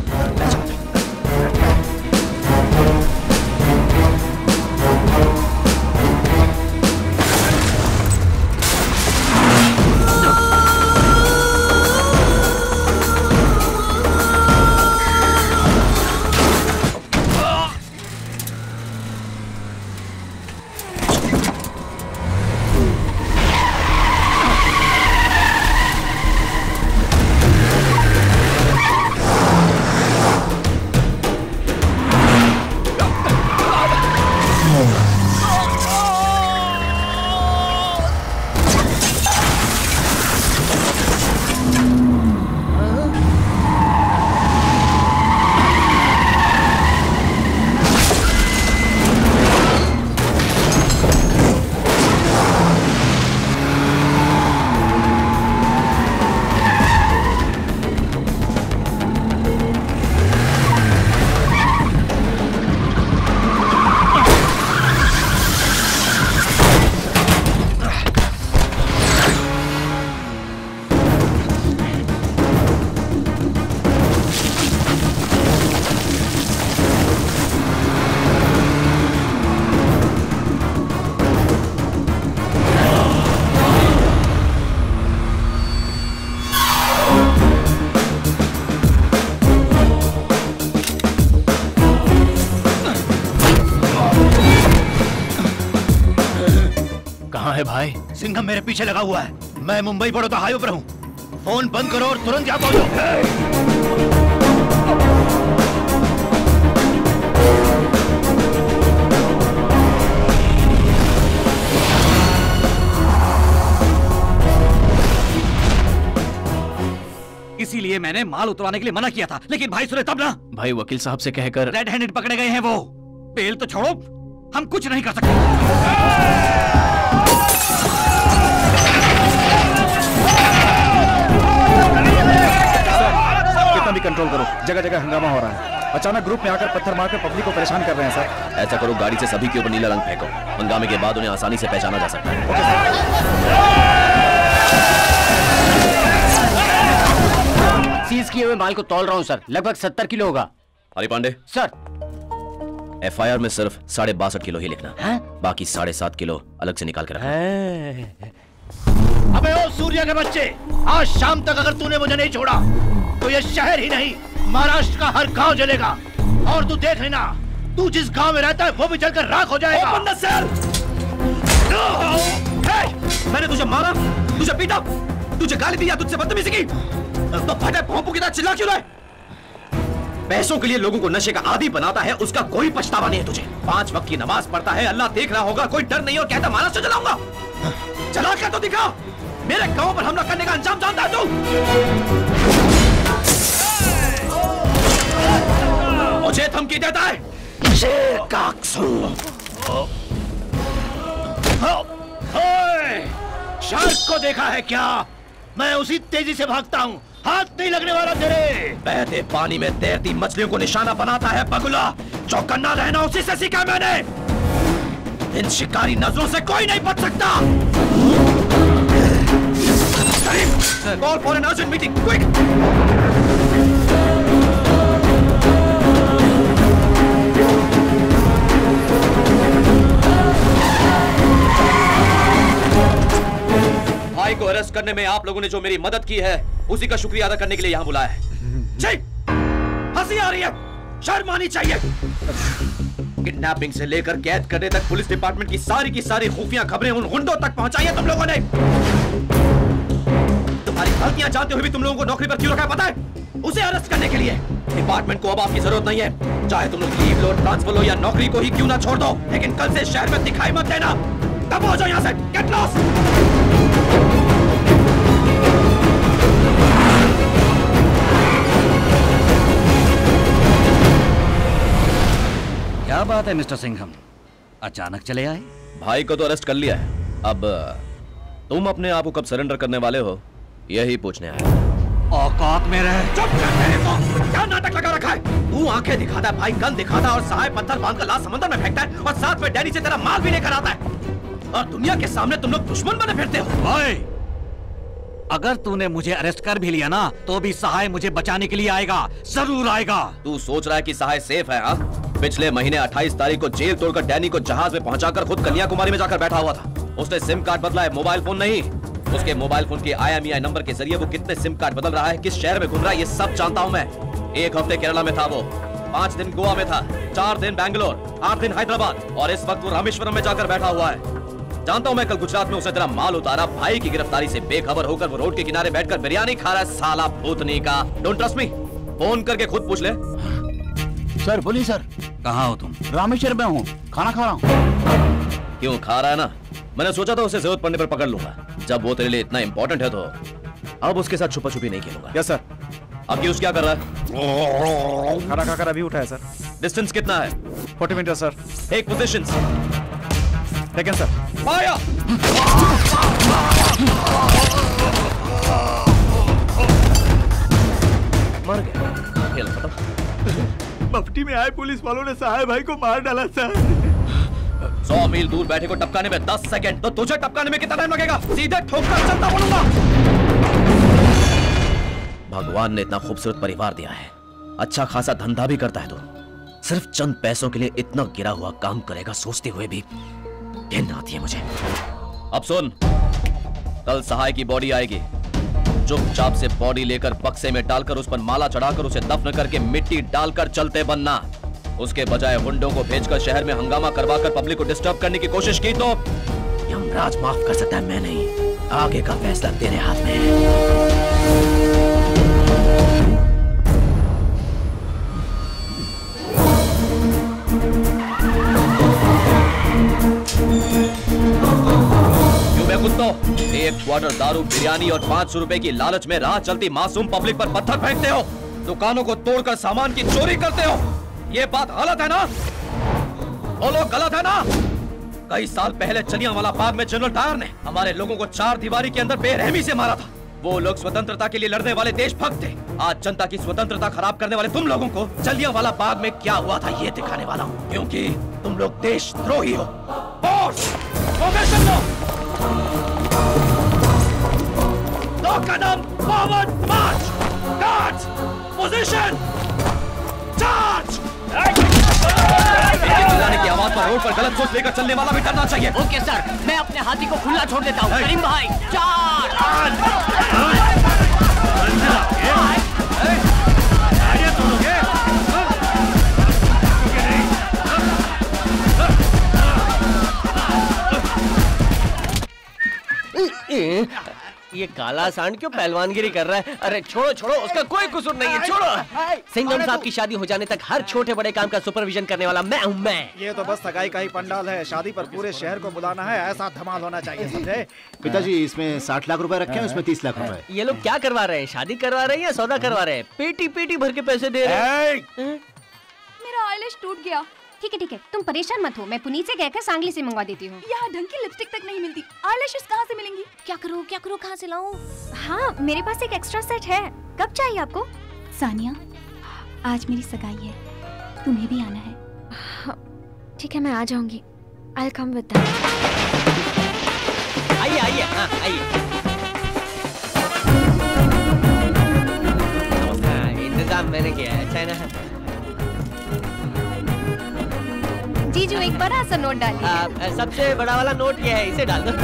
भाई सिंघम मेरे पीछे लगा हुआ है। मैं मुंबई बड़ौदा हाईवे पर हूँ। फोन बंद करो और तुरंत यहाँ पहुंचो। इसीलिए मैंने माल उतरवाने के लिए मना किया था, लेकिन भाई सुने तब ना। भाई वकील साहब से कहकर रेड हैंडेड पकड़े गए हैं वो। बेल तो छोड़ो, हम कुछ नहीं कर सकते। कितना भी कंट्रोल करो, जगह जगह हंगामा हो रहा है। अचानक ग्रुप में आकर पत्थर मारकर पब्लिक को परेशान कर रहे हैं सर। ऐसा करो, गाड़ी से सभी के ऊपर नीला रंग फेंको। हंगामे के बाद उन्हें आसानी से पहचाना जा सकता है। सीज किए हुए माल को तौल रहा हूँ सर, लगभग 70 किलो होगा। हरि पांडे सर, FIR में सिर्फ 62.5 किलो ही लिखना है, बाकी 7.5 किलो अलग से निकाल कर रखना। अबे ओ सूर्या के बच्चे, आज शाम तक अगर तूने मुझे नहीं छोड़ा तो ये शहर ही नहीं महाराष्ट्र का हर गांव जलेगा। और तू देख लेना, तू जिस गांव में रहता है वो भी जलकर राख हो जाएगा। मैंने तुझे मारा, तुझे पीटा, तुझे गाली दी या तुझसे बदतमीजी की, तो फटे भोंपू की तरह चिल्ला क्यों रहा है? पैसों के लिए लोगों को नशे का आदी बनाता है, उसका कोई पछतावा नहीं है तुझे। 5 वक्त की नमाज पढ़ता है, अल्लाह देख रहा होगा, कोई डर नहीं और कहता महाराष्ट्र जलाऊंगा। चला कर तो दिखा, मेरे गांव पर हमला करने का अंजाम जानता है तू? मुझे धमकी देता है शेर काकसू। शार्क को देखा है क्या? मैं उसी तेजी से भागता हूँ, हाथ नहीं लगने वाला तेरे। बहते पानी में तैरती मछलियों को निशाना बनाता है बगुला। चौकन्ना रहना उसी से सीखा मैंने। इन शिकारी नजरों से कोई नहीं बच सकता। Call for an urgent meeting, quick. भाई को अरेस्ट करने में आप लोगों ने जो मेरी मदद की है, उसी का शुक्रिया अदा करने के लिए यहाँ बुलाया है। हंसी आ रही है, शर्म आनी चाहिए। किडनैपिंग से लेकर कैद करने तक पुलिस डिपार्टमेंट की सारी खुफिया खबरें उन गुंडों तक पहुंचाई है तुम लोगों ने। तुम्हारी गलतियां जानते हुए भी तुम लोगों को नौकरी पर क्यों रखा है पता है? उसे अरेस्ट करने के लिए। डिपार्टमेंट को अब आपकी जरूरत नहीं है, चाहे तुम लोग लीव लो, ट्रांसफर लो या नौकरी को ही क्यों ना छोड़ दो, लेकिन कल से शहर में दिखाई मत देना। तब हो जाओ यहाँ से, गेट लॉस्ट। क्या बात है मिस्टर सिंघम, अचानक चले आए? भाई को तो अरेस्ट कर लिया है, अब तुम अपने आप को कब सरेंडर करने वाले हो यही पूछने आए। औकात में रहे। चुप कर, मेरे को क्या नाटक लगा रखा है? तू आंखें दिखाता है, भाई गन दिखाता और सहाय पत्थर बांधकर लाश समंदर में फेंकता है और साथ में डैडी से तेरा माल भी लेकर आता है। और दुनिया के सामने तुम लोग दुश्मन बने फिरते हो। भाई, अगर तूने मुझे अरेस्ट कर भी लिया ना तो भी सहाय मुझे बचाने के लिए आएगा, जरूर आएगा। तू सोच रहा है कि सहाय सेफ है? हाँ, पिछले महीने 28 तारीख को जेल तोड़कर डैनी को जहाज में पहुंचाकर खुद कन्याकुमारी में जाकर बैठा हुआ था। उसने सिम कार्ड बदला है, मोबाइल फोन नहीं। उसके मोबाइल फोन के IMEI नंबर के जरिए वो कितने सिम कार्ड बदल रहा है, किस शहर में घूम रहा है, ये सब जानता हूँ मैं। 1 हफ्ते केरला में था वो, 5 दिन गोवा में था, 4 दिन बैंगलोर, 8 दिन हैदराबाद और इस वक्त वो रामेश्वरम में जाकर बैठा हुआ है। जानता हूँ मैं, कल गुजरात में उसने तेरा माल उतारा, भाई की गिरफ्तारी से बेखबर होकर वो रोड के किनारे बैठकर बिरयानी खा रहा है, साला भूतनी का। डोंट ट्रस्ट मी, फोन करके खुद पूछ ले। सर बोलिए सर। कहाँ हो तुम? रामेश्वर में हूँ, खाना खा रहा हूँ। क्यों खा रहा है ना? मैंने सोचा था उसे जरूरत पड़ने पर पकड़ लूंगा। जब वो तेरे लिए इतना इंपॉर्टेंट है तो अब उसके साथ छुपा छुपी नहीं खेलूंगा। Yes sir. अब यूज क्या कर रहा है? खाना खाकर अभी उठा है सर। डिस्टेंस कितना है? 40 metre sir. Take positions. Taken sir. Fire! मर गया। खेल खत्म। मफ्टी में आए पुलिस वालों ने साहब भाई को मार डाला सर। 100 मील दूर बैठे को टपकाने में 10 सेकंड, तो तुझे टपकाने में कितना टाइम लगेगा? सीधे ठोककर चलता बोलूंगा। भगवान ने इतना खूबसूरत परिवार दिया है, अच्छा खासा धंधा भी करता है, तो सिर्फ चंद पैसों के लिए इतना गिरा हुआ काम करेगा, सोचते हुए भी घिन आती है मुझे। अब सुन, कल सहाय की बॉडी आएगी, चुपचाप से बॉडी लेकर बक्से में डालकर उस पर माला चढ़ाकर उसे दफन करके मिट्टी डालकर चलते बनना। उसके बजाय गुंडों को भेजकर शहर में हंगामा करवाकर पब्लिक को डिस्टर्ब करने की कोशिश की तो यमराज माफ कर सकता है, मैं नहीं। आगे का फैसला तेरे हाथ में है। कुत्तों, 1 क्वार्टर दारू, बिरयानी और 500 रुपए की लालच में राह चलती मासूम पब्लिक पर पत्थर फेंकते हो, दुकानों को तोड़कर सामान की चोरी करते हो। ये बात गलत है ना? बोलो, गलत है ना? कई साल पहले जलियांवाला बाग में जनरल डायर ने हमारे लोगों को 4 दीवारी के अंदर बेरहमी से मारा था। वो लोग स्वतंत्रता के लिए लड़ने वाले देशभक्त थे। आज जनता की स्वतंत्रता खराब करने वाले तुम लोगों को जलियांवाला बाग में क्या हुआ था ये दिखाने वाला हूँ, क्योंकि तुम लोग देशद्रोही हो। दो कदम forward march, guards position, charge. चिल्लाने की आवाज पर रोड पर गलत सोच लेकर चलने वाला भी डरना चाहिए। ओके सर, मैं अपने हाथी को खुला छोड़ देता हूँ। करीम भाई, चार्ज। ये काला सांड क्यों पहलवानगिरी कर रहा है? अरे छोड़ो छोड़ो, उसका कोई कसूर नहीं है, छोड़ो। सिंघम साहब की शादी हो जाने तक हर छोटे बड़े काम का सुपरविजन करने वाला मैं हूँ, मैं। ये तो बस सगाई का ही पंडाल है, शादी पर पूरे शहर को बुलाना है, ऐसा धमाल होना चाहिए, समझे? पिताजी, इसमें 60 लाख रुपए रखे हैं, उसमें 30 लाख रुपए। ये लोग क्या करवा रहे हैं? शादी करवा रहे हैं या सौदा करवा रहे हैं? पेटी पेटी भर के पैसे दे रहे हैं। मेरा आईलैश टूट गया। ठीक है, तुम परेशान मत हो, मैं पुनीत से कहकर सांगली से मंगवा देती हूँ। यहाँ ढंग की लिपस्टिक तक नहीं मिलती, आईलैशेस कहाँ से मिलेंगी? क्या करूँ, कहाँ से लाऊं? हाँ, मेरे पास एक एक्स्ट्रा सेट है। कब चाहिए आपको? सानिया, आज मेरी सगाई है, तुम्हें भी आना है। ठीक है, मैं आ जाऊंगी। I'll come with that. आइए आइए, हाँ आइए। इंतजाम मैंने किया है, अच्छा है ना? जीजू, एक बड़ा सा नोट डालिए। सबसे बड़ा वाला नोट ये है, इसे डाल दो।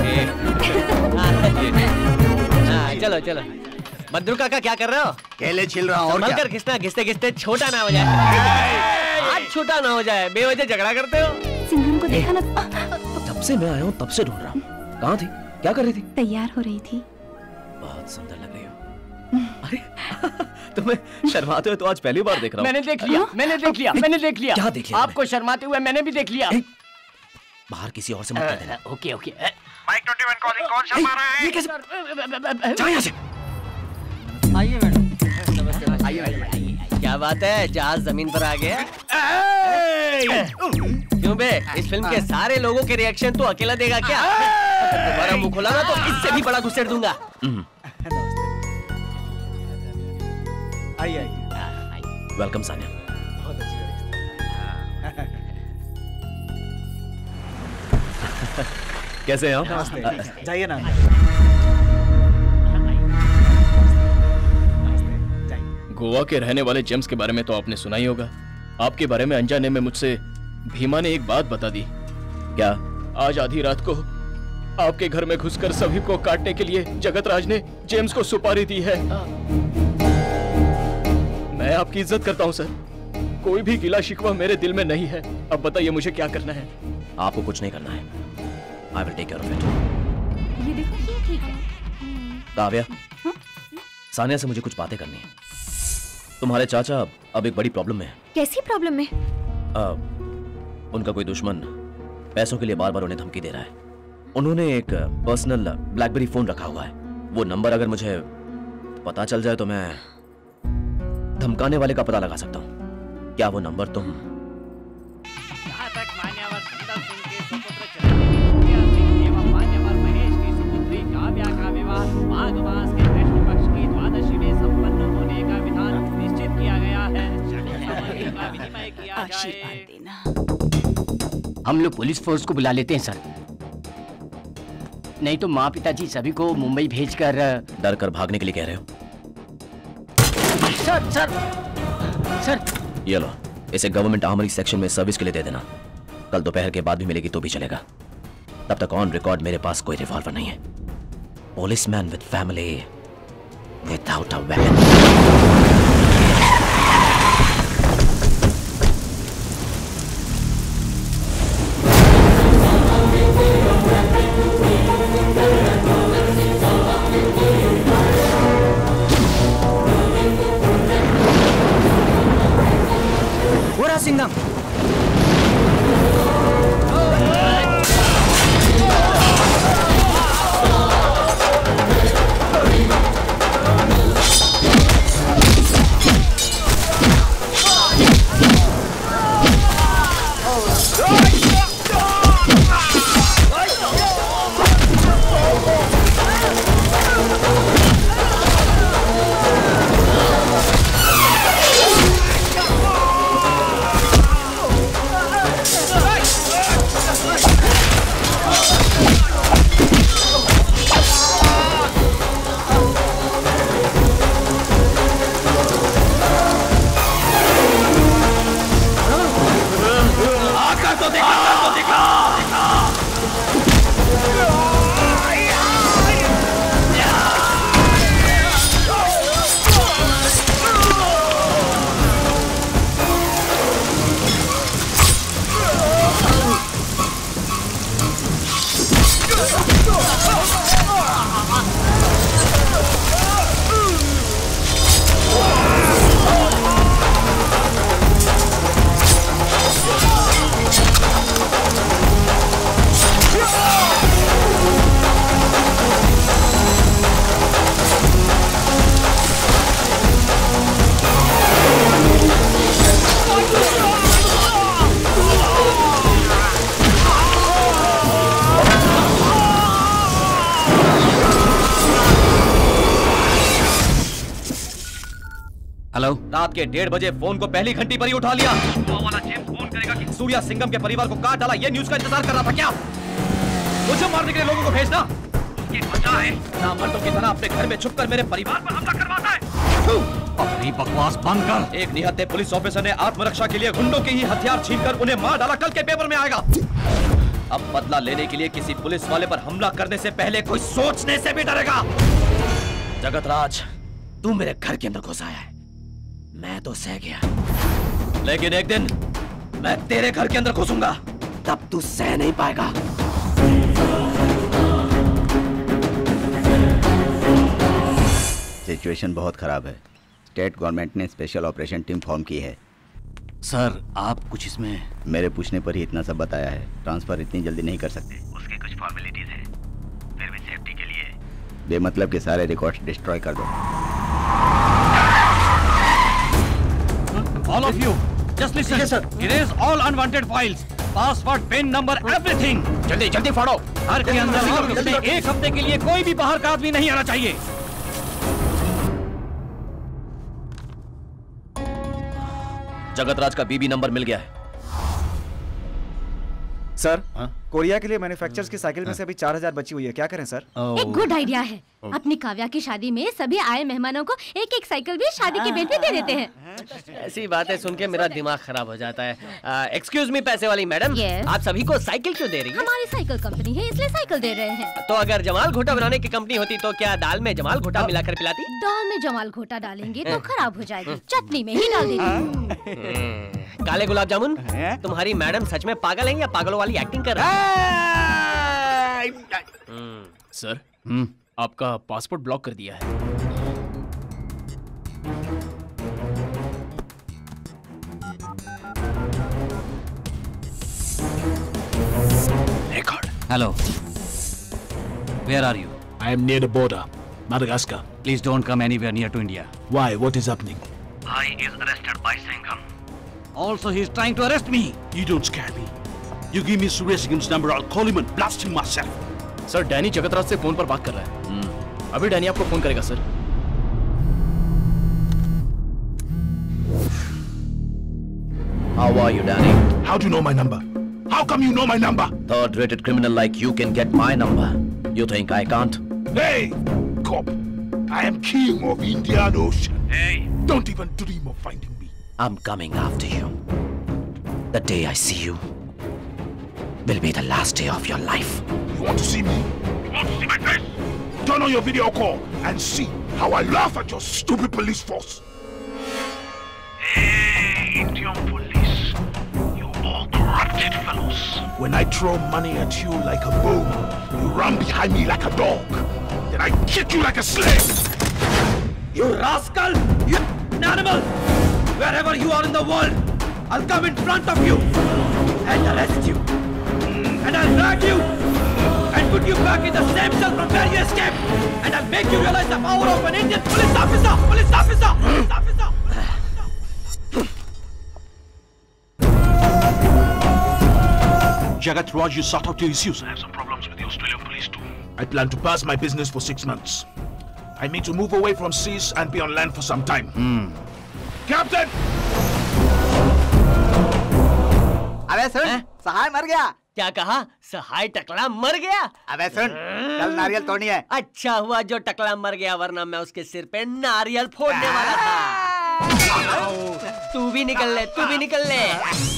चलो चलो। बद्रू काका क्या कर रहे हो? केले छिल रहा हूँ। और क्या? घिसना, घिसते घिसते छोटा ना हो जाए। हाथ छोटा ना हो जाए, बेवजह झगड़ा करते हो। सिंघम को देखा ना? तब से मैं आया हूँ, तब से ढूंढ रहा हूँ। कहाँ थी? क्या कर रही थी? तैयार हो रही थी। बहुत सुंदर लग रही हो। अरे तुम्हें शर्माते हुए तो आज पहली बार देख रहा हूँ। मैंने देख लिया। क्या देख लिया? आपको शर्माते हुए मैंने भी देख लिया। बाहर किसी और से मत कर देना। Okay okay. माइक 21 कॉलिंग, कौन शर्मा रहा है? ये कैसे? जाओ यहाँ से। आइए मैडम। आइए। क्या बात है, जहाज जमीन पर आ गया? क्यों बे, इस फिल्म के सारे लोगों के रिएक्शन तो अकेला देगा क्या? तुम्हारा मुंह खोला ना तो इससे भी बड़ा घुसेड़ दूंगा। आइए। वेलकम सानिया। बहुत अच्छी कैसे हैं आप? नमस्ते। जाइए ना। गोवा के रहने वाले जेम्स के बारे में तो आपने सुना ही होगा। आपके बारे में अनजाने में मुझसे भीमा ने एक बात बता दी। क्या? आज आधी रात को आपके घर में घुसकर सभी को काटने के लिए जगत राज ने जेम्स को सुपारी दी है। मैं आपकी इज्जत करता हूं सर, कोई भी गिला शिकवा मेरे दिल में नहीं है। अब बताइए मुझे क्या करना है? आपको कुछ नहीं करना है। I will take care of it. ये देखो, ये ठीक है। काव्या, सानिया से मुझे कुछ बातें करनी है। तुम्हारे चाचा अब एक बड़ी प्रॉब्लम में है। कैसी प्रॉब्लम में? उनका कोई दुश्मन पैसों के लिए बार बार उन्हें धमकी दे रहा है। उन्होंने एक पर्सनल ब्लैकबेरी फोन रखा हुआ है। वो नंबर अगर मुझे पता चल जाए तो मैं धमकाने वाले का पता लगा सकता हूँ। क्या वो नंबर तुम? जहाँ तक मान्यवर सुंदर सिंह के सुपुत्र सूर्या सिंह एवं मान्यवर महेश की सुपुत्री काव्या का विवाह माघ मास के कृष्ण पक्ष की द्वादशी में संपन्न होने का विधान निश्चित किया गया है। का विनिमय किया जाए। हम लोग पुलिस फोर्स को बुला लेते हैं सर, नहीं तो माँ पिताजी सभी को मुंबई भेजकर। डर कर भागने के लिए कह रहे हो? सर सर सर ये लो, इसे गवर्नमेंट आर्मरी सेक्शन में सर्विस के लिए दे देना। कल दोपहर के बाद भी मिलेगी तो भी चलेगा। तब तक ऑन रिकॉर्ड मेरे पास कोई रिवॉल्वर नहीं है। Policeman with family without a weapon. Singham रात के 1:30 बजे फोन को पहली घंटी पर ही उठा लिया। वो वाला जेम्स फोन करेगा कि सूर्या सिंघम के परिवार को काट डाला। ये न्यूज का इंतजार कर रहा था क्या? मुझे मारने के लिए लोगों को भेजना। उसकी वजह है नामर्दों की तरह अपने घर में छुपकर मेरे परिवार पर हमला करवाता है। अपनी बकवास बंद कर। एक निहत्थे पुलिस ऑफिसर ने आत्मरक्षा के लिए गुंडों के ही हथियार छीनकर उन्हें मार डाला। कल के पेपर में आएगा। अब बदला लेने के लिए किसी पुलिस वाले पर हमला करने से पहले कोई सोचने से भी डरेगा। जगत राज, तू मेरे घर के अंदर घुस आया है, मैं तो सह गया, लेकिन एक दिन मैं तेरे घर के अंदर घुसूंगा, तब तू सह नहीं पाएगा। सिचुएशन बहुत खराब है। स्टेट गवर्नमेंट ने स्पेशल ऑपरेशन टीम फॉर्म की है। सर आप कुछ इसमें? मेरे पूछने पर ही इतना सब बताया है। ट्रांसफर इतनी जल्दी नहीं कर सकते, उसकी कुछ फॉर्मेलिटीज है। फिर भी सेफ्टी के लिए बेमतलब के सारे रिकॉर्ड्स डिस्ट्रॉय कर दो। All of you, just listen. Yes, sir. Erase all unwanted files. Password, PIN number, everything. जल्दी जल्दी फाड़ो। घर के अंदर और इसमें एक हफ्ते के लिए कोई भी बाहर का आदमी नहीं आना चाहिए। जगतराज का बीबी नंबर मिल गया है। सर, कोरिया के लिए मैन्युफैक्चरर्स की साइकिल में से अभी 4000 बची हुई है, क्या करें सर? एक गुड आइडिया है। अपनी काव्या की शादी में सभी आए मेहमानों को एक एक साइकिल भी शादी के बेट पे दे देते हैं। ऐसी बातें सुन के मेरा दिमाग खराब हो जाता है। एक्सक्यूज मी पैसे वाली मैडम, आप सभी को साइकिल क्यों दे रही है? हमारी साइकिल कंपनी है इसलिए साइकिल दे रहे हैं। तो अगर जमाल घोटा बनाने की कंपनी होती तो क्या दाल में जमाल घोटा मिलाकर पिलाती? दाल में जमाल घोटा डालेंगे तो खराब हो जाएगी, चटनी में ही डाल देंगे। काले गुलाब जामुन, तुम्हारी मैडम सच में पागल है या पागलों वाली एक्टिंग कर रही है? सर, आपका पासपोर्ट ब्लॉक कर दिया है। Hello. Where are you? I am near the border, Madagascar. Please don't come anywhere near to India. Why? What is happening? Bhai is arrested by Singham. Also, he is trying to arrest me. You don't scare me. You give me Surya Singham's number, I'll call him and blast him myself. Sir, Danny Jagatraj से phone पर बात कर रहा है। अभी Danny आपको phone करेगा sir. How are you, Danny? How do you know my number? How come you know my number? Third-rated criminal like you can get my number. You think I can't? Hey, cop! I am king of Indian Ocean. Hey! Don't even dream of finding me. I'm coming after you. The day I see you will be the last day of your life. You want to see me? You want to see my face? Turn on your video call and see how I laugh at your stupid police force. Hey, Indian police. You all corrupted fellows. When I throw money at you like a boom, you run behind me like a dog. Then I kick you like a slave. You rascal! You animal! Wherever you are in the world, I'll come in front of you and arrest you. And I'll drag you and put you back in the same cell from where you escaped. And I'll make you realize the power of an Indian police officer! Police officer! Police officer! Jagat Raj, you sort out your issues. I have some problems with the Australian police too. I plan to pass my business for 6 months. I mean to move away from seas and be on land for some time. Captain! अबे सुन, सहाय मर गया। क्या कहा? सहाय टकला मर गया? अबे सुन, कल नारियल तोड़नी है। अच्छा हुआ जो टकला मर गया, वरना मैं उसके सिर पे नारियल फोड़ने वाला था। तू भी निकल ले, तू भी निकल ले।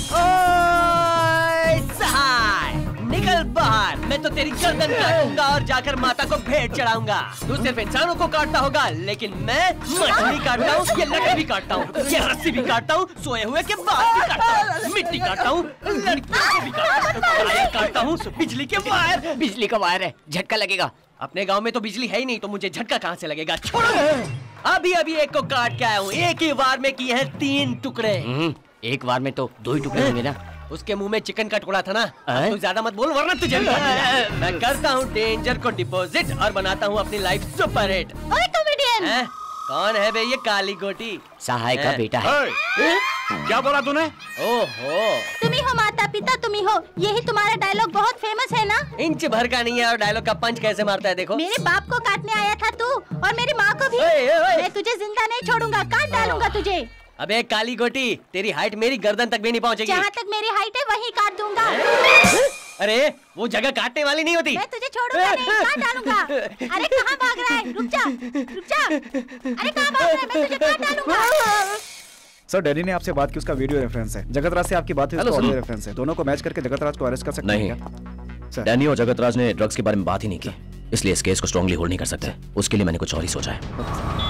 ओए सहाय, निकल बाहर। मैं तो तेरी गर्दन काटूंगा और जाकर माता को भेंट चढ़ाऊंगा। तू सिर्फ इंसानों को काटता होगा, लेकिन मैं मछली काटता हूँ, ये लकड़ी भी काटता हूँ, ये रस्सी भी काटता हूँ, सोए हुए के बाल भी काटता हूँ, मिट्टी काटता हूँ, लड़कियों को भी काटता हूँ, बिजली के वायर। बिजली का वायर है, झटका लगेगा। अपने गांव में तो बिजली है ही नहीं, तो मुझे झटका कहाँ से लगेगा? छोड़ो। अभी अभी एक को काट के आया हूँ, एक ही वार में किए हैं 3 टुकड़े। एक वार में तो 2 ही टुकड़े होंगे ना। उसके मुंह में चिकन का टुकड़ा था ना। तू ज्यादा मत बोल वरना तुझे भी मैं करता हूँ डेंजर को डिपॉजिट और बनाता हूँ अपनी लाइफ सुपर हिट। ओए कॉमेडियन! कौन है बे ये काली गोटी? सहाय का बेटा है। क्या बोला तूने? ओहो, तुम ही हो माता पिता, तुम ही हो। यही तुम्हारा डायलॉग बहुत फेमस है ना? इंच भर का नहीं है और डायलॉग का पंच कैसे मारता है देखो। मेरे बाप को काटने आया था तू और मेरी माँ को भी। मैं तुझे जिंदा नहीं छोड़ूंगा, काट डालूंगा तुझे। अबे काली गोटी, तेरी हाइट मेरी गर्दन तक भी नहीं पहुंचेगी। जहाँ तक मेरी हाइट है वहीं काट दूंगा। अरे वो जगह काटने वाली नहीं होती। मैं तुझे छोड़ूंगा नहीं, काट डालूंगा। अरे कहाँ भाग रहा है? रुक जा, रुक जा। अरे कहाँ भाग रहा है? मैं तुझे काट डालूंगा। सर, डैनी ने आपसे बात की, उसका वीडियो रेफरेंस है। जगतराज से आपकी बात हुई, उसका ऑडियो रेफरेंस है। दोनों को मैच करके जगतराज को अरेस्ट कर सकते हैं क्या? डैनी और जगतराज ने ड्रग्स के बारे में बात ही नहीं की, इसलिए इस केस को स्ट्रांगली होल्ड नहीं कर सकते। उसके लिए मैंने कुछ और ही सोचा है।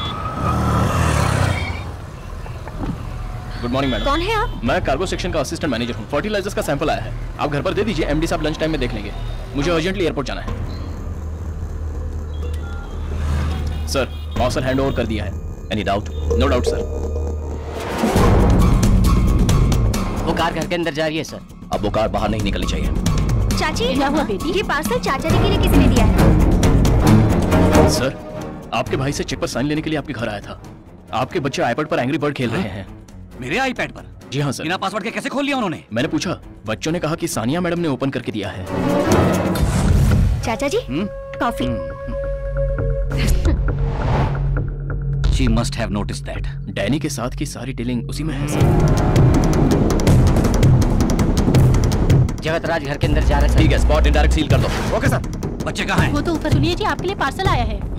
Good morning madam. कौन है आप? मैं कार्गो सेक्शन का असिस्टेंट मैनेजर हूँ। फर्टिलाइजर्स का सैंपल आया है, आप घर पर दे दीजिए। एमडी साहब लंच टाइम में देख लेंगे। मुझे अर्जेंटली एयरपोर्ट जाना है। सर, पार्सल हैंड ओवर कर दिया है। Any doubt? No doubt sir. वो कार घर के अंदर जा रही है सर। अब वो कार बाहर नहीं निकलनी चाहिए। चाची, क्या हुआ बेटी? ये पार्सल चाचा जी के लिए किसने दिया है? सर, आपके भाई से चेक पर साइन लेने के लिए आपके घर आया था। आपके बच्चे आईपैड पर एंग्री बर्ड खेल रहे हैं। मेरे आईपैड पर? जी हाँ सर। बिना पासवर्ड के कैसे खोल लिया उन्होंने? मैंने पूछा, बच्चों ने कहा कि सानिया मैडम ने ओपन करके दिया है। चाचा जी, coffee. She must have noticed that. Danny के साथ की सारी डीलिंग उसी में है सर। जगत राज घर के अंदर जा रहा है। ठीक है, स्पॉट इनडायरेक्ट सील कर दो। Okay sir. बच्चे कहाँ हैं? वो तो ऊपर। सुनिए जी, आपके लिए पार्सल आया है।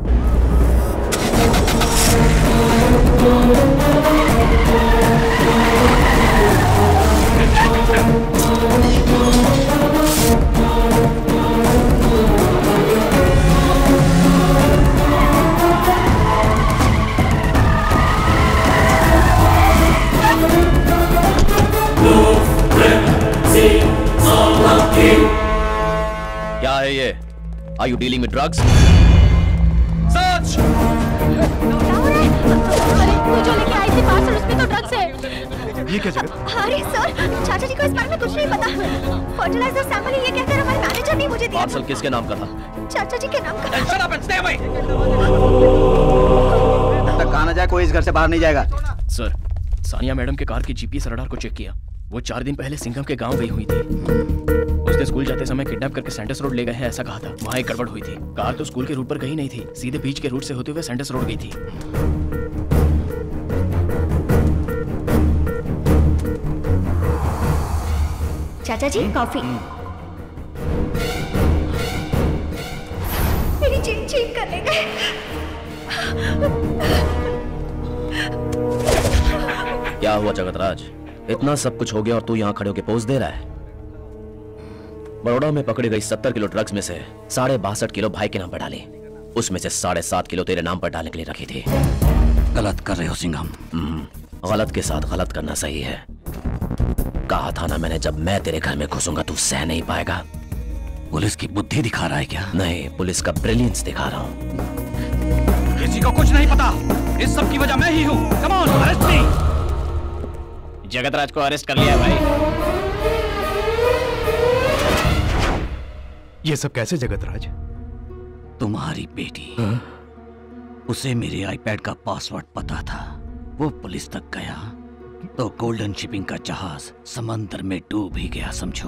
क्या है ये? Are you dealing with drugs? सच! अरे वो जो लेके आई थी पार्सल, उसमें तो ड्रग्स है। ये क्या जगह? अरे सर, चाचा जी को इस बारे में कुछ नहीं पता। फर्टिलाइजर सैंपल ये कहकर हमारे मैनेजर ने मुझे दिया। पार्सल किसके नाम का था? चाचा जी के नाम का। Shut up and stay away! जब तक कहा ना जाए कोई इस घर से बाहर नहीं जाएगा। सर, सानिया मैडम के कार की जीपीएस रडार को चेक किया। वो 4 दिन पहले सिंघम के गांव गई हुई थी। उसने स्कूल जाते समय किडनैप करके सैंडस रोड ले गए हैं ऐसा कहा था। वहाँ एक गड़बड़ हुई थी। कार तो स्कूल के रूट पर कहीं नहीं थी, सीधे बीच के रूट से होते हुए सैंडस रोड गई थी। चाचा जी कॉफी। मेरी चीन चीन करने गए। क्या हुआ जगतराज? इतना सब कुछ हो गया और तू यहाँ खड़े होकर पोज दे रहा है। बड़ौदा में पकड़ी गई 70 किलो ड्रग्स में से 62.5 किलो भाई के नाम पर डाली। उसमें से 7.5 किलो तेरे नाम पर डालने के लिए रखी थी। गलत कर रहे हो सिंघम। गलत के साथ गलत करना सही है। कहा था ना मैंने, जब मैं तेरे घर में घुसूंगा तू सह नहीं पाएगा। पुलिस की बुद्धि दिखा रहा है क्या? नहीं, पुलिस का ब्रिलियंस दिखा रहा हूँ। किसी को कुछ नहीं पता। इस सब की वजह मैं ही हूँ। Come on, arrest me. Jagatraj को अरेस्ट कर लिया भाई। ये सब कैसे जगतराज? तुम्हारी बेटी, उसे मेरे आईपैड का पासवर्ड पता था। वो पुलिस तक गया तो गोल्डन शिपिंग का जहाज समंदर में डूब ही गया, समझो।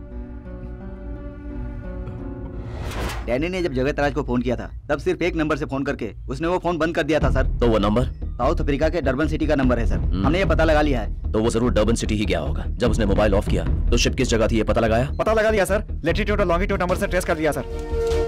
डैनी ने जब जगतराज को फोन किया था तब सिर्फ एक नंबर से फोन करके उसने वो फोन बंद कर दिया था सर। तो वो नंबर साउथ अफ्रीका के डरबन सिटी का नंबर है सर। हमने ये पता लगा लिया है। तो वो जरूर डरबन सिटी ही गया होगा। जब उसने मोबाइल ऑफ किया तो शिप किस जगह थी ये पता लगाया? पता लगा लिया सर। लैटिट्यूड और लॉन्गिट्यूड नंबर से ट्रेस कर दिया सर।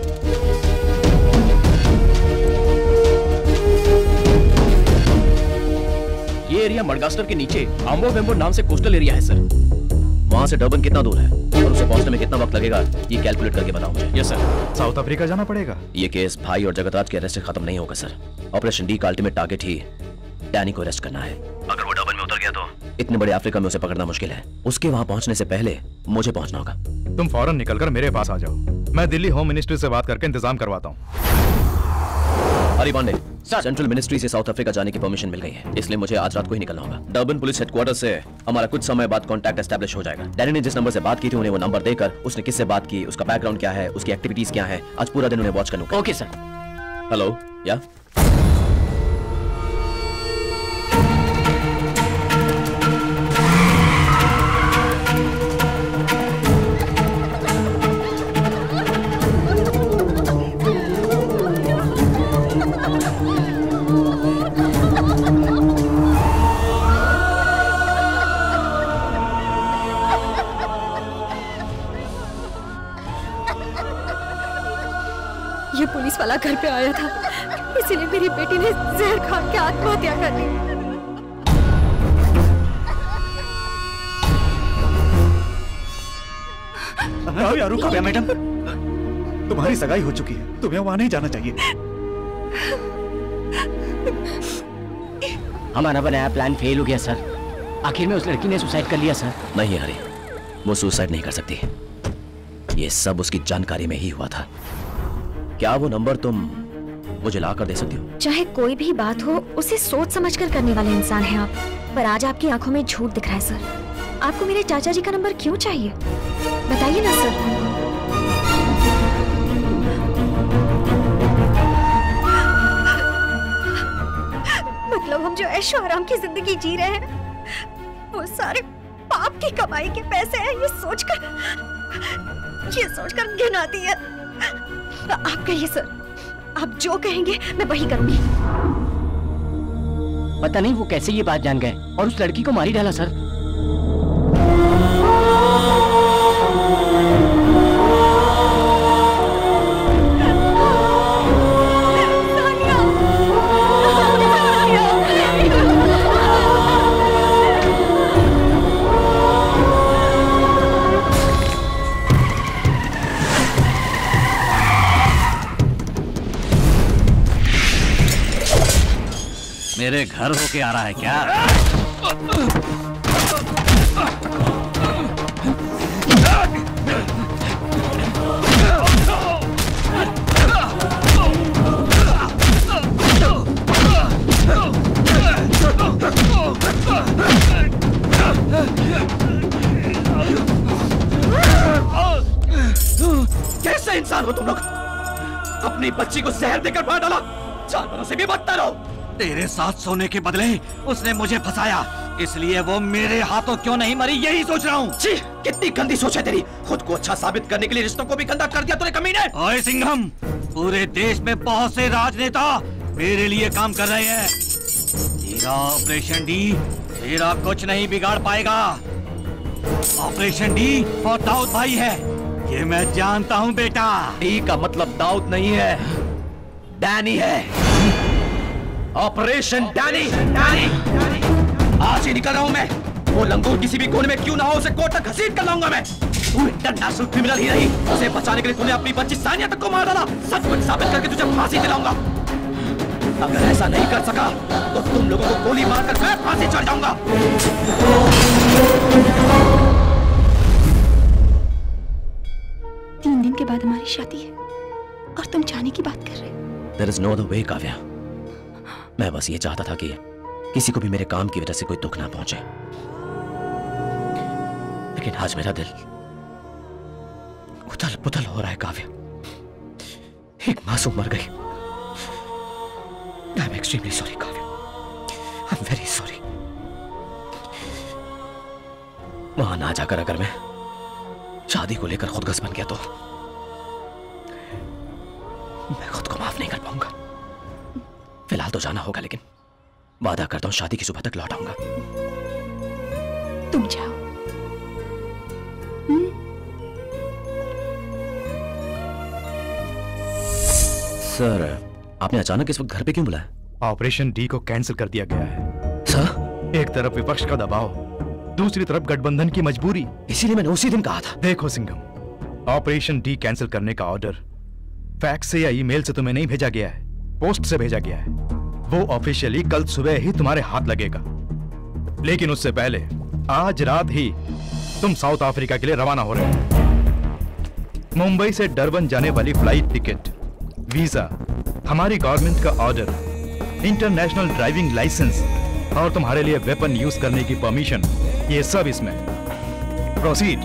ये एरिया मडगास्कर के नीचे आम्बो वेम्बो नाम से कोस्टल एरिया है सर। वहाँ से डरबन कितना दूर है और उसे पहुंचने में कितना वक्त लगेगा ये कैलकुलेट करके बताओ मुझे। Yes sir. साउथ अफ्रीका जाना पड़ेगा। ये केस भाई और जगतराज के अरेस्ट से खत्म नहीं होगा सर। ऑपरेशन डी का अल्टीमेट टारगेट ही डैनी को अरेस्ट करना है। अगर वो डरबन में उतर गया तो इतने बड़े अफ्रीका में उसे पकड़ना मुश्किल है। उसके वहाँ पहुँचने से पहले मुझे पहुँचना होगा। तुम फौरन निकलकर मेरे पास आ जाओ। मैं दिल्ली होम मिनिस्ट्री से बात करके इंतजाम करवाता हूँ। हरी पांडे, सेंट्रल मिनिस्ट्री से साउथ अफ्रीका जाने की परमिशन मिल गई है, इसलिए मुझे आज रात को ही निकलना होगा। डरबन पुलिस हेडक्वार्टर से हमारा कुछ समय बाद कांटेक्ट एस्टैब्लिश हो जाएगा। डैनी ने जिस नंबर से बात की थी उन्हें वो नंबर देकर उसने किससे बात की, उसका बैकग्राउंड क्या है, उसकी एक्टिविटीज क्या है, आज पूरा दिन उन्हें वॉच करना। Okay sir. हेलो, या ये पुलिस वाला घर पे आया था, इसीलिए मेरी बेटी ने जहर खा के आत्महत्या कर ली। रुको मैडम, तुम्हारी सगाई हो चुकी है, तुम्हें वहां नहीं जाना चाहिए। हमारा बनाया प्लान फेल हो गया सर। आखिर में उस लड़की ने सुसाइड कर लिया सर। नहीं हरी, वो सुसाइड नहीं कर सकती। ये सब उसकी जानकारी में ही हुआ था। क्या वो नंबर तुम मुझे ला कर दे सकती हो? चाहे कोई भी बात हो उसे सोच समझकर करने वाले इंसान हैं आप, पर आज आपकी आंखों में झूठ दिख रहा है सर। आपको मेरे चाचा जी का नंबर क्यों चाहिए, बताइए ना सर। मतलब हम जो ऐशो आराम की जिंदगी जी रहे हैं वो सारे पाप की कमाई के पैसे हैं, ये सोचकर घिन आती है। आप कहिए सर, आप जो कहेंगे मैं वही करूंगी। पता नहीं वो कैसे ये बात जान गए और उस लड़की को मार ही डाला सर। मेरे घर होके आ रहा है क्या? कैसे इंसान हो तुम लोग? अपनी बच्ची को जहर देकर मार डाला। जानवरों से भी बदतर हो। तेरे साथ सोने के बदले उसने मुझे फंसाया, इसलिए वो मेरे हाथों क्यों नहीं मरी यही सोच रहा हूँ। छी, कितनी गंदी सोच है तेरी। खुद को अच्छा साबित करने के लिए रिश्तों को भी गंदा कर दिया तूने कमीने। ओए सिंघम, पूरे देश में बहुत से राजनेता मेरे लिए काम कर रहे हैं। तेरा ऑपरेशन डी तेरा कुछ नहीं बिगाड़ पाएगा। ऑपरेशन डी और दाऊद भाई है, ये मैं जानता हूँ बेटा। डी का मतलब दाऊद नहीं है, डैनी है। Operation Danny. आज ही निकल रहा हूँ मैं। वो लंगूर किसी भी कोने में क्यों ना हो, उसे कोर्ट तक घसीट कर लाऊंगा मैं। तू इंटरनेशनल क्रिमिनल ही नहीं, उसे बचाने के लिए तूने अपनी बच्ची सानिया तक को मार डाला। सच कुछ साबित करके तुझे फांसी दिलाऊंगा। अगर ऐसा नहीं कर सका तो तुम लोगों को गोली मारकर मैं फांसी चढ़ जाऊंगा। 3 दिन के बाद हमारी शादी है और तुम जाने की बात कर रहे हो। There is no other way, Kavya. मैं बस ये चाहता था कि किसी को भी मेरे काम की वजह से कोई दुख ना पहुंचे, लेकिन आज मेरा दिल उथल पुथल हो रहा है काव्या। एक मासूम मर गई। I'm extremely sorry, Kavya. I'm very sorry। वहां ना जाकर अगर मैं शादी को लेकर खुदगर्ज बन गया तो मैं खुद को माफ नहीं कर पाऊंगा। फिलहाल तो जाना होगा, लेकिन वादा करता हूं शादी की सुबह तक लौट आऊंगा। तुम जाओ। सर, आपने अचानक इस वक्त घर पे क्यों बुलाया? ऑपरेशन डी को कैंसिल कर दिया गया है। सर? एक तरफ विपक्ष का दबाव, दूसरी तरफ गठबंधन की मजबूरी। इसीलिए मैंने उसी दिन कहा था। देखो सिंघम, ऑपरेशन डी कैंसिल करने का ऑर्डर फैक्स से या ईमेल से तुम्हें नहीं भेजा गया है, पोस्ट से भेजा गया है। वो ऑफिशियली कल सुबह ही तुम्हारे हाथ लगेगा, लेकिन उससे पहले आज रात ही तुम साउथ अफ्रीका के लिए रवाना हो रहे हो। मुंबई से डरबन जाने वाली फ्लाइट टिकट, वीजा, हमारी गवर्नमेंट का ऑर्डर, इंटरनेशनल ड्राइविंग लाइसेंस और तुम्हारे लिए वेपन यूज करने की परमिशन, ये सब इसमें। Proceed.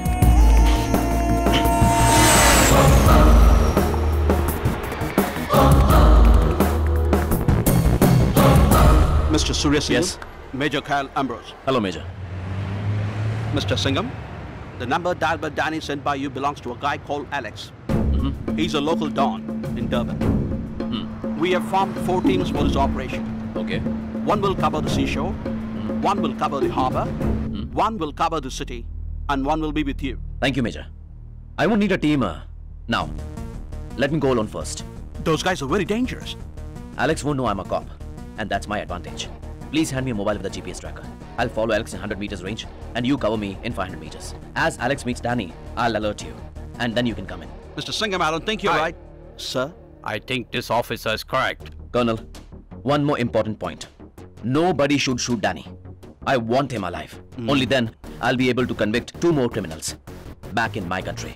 Mr. Surya Singham? Yes. Major Kyle Ambrose. Hello, Major. Mr. Singham, the number dialed by Danny sent by you belongs to a guy called Alex. He's a local don in Durban. We have formed 4 teams for this operation. Okay. One will cover the seashore, one will cover the harbor, one will cover the city, and one will be with you. Thank you, Major. I won't need a team now. Let me go alone first. Those guys are very dangerous. Alex won't know I'm a cop, and that's my advantage. Please hand me a mobile with a GPS tracker. I'll follow Alex in 100 meters range, and you cover me in 500 meters. As Alex meets Danny, I'll alert you, and then you can come in. Mr. Singham, I don't think you're right. Sir? I think this officer is correct. Colonel, one more important point. Nobody should shoot Danny. I want him alive. Only then I'll be able to convict 2 more criminals back in my country.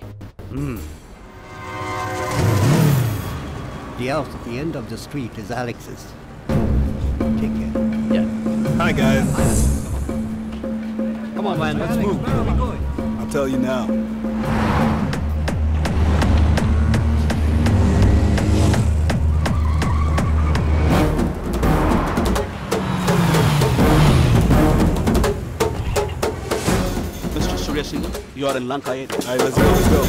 The house at the end of the street is Alex's. Take care. Yeah. Hi, guys. Come on, man, let's move. I'll tell you now. Mr. Surya Singham, you are in Lanka 8. All right, let's go.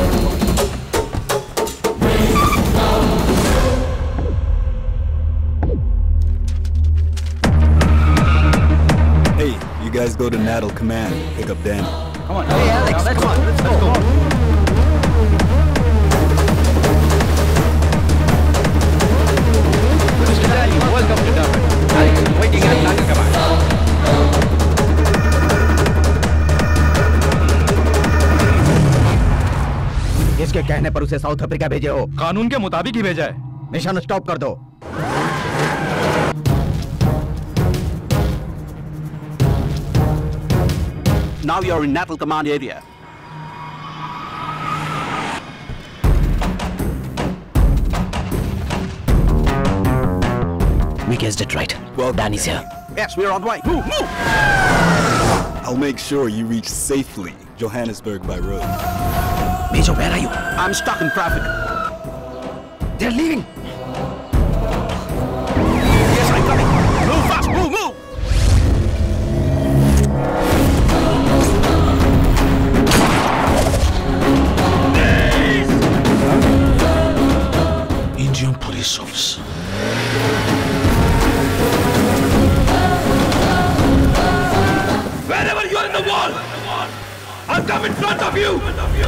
Hey, you guys go to Natal Command. Pick up Danny. Come on. Hey, Alex, come on. Let's go. Mr. Danny, welcome to Durban. Alex is waiting at Natal Command. इसके कहने पर उसे south Africa भेजे हो। कानून के मुताबिक ही भेजा है। मिशन स्टॉप कर दो। Now you're in Natal Command area. We guessed it right. Well, Danny's here. Yes, we're on the way. Move, move! I'll make sure you reach safely Johannesburg by road. Major, where are you? I'm stuck in traffic. They're leaving. Yes, I'm coming. Move fast, move, move! Indian police officer. Wherever you are in the wall, I'll come in front of you.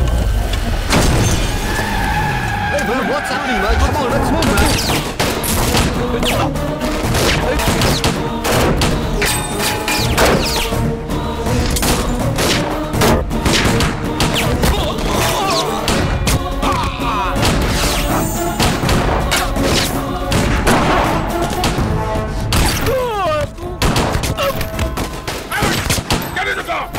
Hey man, what's happening, man? Come on, let's move, Get in the car!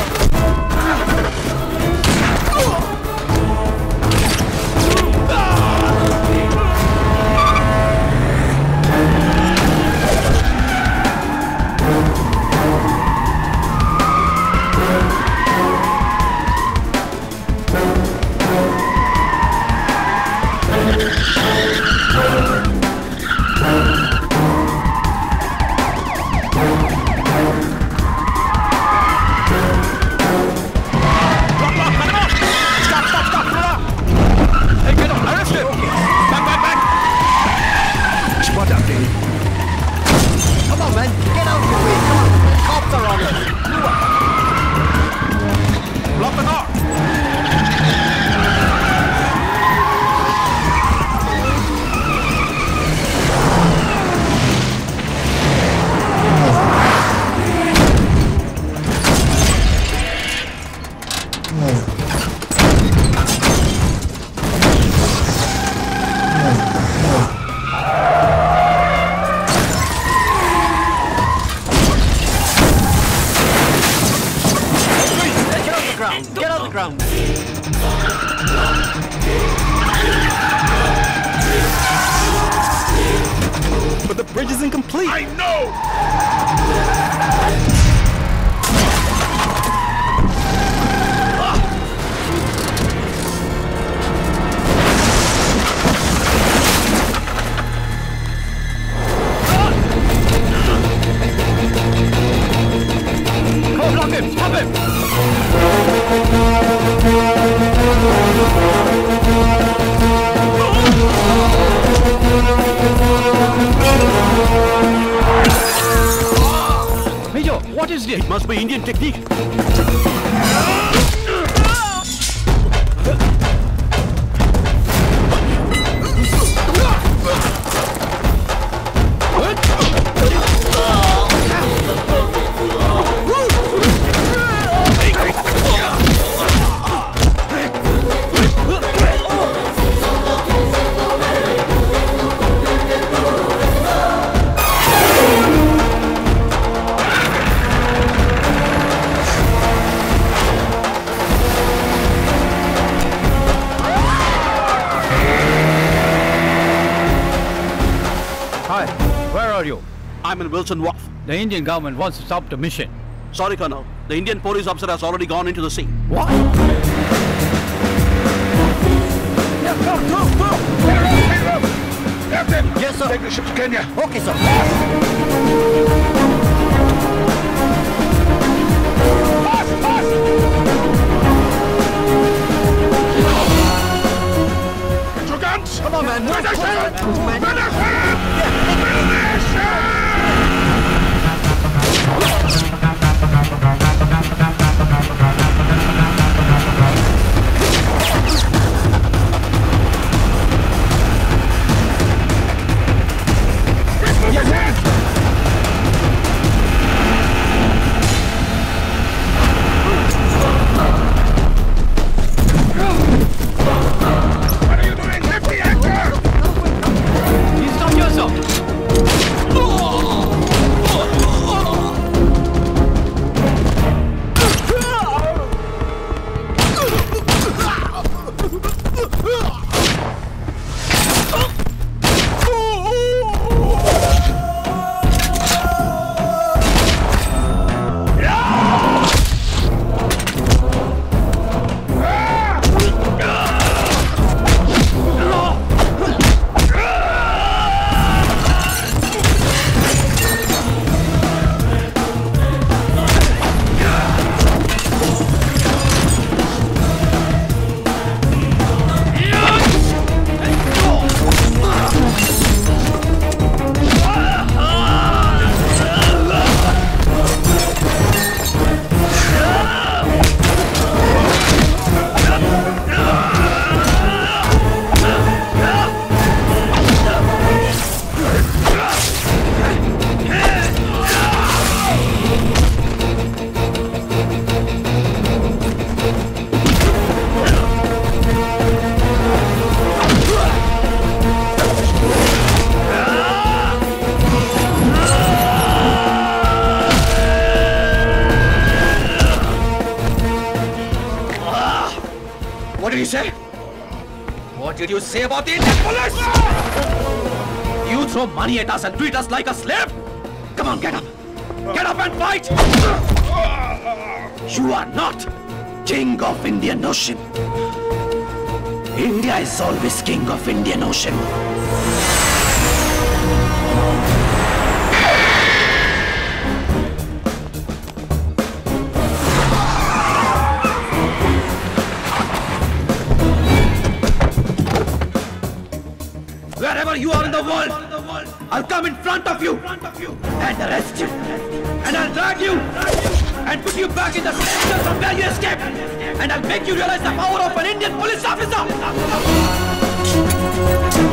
Get on the ground. But the bridge is incomplete. I know! Come on, block him! Stop him! Major, what is this? It must be Indian technique. Hi, where are you? I'm in Wilson Wharf. The Indian government wants to stop the mission. Sorry, Colonel. The Indian police officer has already gone into the sea. What? Captain! Yes, sir. Take the ship to Kenya. Okay, sir. Get your guns! Come on, man. Finish it! Man. Finish it! Finish it! What did you say? What did you say about the Indian police? You throw money at us and treat us like a slave? Come on, get up. Get up and fight! You are not king of Indian Ocean. India is always king of Indian Ocean. Wherever you are in the world, I'll come in front of you and arrest you. And I'll drag you and put you back in the same cell from where you escaped. And I'll make you realize the power of an Indian police officer.